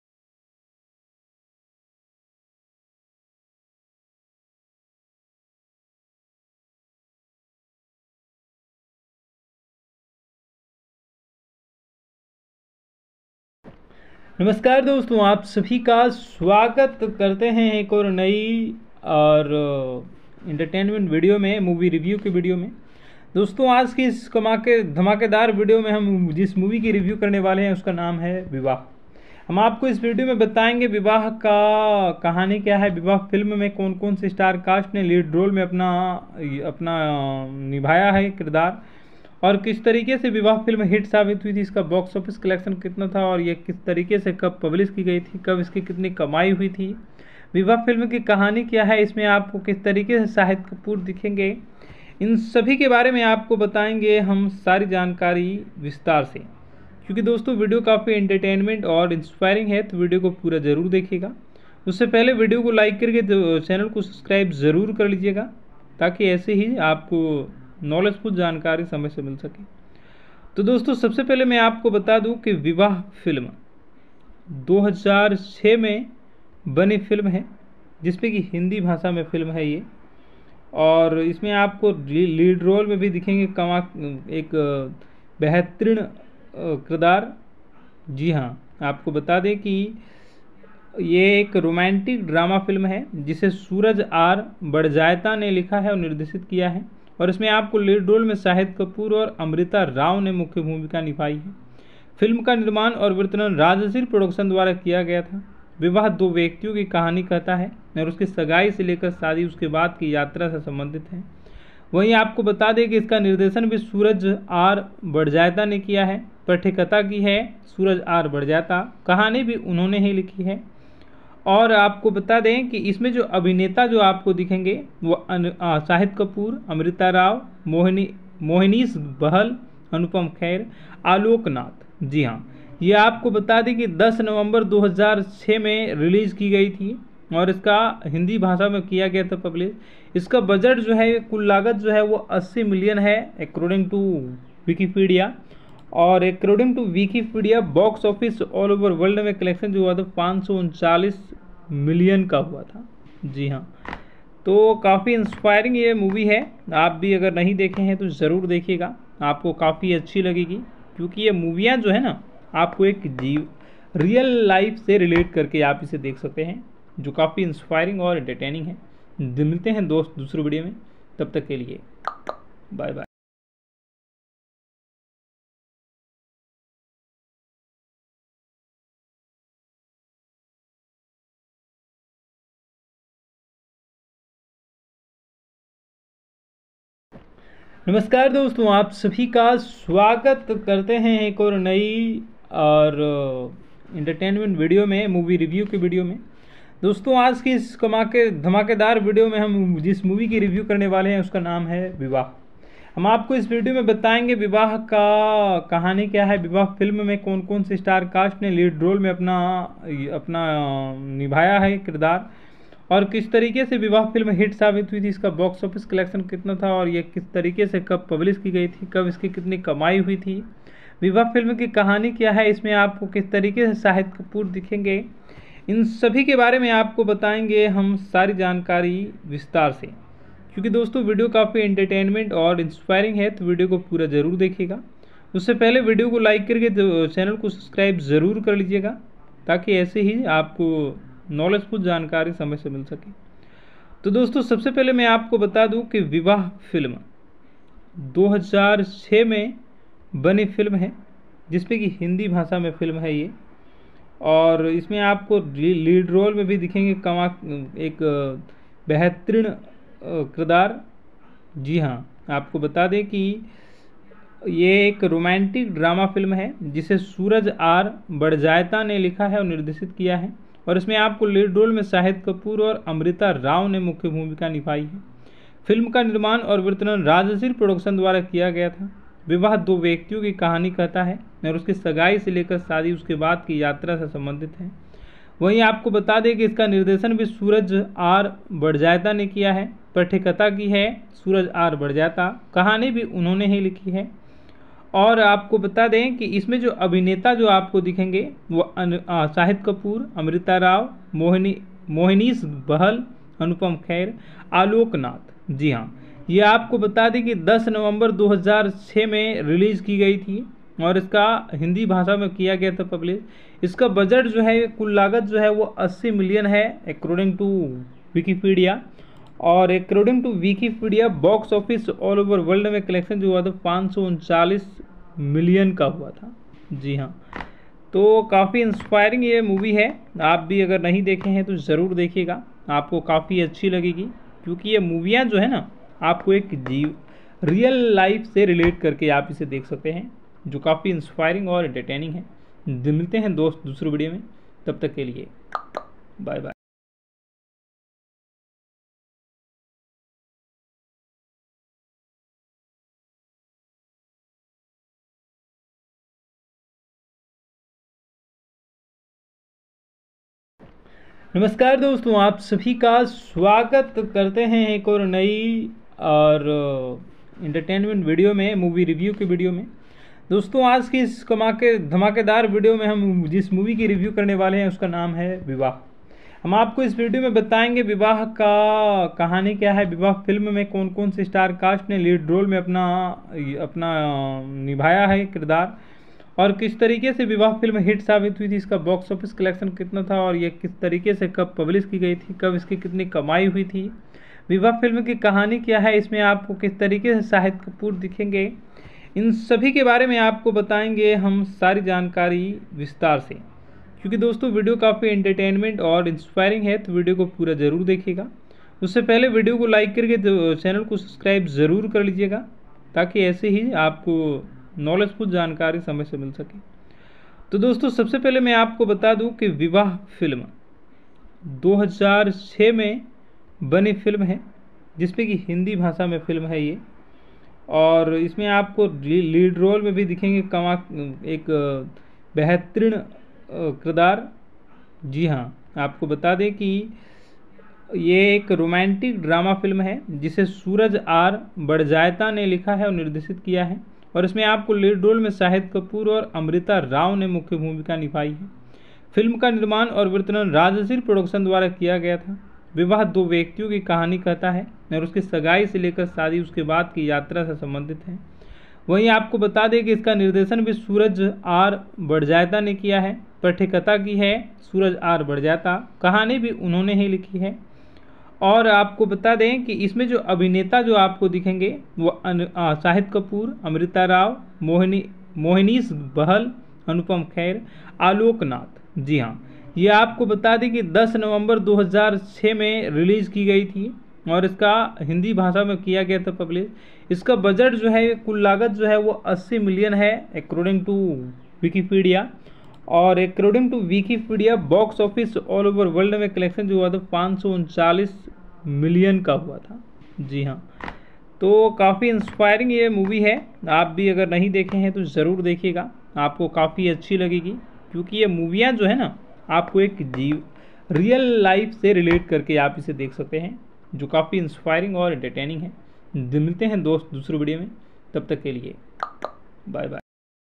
नमस्कार दोस्तों, आप सभी का स्वागत करते हैं एक और नई और इंटरटेनमेंट वीडियो में, मूवी रिव्यू की वीडियो में। दोस्तों, आज की इस कमाके धमाकेदार वीडियो में हम जिस मूवी की रिव्यू करने वाले हैं उसका नाम है विवाह। हम आपको इस वीडियो में बताएंगे विवाह का कहानी क्या है, विवाह फिल्म में कौन कौन से स्टार कास्ट ने लीड रोल में अपना अपना निभाया है किरदार, और किस तरीके से विवाह फिल्म हिट साबित हुई थी, इसका बॉक्स ऑफिस कलेक्शन कितना था, और ये किस तरीके से कब पब्लिश की गई थी, कब इसकी कितनी कमाई हुई थी, विवाह फिल्म की कहानी क्या है, इसमें आपको किस तरीके से शाहिद कपूर दिखेंगे, इन सभी के बारे में आपको बताएंगे हम सारी जानकारी विस्तार से। क्योंकि दोस्तों वीडियो काफ़ी एंटरटेनमेंट और इंस्पायरिंग है, तो वीडियो को पूरा ज़रूर देखिएगा। उससे पहले वीडियो को लाइक करके तो चैनल को सब्सक्राइब ज़रूर कर लीजिएगा, ताकि ऐसे ही आपको नॉलेजफुल जानकारी समय से मिल सके। तो दोस्तों, सबसे पहले मैं आपको बता दूं कि विवाह फिल्म दो हज़ार छह में बनी फिल्म है, जिसपे कि हिंदी भाषा में फिल्म है ये, और इसमें आपको लीड रोल में भी दिखेंगे कमा एक बेहतरीन किरदार। जी हाँ, आपको बता दें कि ये एक रोमांटिक ड्रामा फिल्म है जिसे सूरज आर बड़जायता ने लिखा है और निर्देशित किया है, और इसमें आपको लीड रोल में शाहिद कपूर और अमृता राव ने मुख्य भूमिका निभाई है। फिल्म का निर्माण और वितरण राजश्री प्रोडक्शन द्वारा किया गया था। विवाह दो व्यक्तियों की कहानी कहता है और उसकी सगाई से लेकर शादी उसके बाद की यात्रा से संबंधित है। वहीं आपको बता दें कि इसका निर्देशन भी सूरज आर बड़जायता ने किया है, पटकथा की है सूरज आर बड़जायता, कहानी भी उन्होंने ही लिखी है। और आपको बता दें कि इसमें जो अभिनेता जो आपको दिखेंगे वो शाहिद कपूर, अमृता राव, मोहिनी मोहिनीश बहल, अनुपम खेर, आलोक नाथ। जी हाँ, ये आपको बता दें कि दस नवंबर दो हज़ार छह में रिलीज़ की गई थी और इसका हिंदी भाषा में किया गया था पब्लिश। इसका बजट जो है, कुल लागत जो है वो अस्सी मिलियन है अकॉर्डिंग टू विकीपीडिया। और according to Wikipedia box office all over world में कलेक्शन जो हुआ था पाँच सौ उनचालीस मिलियन का हुआ था। जी हाँ, तो काफ़ी इंस्पायरिंग ये मूवी है। आप भी अगर नहीं देखे हैं तो ज़रूर देखिएगा, आपको काफ़ी अच्छी लगेगी। क्योंकि ये मूवियाँ जो है ना, आपको एक जीव रियल लाइफ से रिलेट करके आप इसे देख सकते हैं, जो काफ़ी इंस्पायरिंग और एंटरटेनिंग है। मिलते हैं दोस्त दूसरे वीडियो में, तब तक के लिए बाय बाय। नमस्कार दोस्तों, आप सभी का स्वागत करते हैं एक और नई और इंटरटेनमेंट वीडियो में, मूवी रिव्यू के वीडियो में। दोस्तों, आज की इस कमा के धमाकेदार वीडियो में हम जिस मूवी की रिव्यू करने वाले हैं उसका नाम है विवाह। हम आपको इस वीडियो में बताएंगे विवाह का कहानी क्या है, विवाह फिल्म में कौन कौन से स्टार कास्ट ने लीड रोल में अपना अपना निभाया है किरदार, और किस तरीके से विवाह फिल्म हिट साबित हुई थी, इसका बॉक्स ऑफिस कलेक्शन कितना था, और ये किस तरीके से कब पब्लिश की गई थी, कब इसकी कितनी कमाई हुई थी, विवाह फिल्म की कहानी क्या है, इसमें आपको किस तरीके से शाहिद कपूर दिखेंगे, इन सभी के बारे में आपको बताएंगे हम सारी जानकारी विस्तार से। क्योंकि दोस्तों वीडियो काफ़ी एंटरटेनमेंट और इंस्पायरिंग है, तो वीडियो को पूरा ज़रूर देखिएगा। उससे पहले वीडियो को लाइक करके तो चैनल को सब्सक्राइब ज़रूर कर लीजिएगा, ताकि ऐसे ही आपको नॉलेजफुल जानकारी समय से मिल सके। तो दोस्तों, सबसे पहले मैं आपको बता दूं कि विवाह फिल्म दो हज़ार छह में बनी फिल्म है, जिसमें कि हिंदी भाषा में फिल्म है ये। और इसमें आपको लीड रोल में भी दिखेंगे कमा एक बेहतरीन किरदार। जी हाँ, आपको बता दें कि ये एक रोमांटिक ड्रामा फिल्म है, जिसे सूरज आर बड़जायता ने लिखा है और निर्देशित किया है। और इसमें आपको लीड रोल में शाहिद कपूर और अमृता राव ने मुख्य भूमिका निभाई है। फिल्म का निर्माण और वितरण राजश्री प्रोडक्शन द्वारा किया गया था। विवाह दो व्यक्तियों की कहानी कहता है और उसकी सगाई से लेकर शादी उसके बाद की यात्रा से संबंधित है। वहीं आपको बता दें कि इसका निर्देशन भी सूरज आर बड़जायता ने किया है। पटकथा की है सूरज आर बड़जायता, कहानी भी उन्होंने ही लिखी है। और आपको बता दें कि इसमें जो अभिनेता जो आपको दिखेंगे वो शाहिद कपूर, अमृता राव, मोहिनी मोहिनीश बहल, अनुपम खेर, आलोक नाथ। जी हाँ, ये आपको बता दें कि दस नवंबर दो हज़ार छह में रिलीज़ की गई थी और इसका हिंदी भाषा में किया गया था पब्लिश। इसका बजट जो है, कुल लागत जो है वो अस्सी मिलियन है अकॉर्डिंग टू विकीपीडिया। और according to Wikipedia box office all over world में कलेक्शन जो हुआ था पाँच सौ उनचालीस मिलियन का हुआ था। जी हाँ, तो काफ़ी इंस्पायरिंग ये मूवी है। आप भी अगर नहीं देखे हैं तो ज़रूर देखिएगा, आपको काफ़ी अच्छी लगेगी। क्योंकि ये मूवियाँ जो है ना, आपको एक जीव रियल लाइफ से रिलेट करके आप इसे देख सकते हैं, जो काफ़ी इंस्पायरिंग और एंटरटेनिंग है। मिलते हैं दोस्त दूसरे वीडियो में, तब तक के लिए बाय बाय। नमस्कार दोस्तों, आप सभी का स्वागत करते हैं एक और नई और इंटरटेनमेंट वीडियो में, मूवी रिव्यू के वीडियो में। दोस्तों, आज की इस कमा के धमाकेदार वीडियो में हम जिस मूवी की रिव्यू करने वाले हैं उसका नाम है विवाह। हम आपको इस वीडियो में बताएंगे विवाह का कहानी क्या है, विवाह फिल्म में कौन कौन से स्टार कास्ट ने लीड रोल में अपना अपना निभाया है किरदार, और किस तरीके से विवाह फिल्म हिट साबित हुई थी, इसका बॉक्स ऑफिस कलेक्शन कितना था, और ये किस तरीके से कब पब्लिश की गई थी, कब इसकी कितनी कमाई हुई थी, विवाह फिल्म की कहानी क्या है, इसमें आपको किस तरीके से शाहिद कपूर दिखेंगे, इन सभी के बारे में आपको बताएंगे हम सारी जानकारी विस्तार से। क्योंकि दोस्तों वीडियो काफ़ी एंटरटेनमेंट और इंस्पायरिंग है, तो वीडियो को पूरा ज़रूर देखिएगा। उससे पहले वीडियो को लाइक करके तो चैनल को सब्सक्राइब ज़रूर कर लीजिएगा, ताकि ऐसे ही आपको नॉलेजफुल जानकारी समय से मिल सके। तो दोस्तों, सबसे पहले मैं आपको बता दूं कि विवाह फिल्म दो हज़ार छह में बनी फिल्म है, जिसमें कि हिंदी भाषा में फिल्म है ये। और इसमें आपको लीड रोल में भी दिखेंगे कमा एक बेहतरीन किरदार। जी हाँ, आपको बता दें कि ये एक रोमांटिक ड्रामा फिल्म है जिसे सूरज आर बड़जायता ने लिखा है और निर्देशित किया है, और इसमें आपको लीड रोल में शाहिद कपूर और अमृता राव ने मुख्य भूमिका निभाई है। फिल्म का निर्माण और वितरण राजश्री प्रोडक्शन द्वारा किया गया था। विवाह दो व्यक्तियों की कहानी कहता है और उसकी सगाई से लेकर शादी उसके बाद की यात्रा से संबंधित है। वहीं आपको बता दें कि इसका निर्देशन भी सूरज आर बड़जायता ने किया है। पटकथा की है सूरज आर बड़जायता, कहानी भी उन्होंने ही लिखी है। और आपको बता दें कि इसमें जो अभिनेता जो आपको दिखेंगे वो शाहिद कपूर, अमृता राव, मोहिनी मोहिनीश बहल, अनुपम खेर, आलोक नाथ। जी हाँ, ये आपको बता दें कि दस नवंबर दो हज़ार छह में रिलीज़ की गई थी और इसका हिंदी भाषा में किया गया था पब्लिश। इसका बजट जो है, कुल लागत जो है वो अस्सी मिलियन है अकॉर्डिंग टू विकीपीडिया, और according to Wikipedia box office all over world में कलेक्शन जो हुआ था पाँच सौ उनचालीस मिलियन का हुआ था। जी हाँ, तो काफ़ी इंस्पायरिंग ये मूवी है। आप भी अगर नहीं देखे हैं तो ज़रूर देखिएगा, आपको काफ़ी अच्छी लगेगी, क्योंकि ये मूवियाँ जो है ना आपको एक जीव रियल लाइफ से रिलेट करके आप इसे देख सकते हैं, जो काफ़ी इंस्पायरिंग और एंटरटेनिंग है। मिलते हैं दोस्त दूसरे वीडियो में, तब तक के लिए बाय बाय।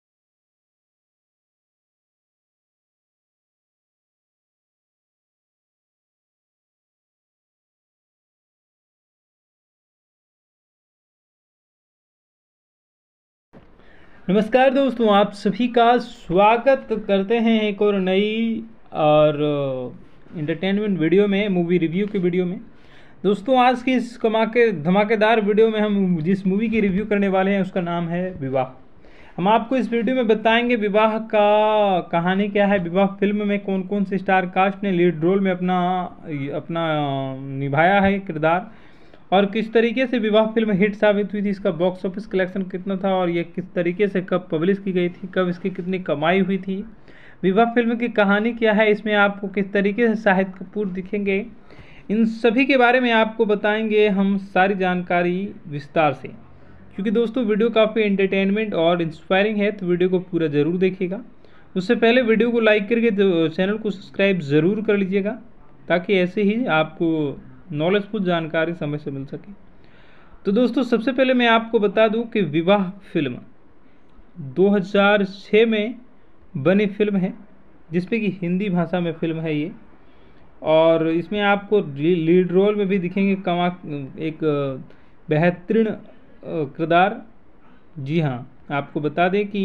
नमस्कार दोस्तों, आप सभी का स्वागत करते हैं एक और नई और इंटरटेनमेंट वीडियो में, मूवी रिव्यू की वीडियो में। दोस्तों, आज की इस कमाके धमाकेदार वीडियो में हम जिस मूवी की रिव्यू करने वाले हैं उसका नाम है विवाह। हम आपको इस वीडियो में बताएंगे विवाह का कहानी क्या है, विवाह फिल्म में कौन कौन से स्टार कास्ट ने लीड रोल में अपना अपना निभाया है किरदार, और किस तरीके से विवाह फिल्म हिट साबित हुई थी, इसका बॉक्स ऑफिस कलेक्शन कितना था, और ये किस तरीके से कब पब्लिश की गई थी, कब इसकी कितनी कमाई हुई थी, विवाह फिल्म की कहानी क्या है, इसमें आपको किस तरीके से शाहिद कपूर दिखेंगे, इन सभी के बारे में आपको बताएंगे हम सारी जानकारी विस्तार से। क्योंकि दोस्तों वीडियो काफ़ी एंटरटेनमेंट और इंस्पायरिंग है, तो वीडियो को पूरा ज़रूर देखिएगा। उससे पहले वीडियो को लाइक करके तो चैनल को सब्सक्राइब ज़रूर कर लीजिएगा, ताकि ऐसे ही आपको नॉलेजफुल जानकारी समय से मिल सके। तो दोस्तों, सबसे पहले मैं आपको बता दूं कि विवाह फिल्म दो हज़ार छह में बनी फिल्म है, जिसमें कि हिंदी भाषा में फिल्म है ये, और इसमें आपको लीड रोल में भी दिखेंगे कमा एक बेहतरीन किरदार। जी हाँ, आपको बता दें कि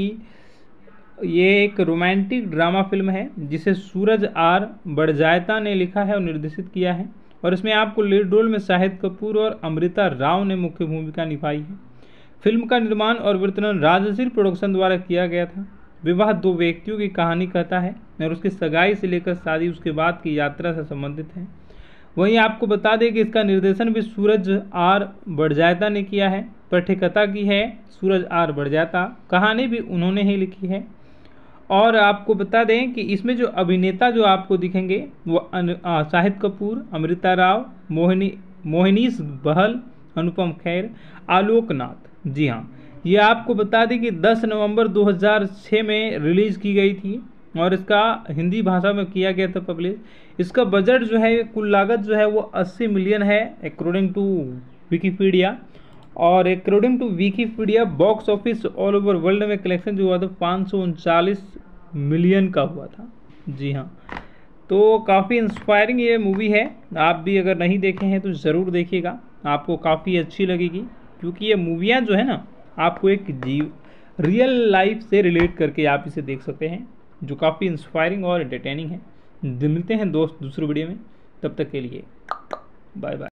ये एक रोमांटिक ड्रामा फिल्म है जिसे सूरज आर बड़जायता ने लिखा है और निर्देशित किया है, और इसमें आपको लीड रोल में शाहिद कपूर और अमृता राव ने मुख्य भूमिका निभाई है। फिल्म का निर्माण और वितरण राजश्री प्रोडक्शन द्वारा किया गया था। विवाह दो व्यक्तियों की कहानी कहता है और उसकी सगाई से लेकर शादी उसके बाद की यात्रा से संबंधित है। वहीं आपको बता दें कि इसका निर्देशन भी सूरज आर बड़जायता ने किया है। पटकथा की है सूरज आर बड़जायता, कहानी भी उन्होंने ही लिखी है। और आपको बता दें कि इसमें जो अभिनेता जो आपको दिखेंगे वो शाहिद कपूर, अमृता राव, मोहिनी मोहिनीश बहल, अनुपम खेर, आलोक नाथ। जी हाँ, ये आपको बता दें कि दस नवंबर दो हज़ार छह में रिलीज़ की गई थी और इसका हिंदी भाषा में किया गया था पब्लिश। इसका बजट जो है, कुल लागत जो है वो अस्सी मिलियन है अकॉर्डिंग टू विकीपीडिया, और according to Wikipedia box office all over world में कलेक्शन जो हुआ था पाँच सौ उनचालीस मिलियन का हुआ था। जी हाँ, तो काफ़ी इंस्पायरिंग ये मूवी है। आप भी अगर नहीं देखे हैं तो ज़रूर देखिएगा, आपको काफ़ी अच्छी लगेगी, क्योंकि ये मूवियाँ जो है ना आपको एक जीव रियल लाइफ से रिलेट करके आप इसे देख सकते हैं, जो काफ़ी इंस्पायरिंग और एंटरटेनिंग है। मिलते हैं दोस्त दूसरे वीडियो में, तब तक के लिए बाय बाय।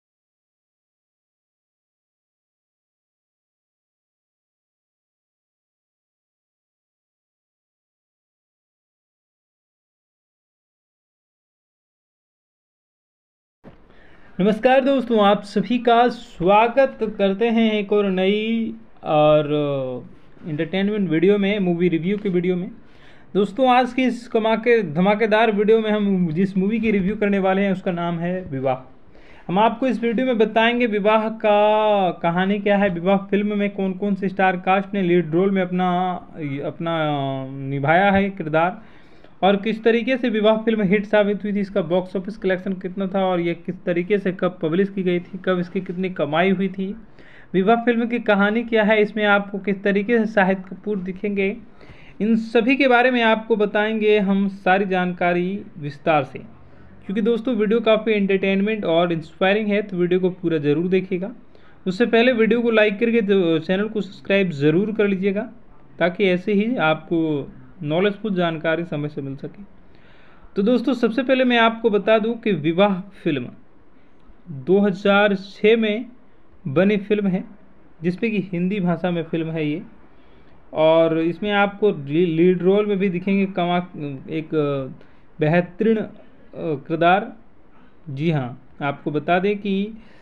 नमस्कार दोस्तों, आप सभी का स्वागत करते हैं एक और नई और इंटरटेनमेंट वीडियो में, मूवी रिव्यू की वीडियो में। दोस्तों, आज की इस कमाके धमाकेदार वीडियो में हम जिस मूवी की रिव्यू करने वाले हैं उसका नाम है विवाह। हम आपको इस वीडियो में बताएंगे विवाह का कहानी क्या है, विवाह फिल्म में कौन कौन से स्टार कास्ट ने लीड रोल में अपना अपना निभाया है किरदार, और किस तरीके से विवाह फिल्म हिट साबित हुई थी, इसका बॉक्स ऑफिस कलेक्शन कितना था और यह किस तरीके से कब पब्लिश की गई थी, कब इसकी कितनी कमाई हुई थी, विवाह फिल्म की कहानी क्या है, इसमें आपको किस तरीके से शाहिद कपूर दिखेंगे, इन सभी के बारे में आपको बताएंगे हम सारी जानकारी विस्तार से। क्योंकि दोस्तों वीडियो काफ़ी एंटरटेनमेंट और इंस्पायरिंग है, तो वीडियो को पूरा ज़रूर देखिएगा। उससे पहले वीडियो को लाइक करके चैनल को सब्सक्राइब ज़रूर कर लीजिएगा, ताकि ऐसे ही आपको नॉलेजफुल जानकारी समय से मिल सके। तो दोस्तों सबसे पहले मैं आपको बता दूं कि विवाह फिल्म दो हज़ार छह में बनी फिल्म है, जिसमें कि हिंदी भाषा में फिल्म है ये, और इसमें आपको लीड रोल में भी दिखेंगे कमा एक बेहतरीन किरदार। जी हाँ, आपको बता दें कि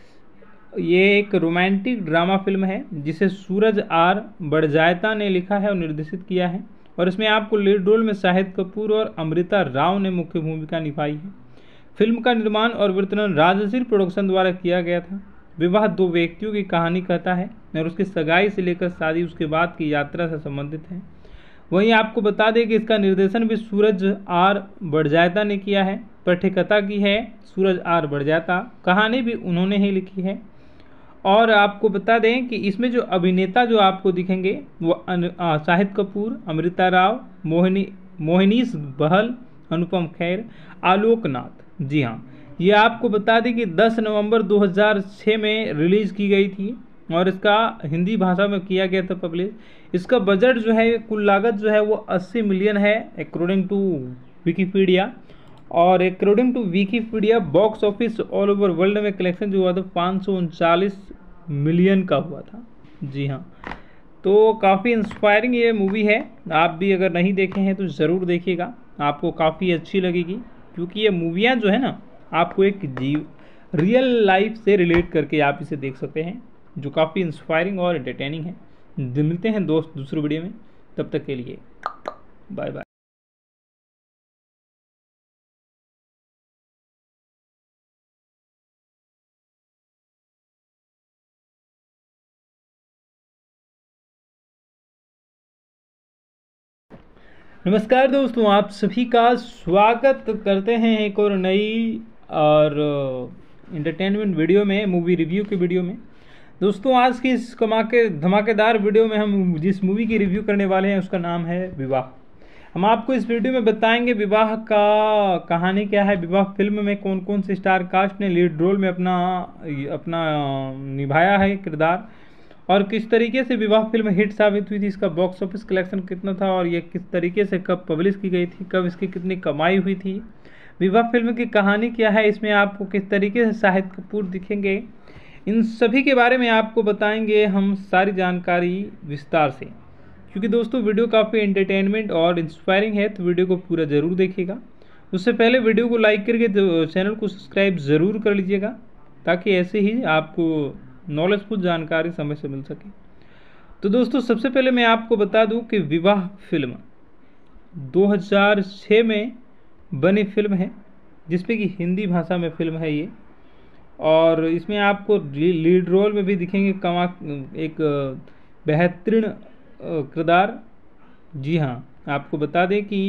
ये एक रोमांटिक ड्रामा फिल्म है जिसे सूरज आर बड़जायता ने लिखा है और निर्देशित किया है, और इसमें आपको लीड रोल में शाहिद कपूर और अमृता राव ने मुख्य भूमिका निभाई है। फिल्म का निर्माण और वितरण राजश्री प्रोडक्शन द्वारा किया गया था। विवाह दो व्यक्तियों की कहानी कहता है और उसकी सगाई से लेकर शादी उसके बाद की यात्रा से संबंधित है। वहीं आपको बता दें कि इसका निर्देशन भी सूरज आर बड़जायता ने किया है। पटकथा की है सूरज आर बड़जायता, कहानी भी उन्होंने ही लिखी है। और आपको बता दें कि इसमें जो अभिनेता जो आपको दिखेंगे वो शाहिद कपूर, अमृता राव, मोहिनी मोहिनीश बहल, अनुपम खेर, आलोक नाथ। जी हाँ, ये आपको बता दें कि दस नवंबर दो हज़ार छह में रिलीज़ की गई थी और इसका हिंदी भाषा में किया गया था पब्लिश। इसका बजट जो है, कुल लागत जो है वो अस्सी मिलियन है अकॉर्डिंग टू विकीपीडिया, और according to Wikipedia box office all over world में कलेक्शन जो हुआ था पाँच सौ उनचालीस मिलियन का हुआ था। जी हाँ, तो काफ़ी इंस्पायरिंग ये मूवी है। आप भी अगर नहीं देखे हैं तो ज़रूर देखिएगा, आपको काफ़ी अच्छी लगेगी। क्योंकि ये मूवियाँ जो है ना, आपको एक जीव रियल लाइफ से रिलेट करके आप इसे देख सकते हैं, जो काफ़ी इंस्पायरिंग और एंटरटेनिंग है। मिलते हैं दोस्त दूसरे वीडियो में, तब तक के लिए बाय बाय। नमस्कार दोस्तों, आप सभी का स्वागत करते हैं एक और नई और इंटरटेनमेंट वीडियो में, मूवी रिव्यू की वीडियो में। दोस्तों आज की इस कमा के धमाकेदार वीडियो में हम जिस मूवी की रिव्यू करने वाले हैं उसका नाम है विवाह। हम आपको इस वीडियो में बताएंगे विवाह का कहानी क्या है, विवाह फिल्म में कौन कौन से स्टार कास्ट ने लीड रोल में अपना अपना निभाया है किरदार, और किस तरीके से विवाह फिल्म हिट साबित हुई थी, इसका बॉक्स ऑफिस कलेक्शन कितना था और यह किस तरीके से कब पब्लिश की गई थी, कब इसकी कितनी कमाई हुई थी, विवाह फिल्म की कहानी क्या है, इसमें आपको किस तरीके से शाहिद कपूर दिखेंगे, इन सभी के बारे में आपको बताएंगे हम सारी जानकारी विस्तार से। क्योंकि दोस्तों वीडियो काफ़ी एंटरटेनमेंट और इंस्पायरिंग है, तो वीडियो को पूरा ज़रूर देखिएगा। उससे पहले वीडियो को लाइक करके चैनल को सब्सक्राइब ज़रूर कर लीजिएगा, ताकि ऐसे ही आपको नॉलेजफुल जानकारी समय से मिल सके। तो दोस्तों सबसे पहले मैं आपको बता दूं कि विवाह फिल्म दो हज़ार छह में बनी फिल्म है, जिसमें कि हिंदी भाषा में फिल्म है ये, और इसमें आपको लीड रोल में भी दिखेंगे कमा एक बेहतरीन किरदार। जी हाँ, आपको बता दें कि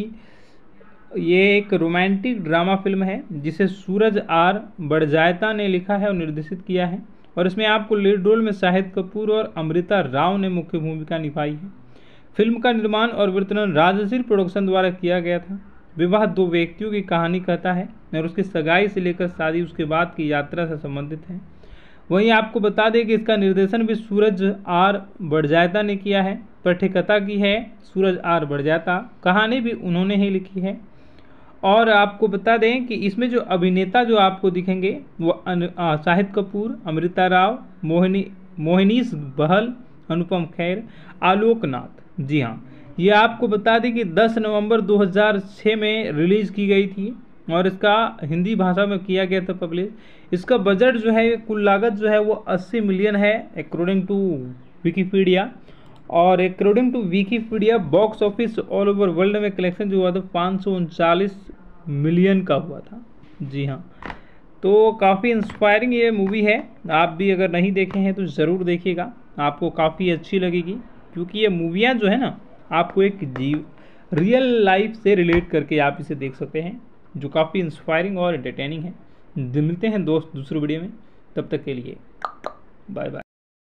ये एक रोमांटिक ड्रामा फिल्म है जिसे सूरज आर बड़जायता ने लिखा है और निर्देशित किया है, और इसमें आपको लीड रोल में शाहिद कपूर और अमृता राव ने मुख्य भूमिका निभाई है। फिल्म का निर्माण और वितरण राजश्री प्रोडक्शन द्वारा किया गया था। विवाह दो व्यक्तियों की कहानी कहता है और उसकी सगाई से लेकर शादी उसके बाद की यात्रा से संबंधित है। वहीं आपको बता दें कि इसका निर्देशन भी सूरज आर बड़जायता ने किया है। पटकथा की है सूरज आर बड़जायता, कहानी भी उन्होंने ही लिखी है। और आपको बता दें कि इसमें जो अभिनेता जो आपको दिखेंगे वो शाहिद कपूर, अमृता राव, मोहिनी मोहिनीश बहल, अनुपम खेर, आलोक नाथ। जी हाँ, ये आपको बता दें कि दस नवंबर दो हज़ार छह में रिलीज़ की गई थी और इसका हिंदी भाषा में किया गया था पब्लिश। इसका बजट जो है, कुल लागत जो है वो अस्सी मिलियन है अकॉर्डिंग टू विकीपीडिया, और according to Wikipedia box office all over world में कलेक्शन जो हुआ था पाँच सौ उनचालीस मिलियन का हुआ था। जी हाँ, तो काफ़ी इंस्पायरिंग ये मूवी है। आप भी अगर नहीं देखे हैं तो ज़रूर देखिएगा, आपको काफ़ी अच्छी लगेगी। क्योंकि ये मूवियाँ जो है ना, आपको एक जीव रियल लाइफ से रिलेट करके आप इसे देख सकते हैं, जो काफ़ी इंस्पायरिंग और एंटरटेनिंग है। मिलते हैं दोस्त दूसरे वीडियो में, तब तक के लिए बाय बाय।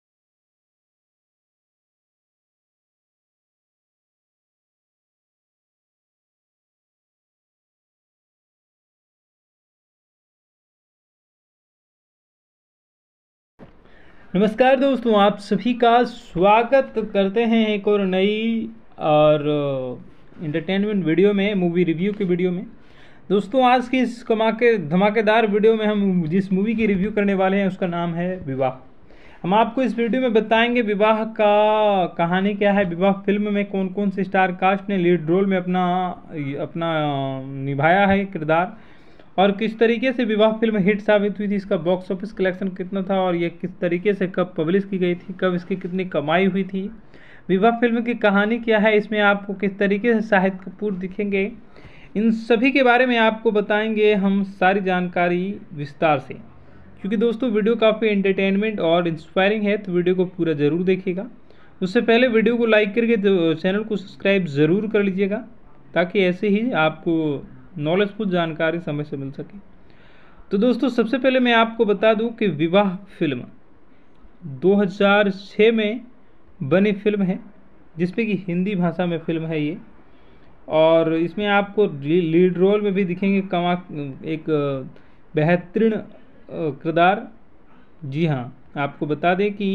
नमस्कार दोस्तों, आप सभी का स्वागत करते हैं एक और नई और इंटरटेनमेंट वीडियो में, मूवी रिव्यू की वीडियो में। दोस्तों आज की इस कमा के धमाकेदार वीडियो में हम जिस मूवी की रिव्यू करने वाले हैं उसका नाम है विवाह। हम आपको इस वीडियो में बताएंगे विवाह का कहानी क्या है, विवाह फिल्म में कौन कौन से स्टार कास्ट ने लीड रोल में अपना अपना निभाया है किरदार, और किस तरीके से विवाह फिल्म हिट साबित हुई थी, इसका बॉक्स ऑफिस कलेक्शन कितना था, और ये किस तरीके से कब पब्लिश की गई थी, कब इसकी कितनी कमाई हुई थी, विवाह फिल्म की कहानी क्या है, इसमें आपको किस तरीके से शाहिद कपूर दिखेंगे, इन सभी के बारे में आपको बताएंगे हम सारी जानकारी विस्तार से। क्योंकि दोस्तों वीडियो काफ़ी एंटरटेनमेंट और इंस्पायरिंग है, तो वीडियो को पूरा ज़रूर देखिएगा। उससे पहले वीडियो को लाइक करके तो चैनल को सब्सक्राइब ज़रूर कर लीजिएगा, ताकि ऐसे ही आपको नॉलेजफुल जानकारी समय से मिल सके। तो दोस्तों सबसे पहले मैं आपको बता दूं कि विवाह फिल्म दो हज़ार छह में बनी फिल्म है, जिसपे कि हिंदी भाषा में फिल्म है ये, और इसमें आपको लीड रोल में भी दिखेंगे कमा एक बेहतरीन किरदार। जी हाँ, आपको बता दें कि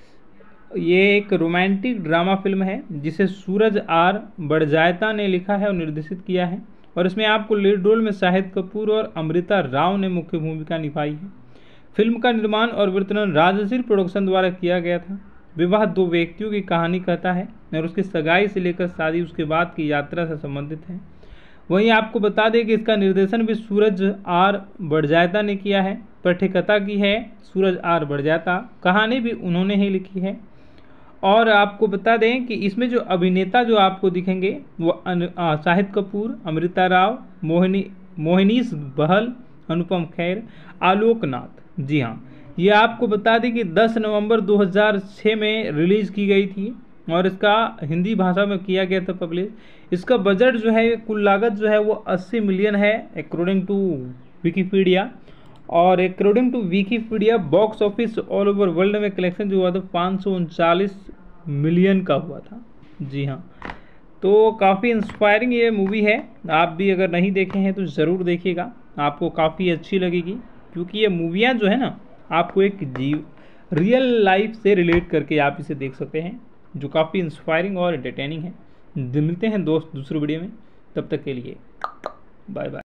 ये एक रोमांटिक ड्रामा फिल्म है, जिसे सूरज आर बड़जायता ने लिखा है और निर्देशित किया है, और इसमें आपको लीड रोल में शाहिद कपूर और अमृता राव ने मुख्य भूमिका निभाई है। फिल्म का निर्माण और वितरण राजश्री प्रोडक्शन द्वारा किया गया था। विवाह दो व्यक्तियों की कहानी कहता है और उसकी सगाई से लेकर शादी उसके बाद की यात्रा से संबंधित है। वहीं आपको बता दें कि इसका निर्देशन भी सूरज आर बड़जायता ने किया है, पटकथा की है सूरज आर बड़जायता, कहानी भी उन्होंने ही लिखी है। और आपको बता दें कि इसमें जो अभिनेता जो आपको दिखेंगे वो शाहिद कपूर, अमृता राव, मोहिनी मोहिनीश बहल, अनुपम खेर, आलोक नाथ। जी हाँ, ये आपको बता दें कि दस नवंबर दो हज़ार छह में रिलीज़ की गई थी और इसका हिंदी भाषा में किया गया था पब्लिश। इसका बजट जो है, कुल लागत जो है वो अस्सी मिलियन है अकॉर्डिंग टू विकीपीडिया, और according to Wikipedia box office all over world में कलेक्शन जो हुआ था पाँच सौ उनचालीस मिलियन का हुआ था। जी हाँ, तो काफ़ी इंस्पायरिंग ये मूवी है। आप भी अगर नहीं देखे हैं तो ज़रूर देखिएगा, आपको काफ़ी अच्छी लगेगी। क्योंकि ये मूवियाँ जो है ना, आपको एक जीव रियल लाइफ से रिलेट करके आप इसे देख सकते हैं, जो काफ़ी इंस्पायरिंग और एंटरटेनिंग है। मिलते हैं दोस्त दूसरे वीडियो में, तब तक के लिए बाय बाय।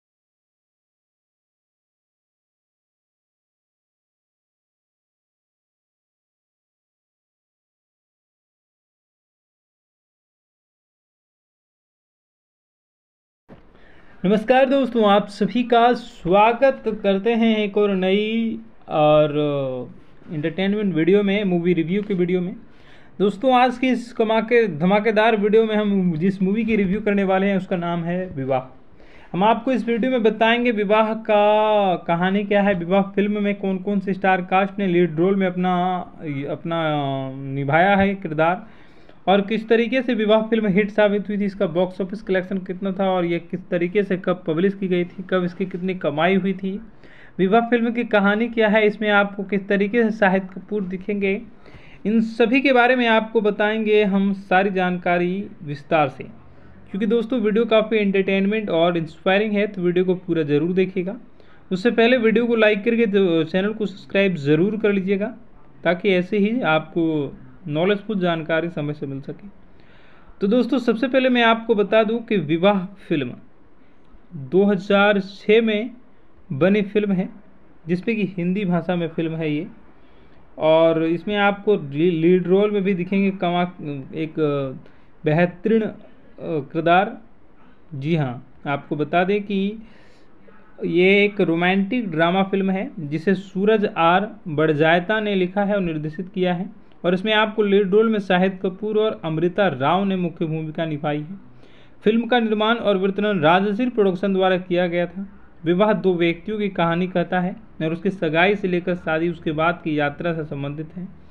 नमस्कार दोस्तों, आप सभी का स्वागत करते हैं एक और नई और इंटरटेनमेंट वीडियो में, मूवी रिव्यू की वीडियो में। दोस्तों आज की इस कमा के धमाकेदार वीडियो में हम जिस मूवी की रिव्यू करने वाले हैं उसका नाम है विवाह। हम आपको इस वीडियो में बताएंगे विवाह का कहानी क्या है, विवाह फिल्म में कौन कौन से स्टार कास्ट ने लीड रोल में अपना अपना निभाया है किरदार, और किस तरीके से विवाह फिल्म हिट साबित हुई थी, इसका बॉक्स ऑफिस कलेक्शन कितना था, और ये किस तरीके से कब पब्लिश की गई थी, कब इसकी कितनी कमाई हुई थी, विवाह फिल्म की कहानी क्या है, इसमें आपको किस तरीके से शाहिद कपूर दिखेंगे, इन सभी के बारे में आपको बताएंगे हम सारी जानकारी विस्तार से। क्योंकि दोस्तों वीडियो काफ़ी एंटरटेनमेंट और इंस्पायरिंग है, तो वीडियो को पूरा ज़रूर देखिएगा। उससे पहले वीडियो को लाइक करके तो चैनल को सब्सक्राइब ज़रूर कर लीजिएगा, ताकि ऐसे ही आपको नॉलेजफुल जानकारी समय से मिल सके। तो दोस्तों सबसे पहले मैं आपको बता दूं कि विवाह फिल्म दो हज़ार छह में बनी फिल्म है, जिसपे कि हिंदी भाषा में फिल्म है ये, और इसमें आपको लीड रोल में भी दिखेंगे कमा एक बेहतरीन किरदार। जी हाँ, आपको बता दें कि ये एक रोमांटिक ड्रामा फिल्म है, जिसे सूरज आर बड़जायता ने लिखा है और निर्देशित किया है, और इसमें आपको लीड रोल में शाहिद कपूर और अमृता राव ने मुख्य भूमिका निभाई है। फिल्म का निर्माण और वितरण राजश्री प्रोडक्शन द्वारा किया गया था। विवाह दो व्यक्तियों की कहानी कहता है और उसकी सगाई से लेकर शादी उसके बाद की यात्रा से संबंधित है।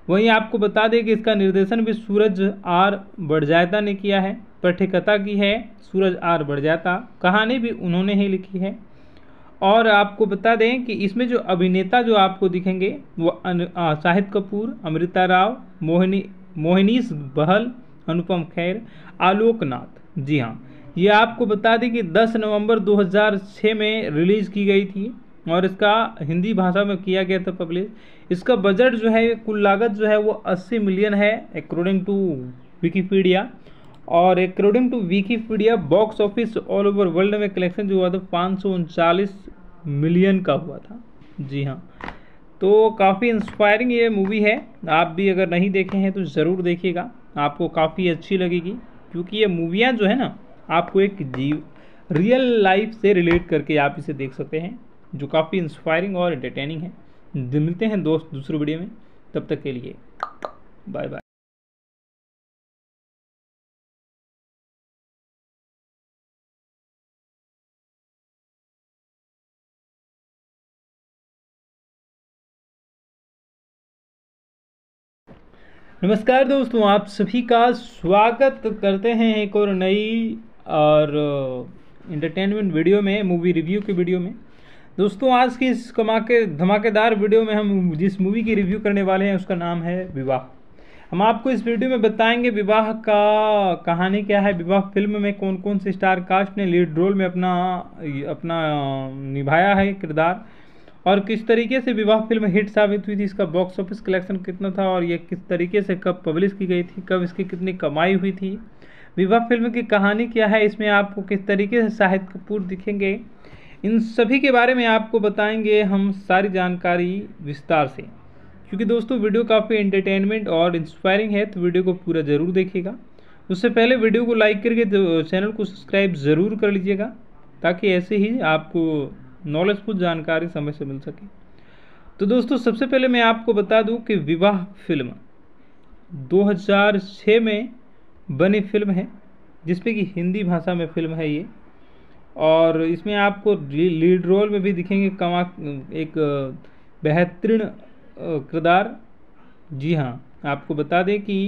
वहीं आपको बता दें कि इसका निर्देशन भी सूरज आर बड़जात्या ने किया है। पटकथा की है सूरज आर बड़जात्या, कहानी भी उन्होंने ही लिखी है। और आपको बता दें कि इसमें जो अभिनेता जो आपको दिखेंगे वो शाहिद कपूर, अमृता राव, मोहिनी मोहिनीश बहल, अनुपम खेर, आलोक नाथ। जी हाँ, ये आपको बता दें कि दस नवंबर दो हज़ार छह में रिलीज़ की गई थी और इसका हिंदी भाषा में किया गया था पब्लिश। इसका बजट जो है, कुल लागत जो है वो अस्सी मिलियन है अकॉर्डिंग टू विकीपीडिया। और according to Wikipedia box office all over world में कलेक्शन जो हुआ था पाँच सौ उनचालीस मिलियन का हुआ था। जी हाँ, तो काफ़ी इंस्पायरिंग ये मूवी है। आप भी अगर नहीं देखे हैं तो ज़रूर देखिएगा, आपको काफ़ी अच्छी लगेगी। क्योंकि ये मूवियाँ जो है ना, आपको एक जीव रियल लाइफ से रिलेट करके आप इसे देख सकते हैं, जो काफ़ी इंस्पायरिंग और एंटरटेनिंग है। मिलते हैं दोस्त दूसरे वीडियो में, तब तक के लिए बाय बाय। नमस्कार दोस्तों, आप सभी का स्वागत करते हैं एक और नई और इंटरटेनमेंट वीडियो में, मूवी रिव्यू की वीडियो में। दोस्तों, आज की इस कमाके धमाकेदार वीडियो में हम जिस मूवी की रिव्यू करने वाले हैं उसका नाम है विवाह। हम आपको इस वीडियो में बताएंगे विवाह का कहानी क्या है, विवाह फिल्म में कौन कौन से स्टार कास्ट ने लीड रोल में अपना अपना निभाया है किरदार, और किस तरीके से विवाह फिल्म हिट साबित हुई थी, इसका बॉक्स ऑफिस कलेक्शन कितना था, और ये किस तरीके से कब पब्लिश की गई थी, कब इसकी कितनी कमाई हुई थी, विवाह फिल्म की कहानी क्या है, इसमें आपको किस तरीके से शाहिद कपूर दिखेंगे, इन सभी के बारे में आपको बताएंगे हम सारी जानकारी विस्तार से। क्योंकि दोस्तों वीडियो काफ़ी एंटरटेनमेंट और इंस्पायरिंग है, तो वीडियो को पूरा ज़रूर देखिएगा। उससे पहले वीडियो को लाइक करके चैनल को सब्सक्राइब ज़रूर कर लीजिएगा, ताकि ऐसे ही आपको नॉलेजफुल जानकारी समय से मिल सके। तो दोस्तों, सबसे पहले मैं आपको बता दूं कि विवाह फिल्म दो हज़ार छह में बनी फिल्म है, जिसमें कि हिंदी भाषा में फिल्म है ये। और इसमें आपको लीड रोल में भी दिखेंगे कमा एक बेहतरीन किरदार। जी हाँ, आपको बता दें कि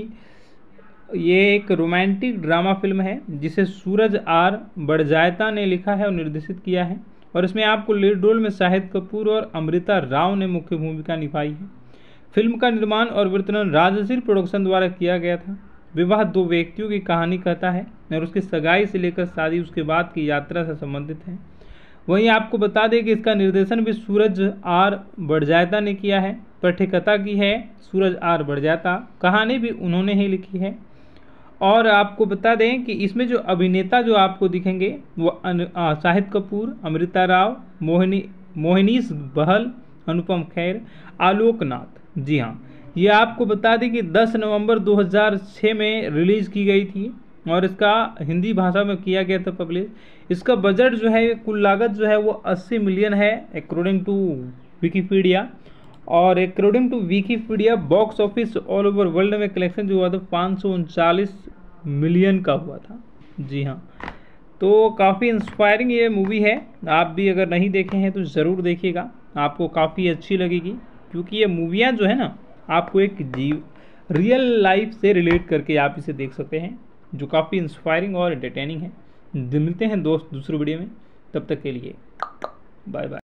ये एक रोमांटिक ड्रामा फिल्म है, जिसे सूरज आर बड़जात्या ने लिखा है और निर्देशित किया है। और इसमें आपको लीड रोल में शाहिद कपूर और अमृता राव ने मुख्य भूमिका निभाई है। फिल्म का निर्माण और वितरण राजश्री प्रोडक्शन द्वारा किया गया था। विवाह दो व्यक्तियों की कहानी कहता है और उसकी सगाई से लेकर शादी उसके बाद की यात्रा से संबंधित है। वहीं आपको बता दें कि इसका निर्देशन भी सूरज आर बड़जात्या ने किया है। पटकथा की है सूरज आर बड़जात्या, कहानी भी उन्होंने ही लिखी है। और आपको बता दें कि इसमें जो अभिनेता जो आपको दिखेंगे वो शाहिद कपूर, अमृता राव, मोहिनी मोहिनीश बहल, अनुपम खेर, आलोक नाथ। जी हाँ, ये आपको बता दें कि दस नवंबर दो हज़ार छह में रिलीज़ की गई थी और इसका हिंदी भाषा में किया गया था पब्लिश। इसका बजट जो है, कुल लागत जो है वो अस्सी मिलियन है अकॉर्डिंग टू विकीपीडिया। और according to Wikipedia box office all over world में कलेक्शन जो हुआ था पाँच सौ उनचालीस मिलियन का हुआ था। जी हाँ, तो काफ़ी इंस्पायरिंग ये मूवी है। आप भी अगर नहीं देखे हैं तो ज़रूर देखिएगा, आपको काफ़ी अच्छी लगेगी। क्योंकि ये मूवियाँ जो है ना, आपको एक जीव रियल लाइफ से रिलेट करके आप इसे देख सकते हैं, जो काफ़ी इंस्पायरिंग और एंटरटेनिंग है। मिलते हैं दोस्त दूसरे वीडियो में, तब तक के लिए बाय बाय।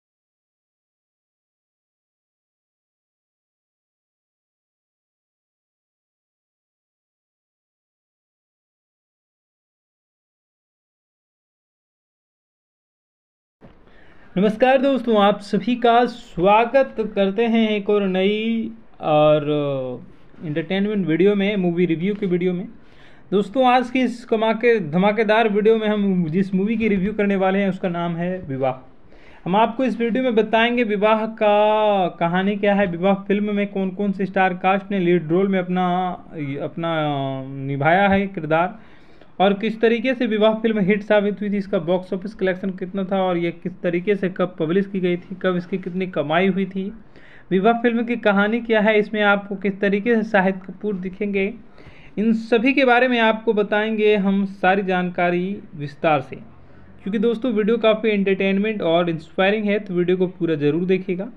नमस्कार दोस्तों, आप सभी का स्वागत करते हैं एक और नई और इंटरटेनमेंट वीडियो में, मूवी रिव्यू की वीडियो में। दोस्तों, आज की इस कमाके धमाकेदार वीडियो में हम जिस मूवी की रिव्यू करने वाले हैं उसका नाम है विवाह। हम आपको इस वीडियो में बताएंगे विवाह का कहानी क्या है, विवाह फिल्म में कौन कौन से स्टार कास्ट ने लीड रोल में अपना अपना निभाया है किरदार, और किस तरीके से विवाह फिल्म हिट साबित हुई थी, इसका बॉक्स ऑफिस कलेक्शन कितना था, और ये किस तरीके से कब पब्लिश की गई थी, कब इसकी कितनी कमाई हुई थी, विवाह फिल्म की कहानी क्या है, इसमें आपको किस तरीके से शाहिद कपूर दिखेंगे, इन सभी के बारे में आपको बताएंगे हम सारी जानकारी विस्तार से। क्योंकि दोस्तों वीडियो काफ़ी एंटरटेनमेंट और इंस्पायरिंग है, तो वीडियो को पूरा ज़रूर देखिएगा।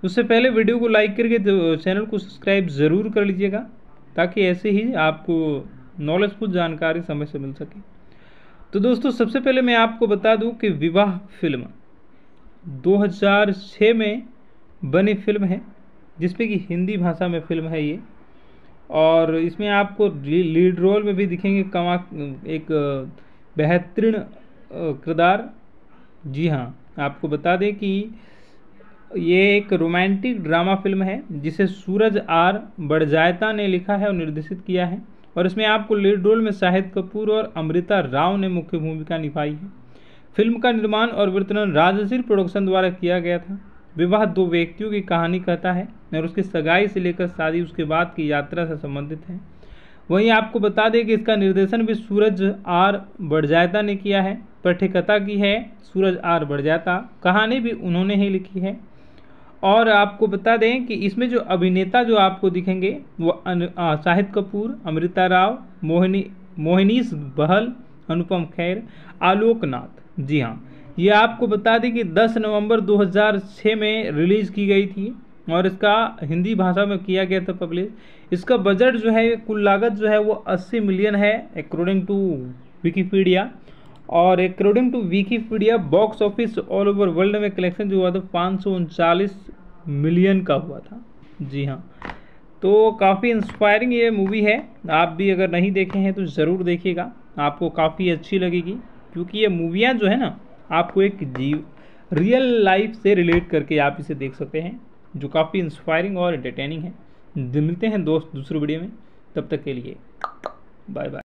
उससे पहले वीडियो को लाइक करके तो चैनल को सब्सक्राइब ज़रूर कर लीजिएगा, ताकि ऐसे ही आपको नॉलेजफुल जानकारी समय से मिल सके। तो दोस्तों, सबसे पहले मैं आपको बता दूं कि विवाह फिल्म दो हज़ार छह में बनी फिल्म है, जिसमें कि हिंदी भाषा में फिल्म है ये। और इसमें आपको लीड रोल में भी दिखेंगे कमा एक बेहतरीन किरदार। जी हाँ, आपको बता दें कि ये एक रोमांटिक ड्रामा फिल्म है, जिसे सूरज आर बड़जायता ने लिखा है और निर्देशित किया है। और इसमें आपको लीड रोल में शाहिद कपूर और अमृता राव ने मुख्य भूमिका निभाई है। फिल्म का निर्माण और वितरण राजश्री प्रोडक्शन द्वारा किया गया था। विवाह दो व्यक्तियों की कहानी कहता है और उसकी सगाई से लेकर शादी उसके बाद की यात्रा से संबंधित है। वहीं आपको बता दें कि इसका निर्देशन भी सूरज आर बड़जायता ने किया है। पटकथा की है सूरज आर बड़जायता, कहानी भी उन्होंने ही लिखी है। और आपको बता दें कि इसमें जो अभिनेता जो आपको दिखेंगे वो शाहिद कपूर, अमृता राव, मोहिनी मोहिनीश बहल, अनुपम खेर, आलोक नाथ। जी हाँ, ये आपको बता दें कि दस नवंबर दो हज़ार छह में रिलीज़ की गई थी और इसका हिंदी भाषा में किया गया था पब्लिश। इसका बजट जो है, कुल लागत जो है वो अस्सी मिलियन है अकॉर्डिंग टू विकीपीडिया। और according to Wikipedia box office all over world में कलेक्शन जो हुआ था पाँच सौ उनचालीस मिलियन का हुआ था। जी हाँ, तो काफ़ी इंस्पायरिंग ये मूवी है। आप भी अगर नहीं देखे हैं तो ज़रूर देखिएगा, आपको काफ़ी अच्छी लगेगी। क्योंकि ये मूवियाँ जो है ना, आपको एक जीव रियल लाइफ से रिलेट करके आप इसे देख सकते हैं, जो काफ़ी इंस्पायरिंग और एंटरटेनिंग है। मिलते हैं दोस्त दूसरे वीडियो में, तब तक के लिए बाय बाय।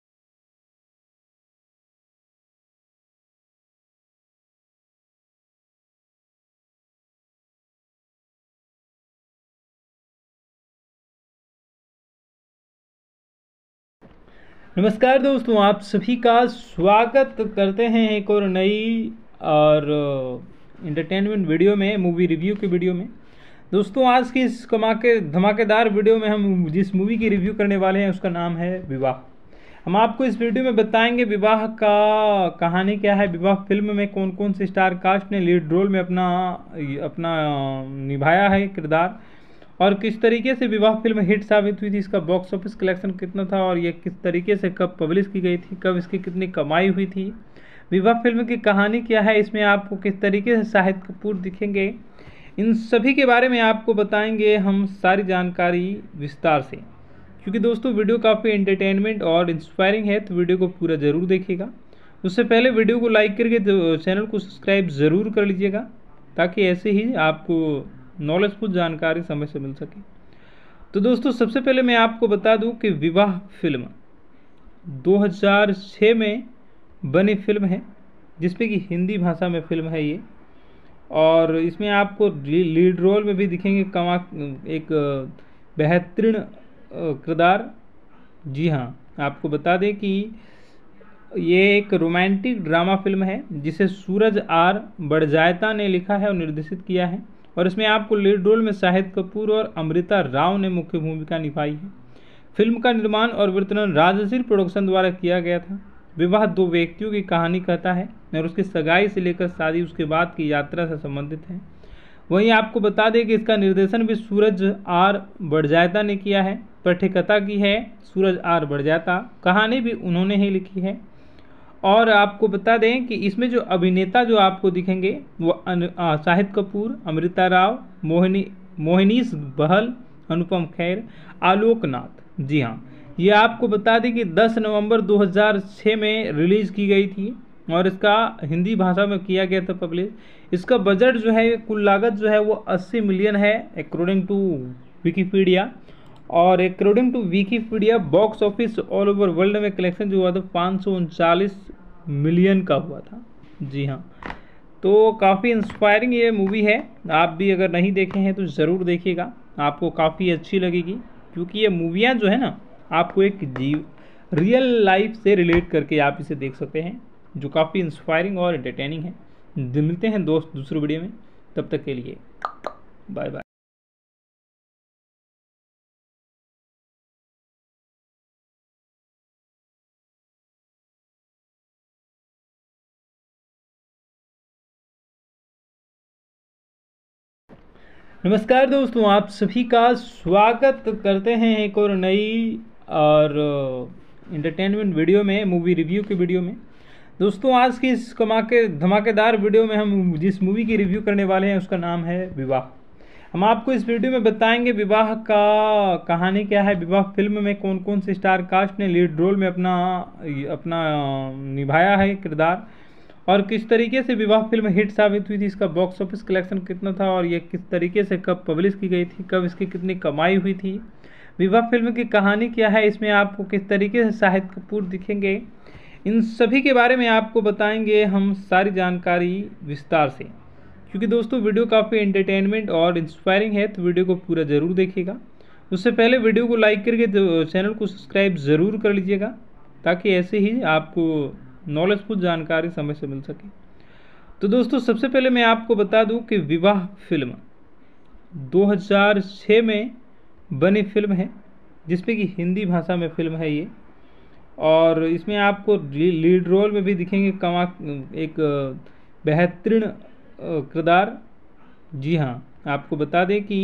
नमस्कार दोस्तों, आप सभी का स्वागत करते हैं एक और नई और इंटरटेनमेंट वीडियो में, मूवी रिव्यू की वीडियो में। दोस्तों, आज की इस कमा के धमाकेदार वीडियो में हम जिस मूवी की रिव्यू करने वाले हैं उसका नाम है विवाह। हम आपको इस वीडियो में बताएंगे विवाह का कहानी क्या है, विवाह फिल्म में कौन कौन से स्टार कास्ट ने लीड रोल में अपना अपना निभाया है किरदार, और किस तरीके से विवाह फिल्म हिट साबित हुई थी, इसका बॉक्स ऑफिस कलेक्शन कितना था, और ये किस तरीके से कब पब्लिश की गई थी, कब इसकी कितनी कमाई हुई थी, विवाह फिल्म की कहानी क्या है, इसमें आपको किस तरीके से शाहिद कपूर दिखेंगे, इन सभी के बारे में आपको बताएंगे हम सारी जानकारी विस्तार से। क्योंकि दोस्तों, वीडियो काफ़ी एंटरटेनमेंट और इंस्पायरिंग है, तो वीडियो को पूरा ज़रूर देखिएगा। उससे पहले वीडियो को लाइक करके तो चैनल को सब्सक्राइब ज़रूर कर लीजिएगा, ताकि ऐसे ही आपको नॉलेजफुल जानकारी समय से मिल सके। तो दोस्तों, सबसे पहले मैं आपको बता दूं कि विवाह फिल्म दो हज़ार छह में बनी फिल्म है, जिसमें कि हिंदी भाषा में फिल्म है ये। और इसमें आपको लीड रोल में भी दिखेंगे कमा एक बेहतरीन किरदार। जी हाँ, आपको बता दें कि ये एक रोमांटिक ड्रामा फिल्म है, जिसे सूरज आर बड़जायता ने लिखा है और निर्देशित किया है। और इसमें आपको लीड रोल में शाहिद कपूर और अमृता राव ने मुख्य भूमिका निभाई है। फिल्म का निर्माण और वितरण राजश्री प्रोडक्शन द्वारा किया गया था। विवाह दो व्यक्तियों की कहानी कहता है और उसकी सगाई से लेकर शादी उसके बाद की यात्रा से संबंधित है। वहीं आपको बता दें कि इसका निर्देशन भी सूरज आर बड़जायता ने किया है। पटकथा की है सूरज आर बड़जायता, कहानी भी उन्होंने ही लिखी है। और आपको बता दें कि इसमें जो अभिनेता जो आपको दिखेंगे वो शाहिद कपूर, अमृता राव, मोहिनी मोहिनीश बहल, अनुपम खेर, आलोक नाथ। जी हाँ, ये आपको बता दें कि दस नवंबर दो हज़ार छह में रिलीज़ की गई थी और इसका हिंदी भाषा में किया गया था पब्लिश। इसका बजट जो है, कुल लागत जो है वो अस्सी मिलियन है अकॉर्डिंग टू विकीपीडिया। और according to Wikipedia box office all over world में कलेक्शन जो हुआ था पाँच सौ उनचालीस मिलियन का हुआ था। जी हाँ, तो काफ़ी इंस्पायरिंग ये मूवी है। आप भी अगर नहीं देखे हैं तो ज़रूर देखिएगा, आपको काफ़ी अच्छी लगेगी। क्योंकि ये मूवियाँ जो है ना, आपको एक जीव रियल लाइफ से रिलेट करके आप इसे देख सकते हैं, जो काफ़ी इंस्पायरिंग और एंटरटेनिंग है। मिलते हैं दोस्त दूसरे वीडियो में, तब तक के लिए बाय बाय। नमस्कार दोस्तों, आप सभी का स्वागत करते हैं एक और नई और इंटरटेनमेंट वीडियो में, मूवी रिव्यू की वीडियो में। दोस्तों, आज की इस कमाके धमाकेदार वीडियो में हम जिस मूवी की रिव्यू करने वाले हैं उसका नाम है विवाह। हम आपको इस वीडियो में बताएंगे विवाह का कहानी क्या है, विवाह फिल्म में कौन कौन से स्टार कास्ट ने लीड रोल में अपना अपना निभाया है किरदार, और किस तरीके से विवाह फिल्म हिट साबित हुई थी, इसका बॉक्स ऑफिस कलेक्शन कितना था, और ये किस तरीके से कब पब्लिश की गई थी, कब इसकी कितनी कमाई हुई थी, विवाह फिल्म की कहानी क्या है, इसमें आपको किस तरीके से शाहिद कपूर दिखेंगे, इन सभी के बारे में आपको बताएंगे हम सारी जानकारी विस्तार से। क्योंकि दोस्तों वीडियो काफ़ी एंटरटेनमेंट और इंस्पायरिंग है, तो वीडियो को पूरा ज़रूर देखिएगा। उससे पहले वीडियो को लाइक करके तो चैनल को सब्सक्राइब ज़रूर कर लीजिएगा, ताकि ऐसे ही आपको नॉलेजफुल जानकारी समय से मिल सके। तो दोस्तों, सबसे पहले मैं आपको बता दूं कि विवाह फिल्म दो हज़ार छह में बनी फिल्म है, जिसमें कि हिंदी भाषा में फिल्म है ये, और इसमें आपको लीड रोल में भी दिखेंगे कमा एक बेहतरीन किरदार। जी हाँ, आपको बता दें कि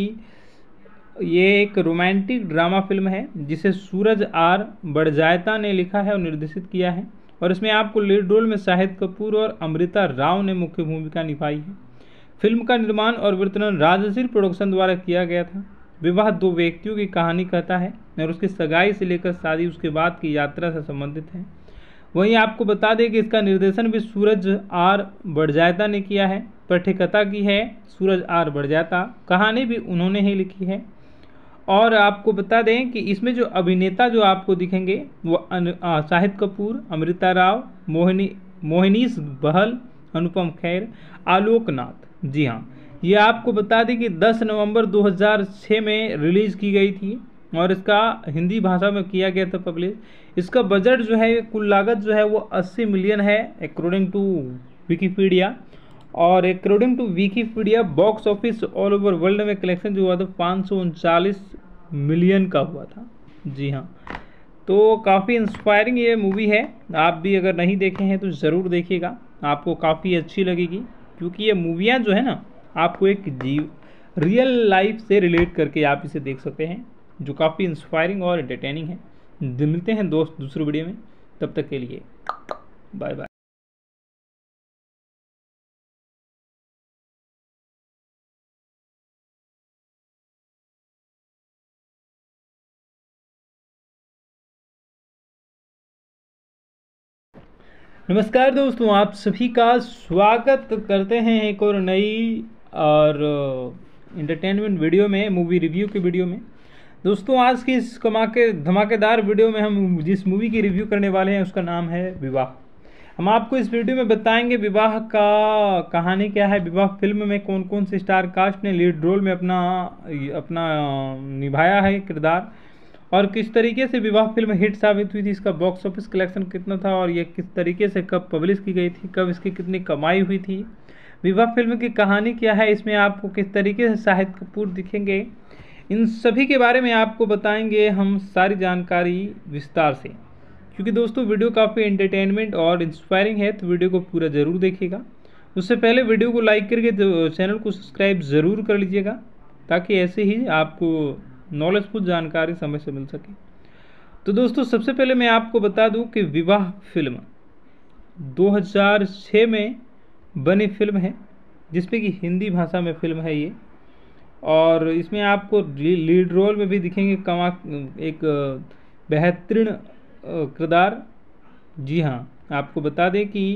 ये एक रोमांटिक ड्रामा फिल्म है जिसे सूरज आर बड़जायता ने लिखा है और निर्देशित किया है, और इसमें आपको लीड रोल में शाहिद कपूर और अमृता राव ने मुख्य भूमिका निभाई है। फिल्म का निर्माण और वितरण राजश्री प्रोडक्शन द्वारा किया गया था। विवाह दो व्यक्तियों की कहानी कहता है और उसकी सगाई से लेकर शादी उसके बाद की यात्रा से संबंधित है। वहीं आपको बता दें कि इसका निर्देशन भी सूरज आर बड़जायता ने किया है, पटकथा की है सूरज आर बड़जायता, कहानी भी उन्होंने ही लिखी है। और आपको बता दें कि इसमें जो अभिनेता जो आपको दिखेंगे वो शाहिद कपूर, अमृता राव, मोहिनी मोहिनीश बहल, अनुपम खेर, आलोक नाथ। जी हाँ, ये आपको बता दें कि दस नवंबर दो हज़ार छह में रिलीज़ की गई थी और इसका हिंदी भाषा में किया गया था पब्लिश। इसका बजट जो है, कुल लागत जो है वो अस्सी मिलियन है अकॉर्डिंग टू विकीपीडिया, और according to Wikipedia box office all over world में कलेक्शन जो हुआ था पाँच सौ उनचालीस मिलियन का हुआ था। जी हाँ, तो काफ़ी इंस्पायरिंग ये मूवी है। आप भी अगर नहीं देखे हैं तो ज़रूर देखिएगा, आपको काफ़ी अच्छी लगेगी, क्योंकि ये मूवियाँ जो है ना, आपको एक जीव रियल लाइफ से रिलेट करके आप इसे देख सकते हैं, जो काफ़ी इंस्पायरिंग और एंटरटेनिंग है। मिलते हैं दोस्त दूसरे वीडियो में, तब तक के लिए बाय बाय। नमस्कार दोस्तों, आप सभी का स्वागत करते हैं एक और नई और इंटरटेनमेंट वीडियो में, मूवी रिव्यू की वीडियो में। दोस्तों, आज की इस कमाके धमाकेदार वीडियो में हम जिस मूवी की रिव्यू करने वाले हैं उसका नाम है विवाह। हम आपको इस वीडियो में बताएंगे विवाह का कहानी क्या है, विवाह फिल्म में कौन कौन से स्टार कास्ट ने लीड रोल में अपना अपना निभाया है किरदार, और किस तरीके से विवाह फिल्म हिट साबित हुई थी, इसका बॉक्स ऑफिस कलेक्शन कितना था, और ये किस तरीके से कब पब्लिश की गई थी, कब इसकी कितनी कमाई हुई थी, विवाह फिल्म की कहानी क्या है, इसमें आपको किस तरीके से शाहिद कपूर दिखेंगे, इन सभी के बारे में आपको बताएंगे हम सारी जानकारी विस्तार से। क्योंकि दोस्तों वीडियो काफ़ी एंटरटेनमेंट और इंस्पायरिंग है, तो वीडियो को पूरा ज़रूर देखिएगा। उससे पहले वीडियो को लाइक करके तो चैनल को सब्सक्राइब ज़रूर कर लीजिएगा, ताकि ऐसे ही आपको नॉलेजफुल जानकारी समय से मिल सके। तो दोस्तों, सबसे पहले मैं आपको बता दूं कि विवाह फिल्म दो हज़ार छह में बनी फिल्म है, जिसमें कि हिंदी भाषा में फिल्म है ये, और इसमें आपको लीड रोल में भी दिखेंगे कमा एक बेहतरीन किरदार। जी हाँ, आपको बता दें कि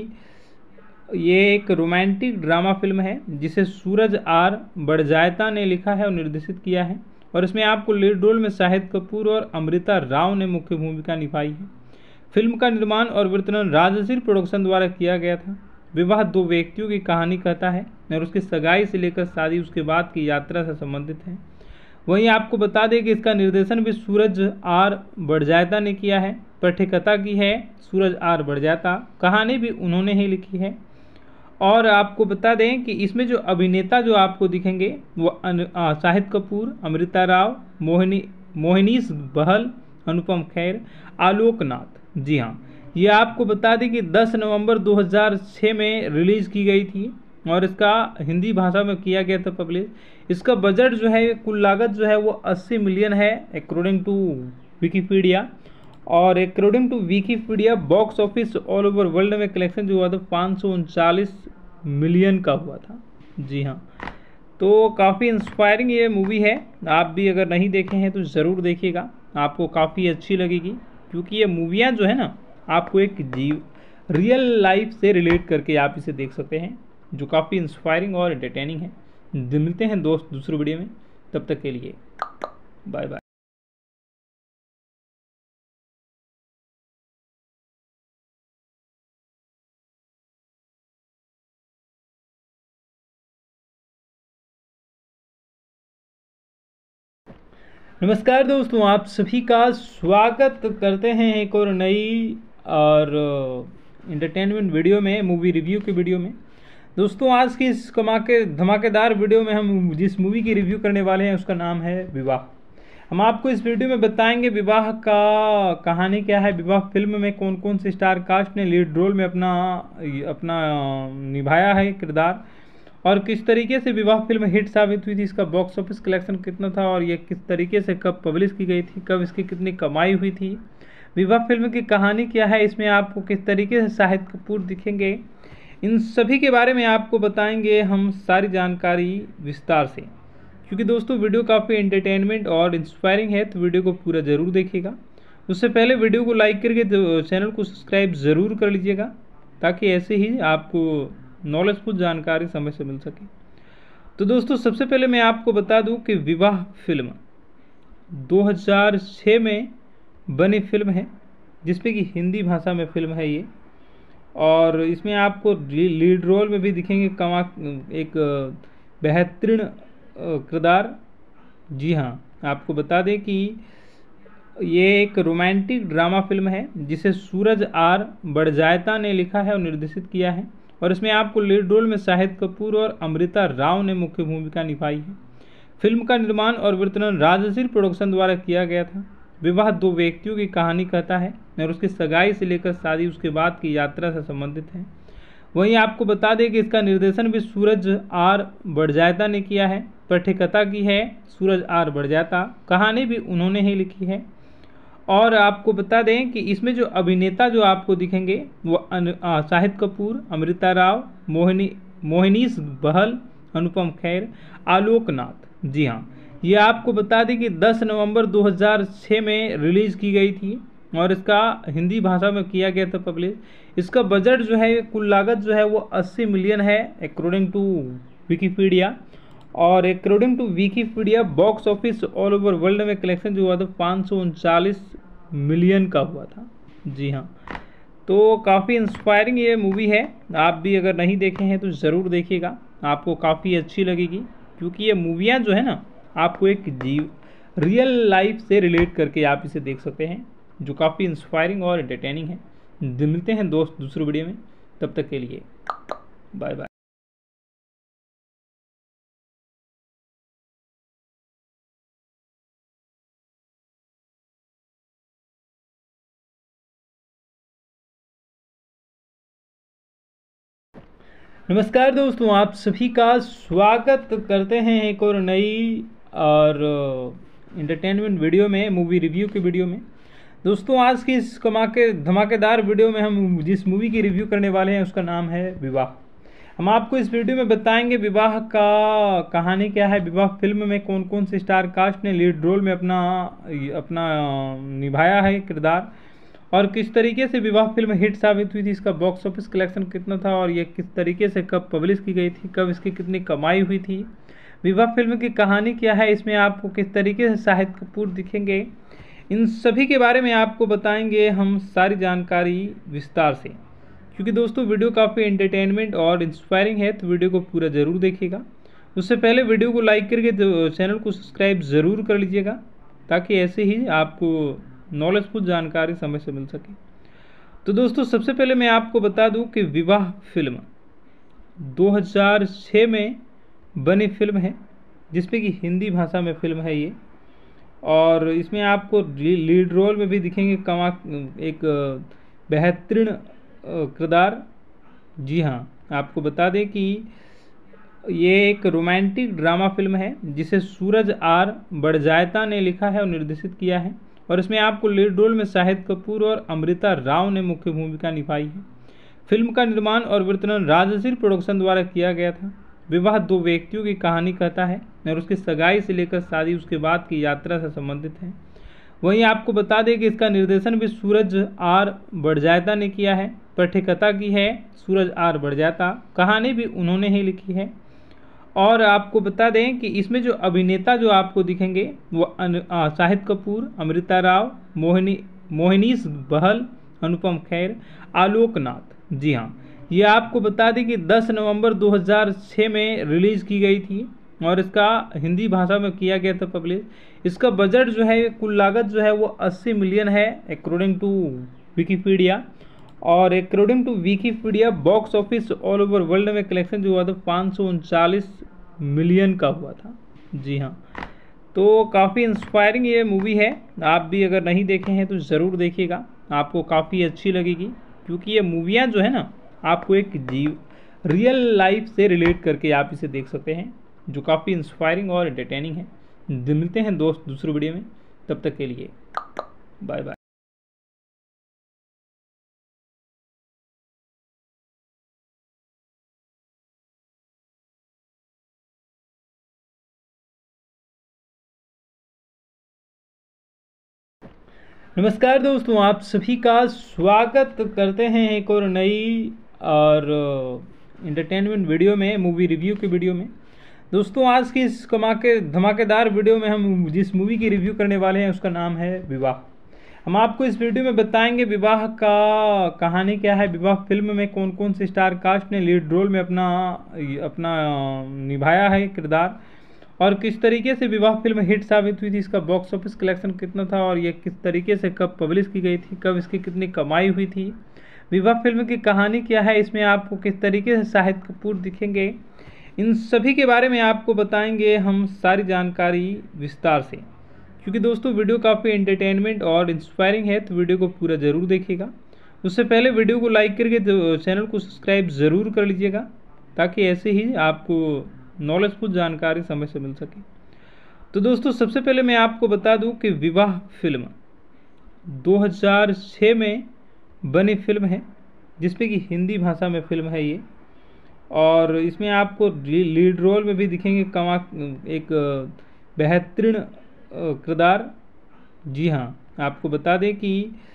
ये एक रोमांटिक ड्रामा फिल्म है जिसे सूरज आर बड़जायता ने लिखा है और निर्देशित किया है, और इसमें आपको लीड रोल में शाहिद कपूर और अमृता राव ने मुख्य भूमिका निभाई है। फिल्म का निर्माण और वितरण राजश्री प्रोडक्शन द्वारा किया गया था। विवाह दो व्यक्तियों की कहानी कहता है और उसकी सगाई से लेकर शादी उसके बाद की यात्रा से संबंधित है। वहीं आपको बता दें कि इसका निर्देशन भी सूरज आर बड़जायता ने किया है, पटकथा की है सूरज आर बड़जायता, कहानी भी उन्होंने ही लिखी है। और आपको बता दें कि इसमें जो अभिनेता जो आपको दिखेंगे वो शाहिद कपूर, अमृता राव, मोहिनी मोहिनीश बहल, अनुपम खेर, आलोक नाथ। जी हाँ, ये आपको बता दें कि दस नवंबर दो हज़ार छह में रिलीज़ की गई थी और इसका हिंदी भाषा में किया गया था पब्लिश। इसका बजट जो है, कुल लागत जो है वो अस्सी मिलियन है अकॉर्डिंग टू विकीपीडिया। और according to Wikipedia box office all over world में कलेक्शन जो हुआ था पाँच सौ उनचालीस मिलियन का हुआ था। जी हाँ, तो काफ़ी इंस्पायरिंग ये मूवी है। आप भी अगर नहीं देखे हैं तो ज़रूर देखिएगा, आपको काफ़ी अच्छी लगेगी। क्योंकि ये मूवियाँ जो है ना, आपको एक जीव रियल लाइफ से रिलेट करके आप इसे देख सकते हैं, जो काफ़ी इंस्पायरिंग और एंटरटेनिंग है। मिलते हैं दोस्त दूसरे वीडियो में, तब तक के लिए बाय बाय। नमस्कार दोस्तों, आप सभी का स्वागत करते हैं एक और नई और इंटरटेनमेंट वीडियो में, मूवी रिव्यू की वीडियो में। दोस्तों, आज की इस कमाके धमाकेदार वीडियो में हम जिस मूवी की रिव्यू करने वाले हैं उसका नाम है विवाह। हम आपको इस वीडियो में बताएंगे विवाह का कहानी क्या है, विवाह फिल्म में कौन कौन से स्टार कास्ट ने लीड रोल में अपना अपना निभाया है किरदार, और किस तरीके से विवाह फिल्म हिट साबित हुई थी, इसका बॉक्स ऑफिस कलेक्शन कितना था, और ये किस तरीके से कब पब्लिश की गई थी, कब इसकी कितनी कमाई हुई थी, विवाह फिल्म की कहानी क्या है, इसमें आपको किस तरीके से शाहिद कपूर दिखेंगे, इन सभी के बारे में आपको बताएंगे हम सारी जानकारी विस्तार से। क्योंकि दोस्तों वीडियो काफ़ी एंटरटेनमेंट और इंस्पायरिंग है, तो वीडियो को पूरा ज़रूर देखिएगा। उससे पहले वीडियो को लाइक करके चैनल को सब्सक्राइब ज़रूर कर लीजिएगा, ताकि ऐसे ही आपको नॉलेजफुल जानकारी समय से मिल सके। तो दोस्तों, सबसे पहले मैं आपको बता दूं कि विवाह फिल्म दो हज़ार छह में बनी फिल्म है, जिसमें कि हिंदी भाषा में फिल्म है ये। और इसमें आपको लीड रोल में भी दिखेंगे कमा एक बेहतरीन किरदार। जी हाँ, आपको बता दें कि ये एक रोमांटिक ड्रामा फिल्म है, जिसे सूरज आर बड़जायता ने लिखा है और निर्देशित किया है। और इसमें आपको लीड रोल में शाहिद कपूर और अमृता राव ने मुख्य भूमिका निभाई है। फिल्म का निर्माण और वितरण राजश्री प्रोडक्शन द्वारा किया गया था। विवाह दो व्यक्तियों की कहानी कहता है और उसकी सगाई से लेकर शादी उसके बाद की यात्रा से संबंधित है। वहीं आपको बता दें कि इसका निर्देशन भी सूरज आर बड़जायता ने किया है। पटकथा की है सूरज आर बड़जायता, कहानी भी उन्होंने ही लिखी है। और आपको बता दें कि इसमें जो अभिनेता जो आपको दिखेंगे वो शाहिद कपूर, अमृता राव, मोहिनी मोहिनीश बहल, अनुपम खेर, आलोक नाथ। जी हाँ, ये आपको बता दें कि दस नवंबर दो हज़ार छह में रिलीज़ की गई थी और इसका हिंदी भाषा में किया गया था पब्लिश। इसका बजट जो है, कुल लागत जो है वो अस्सी मिलियन है अकॉर्डिंग टू विकीपीडिया। और according to Wikipedia box office all over world में कलेक्शन जो हुआ था पाँच सौ उनचालीस मिलियन का हुआ था। जी हाँ, तो काफ़ी इंस्पायरिंग ये मूवी है। आप भी अगर नहीं देखे हैं तो ज़रूर देखिएगा, आपको काफ़ी अच्छी लगेगी। क्योंकि ये मूवियाँ जो है ना, आपको एक जीव रियल लाइफ से रिलेट करके आप इसे देख सकते हैं, जो काफ़ी इंस्पायरिंग और एंटरटेनिंग है। मिलते हैं दोस्त दूसरे वीडियो में, तब तक के लिए बाय बाय। नमस्कार दोस्तों, आप सभी का स्वागत करते हैं एक और नई और इंटरटेनमेंट वीडियो में, मूवी रिव्यू की वीडियो में। दोस्तों, आज की इस कमाके धमाकेदार वीडियो में हम जिस मूवी की रिव्यू करने वाले हैं उसका नाम है विवाह। हम आपको इस वीडियो में बताएंगे विवाह का कहानी क्या है, विवाह फिल्म में कौन कौन से स्टार कास्ट ने लीड रोल में अपना अपना निभाया है किरदार, और किस तरीके से विवाह फिल्म हिट साबित हुई थी, इसका बॉक्स ऑफिस कलेक्शन कितना था, और ये किस तरीके से कब पब्लिश की गई थी, कब इसकी कितनी कमाई हुई थी, विवाह फिल्म की कहानी क्या है, इसमें आपको किस तरीके से शाहिद कपूर दिखेंगे, इन सभी के बारे में आपको बताएंगे हम सारी जानकारी विस्तार से। क्योंकि दोस्तों वीडियो काफ़ी एंटरटेनमेंट और इंस्पायरिंग है, तो वीडियो को पूरा ज़रूर देखिएगा। उससे पहले वीडियो को लाइक करके चैनल को सब्सक्राइब ज़रूर कर लीजिएगा, ताकि ऐसे ही आपको नॉलेजफुल जानकारी समय से मिल सके। तो दोस्तों, सबसे पहले मैं आपको बता दूं कि विवाह फिल्म दो हज़ार छह में बनी फिल्म है, जिसमें कि हिंदी भाषा में फिल्म है ये। और इसमें आपको लीड रोल में भी दिखेंगे कमा एक बेहतरीन किरदार। जी हाँ, आपको बता दें कि ये एक रोमांटिक ड्रामा फिल्म है जिसे सूरज आर बड़जायता ने लिखा है और निर्देशित किया है, और इसमें आपको लीड रोल में शाहिद कपूर और अमृता राव ने मुख्य भूमिका निभाई है। फिल्म का निर्माण और वितरण राजश्री प्रोडक्शन द्वारा किया गया था। विवाह दो व्यक्तियों की कहानी कहता है और उसकी सगाई से लेकर शादी उसके बाद की यात्रा से संबंधित है। वहीं आपको बता दें कि इसका निर्देशन भी सूरज आर बड़जायता ने किया है। पटकथा की है सूरज आर बड़जायता, कहानी भी उन्होंने ही लिखी है। और आपको बता दें कि इसमें जो अभिनेता जो आपको दिखेंगे वो शाहिद कपूर, अमृता राव, मोहिनी मोहिनीश बहल, अनुपम खेर, आलोक नाथ। जी हाँ, ये आपको बता दें कि दस नवंबर दो हज़ार छह में रिलीज़ की गई थी और इसका हिंदी भाषा में किया गया था पब्लिश। इसका बजट जो है, कुल लागत जो है वो अस्सी मिलियन है अकॉर्डिंग टू विकीपीडिया, और according to Wikipedia box office all over world में कलेक्शन जो हुआ था पाँच सौ उनचालीस मिलियन का हुआ था। जी हाँ, तो काफ़ी इंस्पायरिंग ये मूवी है। आप भी अगर नहीं देखे हैं तो ज़रूर देखिएगा, आपको काफ़ी अच्छी लगेगी, क्योंकि ये मूवियाँ जो है ना आपको एक जीव रियल लाइफ से रिलेट करके आप इसे देख सकते हैं, जो काफ़ी इंस्पायरिंग और एंटरटेनिंग है। मिलते हैं दोस्त दूसरे वीडियो में, तब तक के लिए बाय बाय। नमस्कार दोस्तों, आप सभी का स्वागत करते हैं एक और नई और इंटरटेनमेंट वीडियो में, मूवी रिव्यू की वीडियो में। दोस्तों, आज की इस कमाके धमाकेदार वीडियो में हम जिस मूवी की रिव्यू करने वाले हैं उसका नाम है विवाह। हम आपको इस वीडियो में बताएंगे विवाह का कहानी क्या है, विवाह फिल्म में कौन कौन से स्टार कास्ट ने लीड रोल में अपना अपना निभाया है किरदार, और किस तरीके से विवाह फिल्म हिट साबित हुई थी, इसका बॉक्स ऑफिस कलेक्शन कितना था, और ये किस तरीके से कब पब्लिश की गई थी, कब इसकी कितनी कमाई हुई थी, विवाह फिल्म की कहानी क्या है, इसमें आपको किस तरीके से शाहिद कपूर दिखेंगे, इन सभी के बारे में आपको बताएंगे हम सारी जानकारी विस्तार से। क्योंकि दोस्तों वीडियो काफ़ी एंटरटेनमेंट और इंस्पायरिंग है, तो वीडियो को पूरा ज़रूर देखिएगा। उससे पहले वीडियो को लाइक करके तो चैनल को सब्सक्राइब ज़रूर कर लीजिएगा, ताकि ऐसे ही आपको नॉलेजफुल जानकारी समय से मिल सके। तो दोस्तों, सबसे पहले मैं आपको बता दूं कि विवाह फिल्म दो हज़ार छह में बनी फिल्म है, जिसमें कि हिंदी भाषा में फिल्म है ये, और इसमें आपको लीड रोल में भी दिखेंगे कमा एक बेहतरीन किरदार। जी हाँ, आपको बता दें कि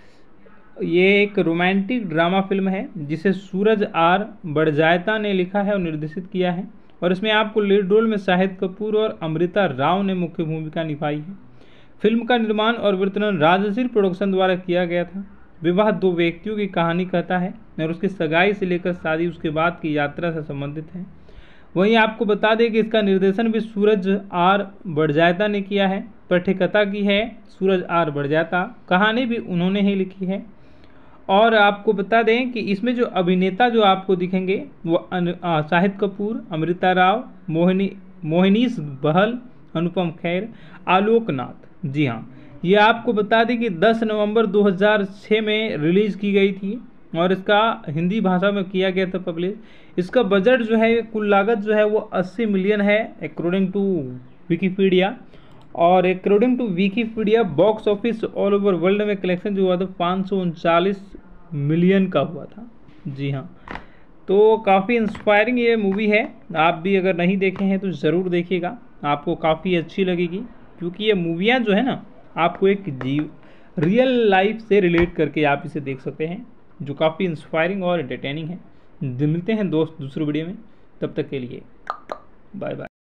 ये एक रोमांटिक ड्रामा फिल्म है जिसे सूरज आर बड़जायता ने लिखा है और निर्देशित किया है, और इसमें आपको लीड रोल में शाहिद कपूर और अमृता राव ने मुख्य भूमिका निभाई है। फिल्म का निर्माण और वितरण राजश्री प्रोडक्शन द्वारा किया गया था। विवाह दो व्यक्तियों की कहानी कहता है और उसकी सगाई से लेकर शादी उसके बाद की यात्रा से संबंधित है। वहीं आपको बता दें कि इसका निर्देशन भी सूरज आर बड़जायता ने किया है। पटकथा की है सूरज आर बड़जायता, कहानी भी उन्होंने ही लिखी है। और आपको बता दें कि इसमें जो अभिनेता जो आपको दिखेंगे वो शाहिद कपूर, अमृता राव, मोहिनी मोहिनीश बहल, अनुपम खेर, आलोक नाथ। जी हाँ, ये आपको बता दें कि दस नवंबर दो हज़ार छह में रिलीज़ की गई थी और इसका हिंदी भाषा में किया गया था पब्लिश। इसका बजट जो है, कुल लागत जो है वो अस्सी मिलियन है अकॉर्डिंग टू विकीपीडिया, और according to Wikipedia box office all over world में कलेक्शन जो हुआ था पाँच सौ उनचालीस मिलियन का हुआ था। जी हाँ, तो काफ़ी इंस्पायरिंग ये मूवी है। आप भी अगर नहीं देखे हैं तो ज़रूर देखिएगा, आपको काफ़ी अच्छी लगेगी, क्योंकि ये मूवियाँ जो है ना आपको एक जीव रियल लाइफ से रिलेट करके आप इसे देख सकते हैं, जो काफ़ी इंस्पायरिंग और एंटरटेनिंग है। मिलते हैं दोस्त दूसरे वीडियो में, तब तक के लिए बाय बाय।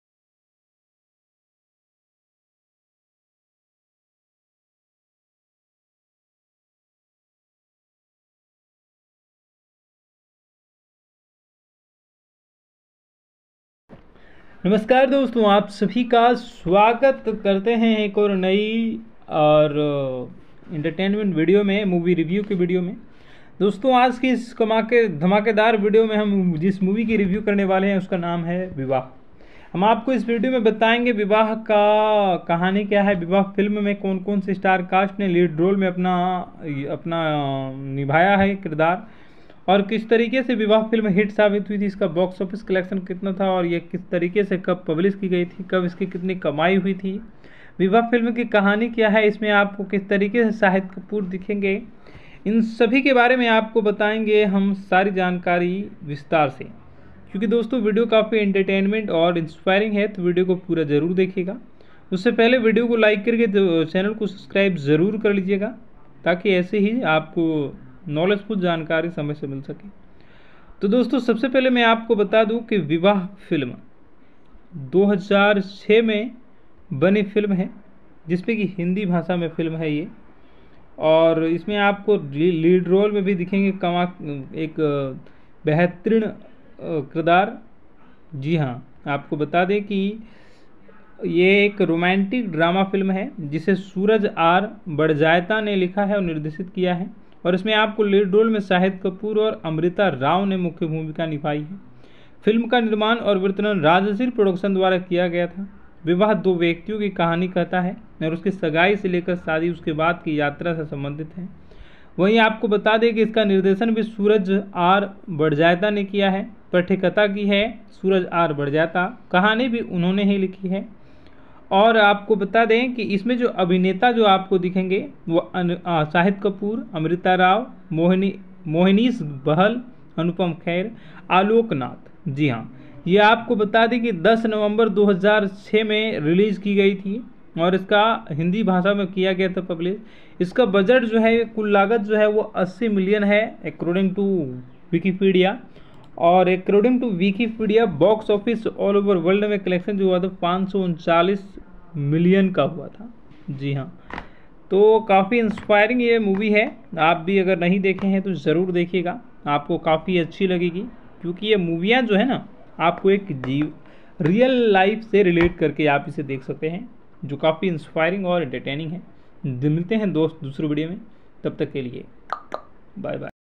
नमस्कार दोस्तों, आप सभी का स्वागत करते हैं एक और नई और इंटरटेनमेंट वीडियो में, मूवी रिव्यू की वीडियो में। दोस्तों, आज की इस कमाके धमाकेदार वीडियो में हम जिस मूवी की रिव्यू करने वाले हैं उसका नाम है विवाह। हम आपको इस वीडियो में बताएंगे विवाह का कहानी क्या है, विवाह फिल्म में कौन कौन से स्टार कास्ट ने लीड रोल में अपना अपना निभाया है किरदार, और किस तरीके से विवाह फिल्म हिट साबित हुई थी, इसका बॉक्स ऑफिस कलेक्शन कितना था और ये किस तरीके से कब पब्लिश की गई थी, कब इसकी कितनी कमाई हुई थी, विवाह फिल्म की कहानी क्या है, इसमें आपको किस तरीके से शाहिद कपूर दिखेंगे, इन सभी के बारे में आपको बताएंगे हम सारी जानकारी विस्तार से। क्योंकि दोस्तों वीडियो काफ़ी एंटरटेनमेंट और इंस्पायरिंग है, तो वीडियो को पूरा ज़रूर देखिएगा। उससे पहले वीडियो को लाइक करके तो चैनल को सब्सक्राइब ज़रूर कर लीजिएगा, ताकि ऐसे ही आपको नॉलेजफुल जानकारी समय से मिल सके। तो दोस्तों सबसे पहले मैं आपको बता दूं कि विवाह फिल्म दो हज़ार छह में बनी फिल्म है, जिसपे कि हिंदी भाषा में फिल्म है ये, और इसमें आपको लीड रोल में भी दिखेंगे कमा एक बेहतरीन किरदार। जी हाँ, आपको बता दें कि ये एक रोमांटिक ड्रामा फिल्म है जिसे सूरज आर बड़जायता ने लिखा है और निर्देशित किया है, और इसमें आपको लीड रोल में शाहिद कपूर और अमृता राव ने मुख्य भूमिका निभाई है। फिल्म का निर्माण और वितरण राजश्री प्रोडक्शन द्वारा किया गया था। विवाह दो व्यक्तियों की कहानी कहता है और उसकी सगाई से लेकर शादी उसके बाद की यात्रा से संबंधित है। वहीं आपको बता दें कि इसका निर्देशन भी सूरज आर बड़जायता ने किया है, पटकथा की है सूरज आर बड़जायता, कहानी भी उन्होंने ही लिखी है। और आपको बता दें कि इसमें जो अभिनेता जो आपको दिखेंगे वो शाहिद कपूर, अमृता राव, मोहिनी मोहिनीश बहल, अनुपम खेर, आलोक नाथ। जी हाँ, ये आपको बता दें कि दस नवंबर दो हज़ार छह में रिलीज़ की गई थी और इसका हिंदी भाषा में किया गया था पब्लिश। इसका बजट जो है, कुल लागत जो है वो अस्सी मिलियन है अकॉर्डिंग टू विकीपीडिया, और according to Wikipedia box office all over world में कलेक्शन जो हुआ था पाँच सौ उनचालीस मिलियन का हुआ था। जी हाँ, तो काफ़ी इंस्पायरिंग ये मूवी है, आप भी अगर नहीं देखे हैं तो ज़रूर देखिएगा, आपको काफ़ी अच्छी लगेगी। क्योंकि ये मूवियाँ जो है ना, आपको एक जीव रियल लाइफ से रिलेट करके आप इसे देख सकते हैं, जो काफ़ी इंस्पायरिंग और एंटरटेनिंग है। मिलते हैं दोस्त दूसरे वीडियो में, तब तक के लिए बाय बाय।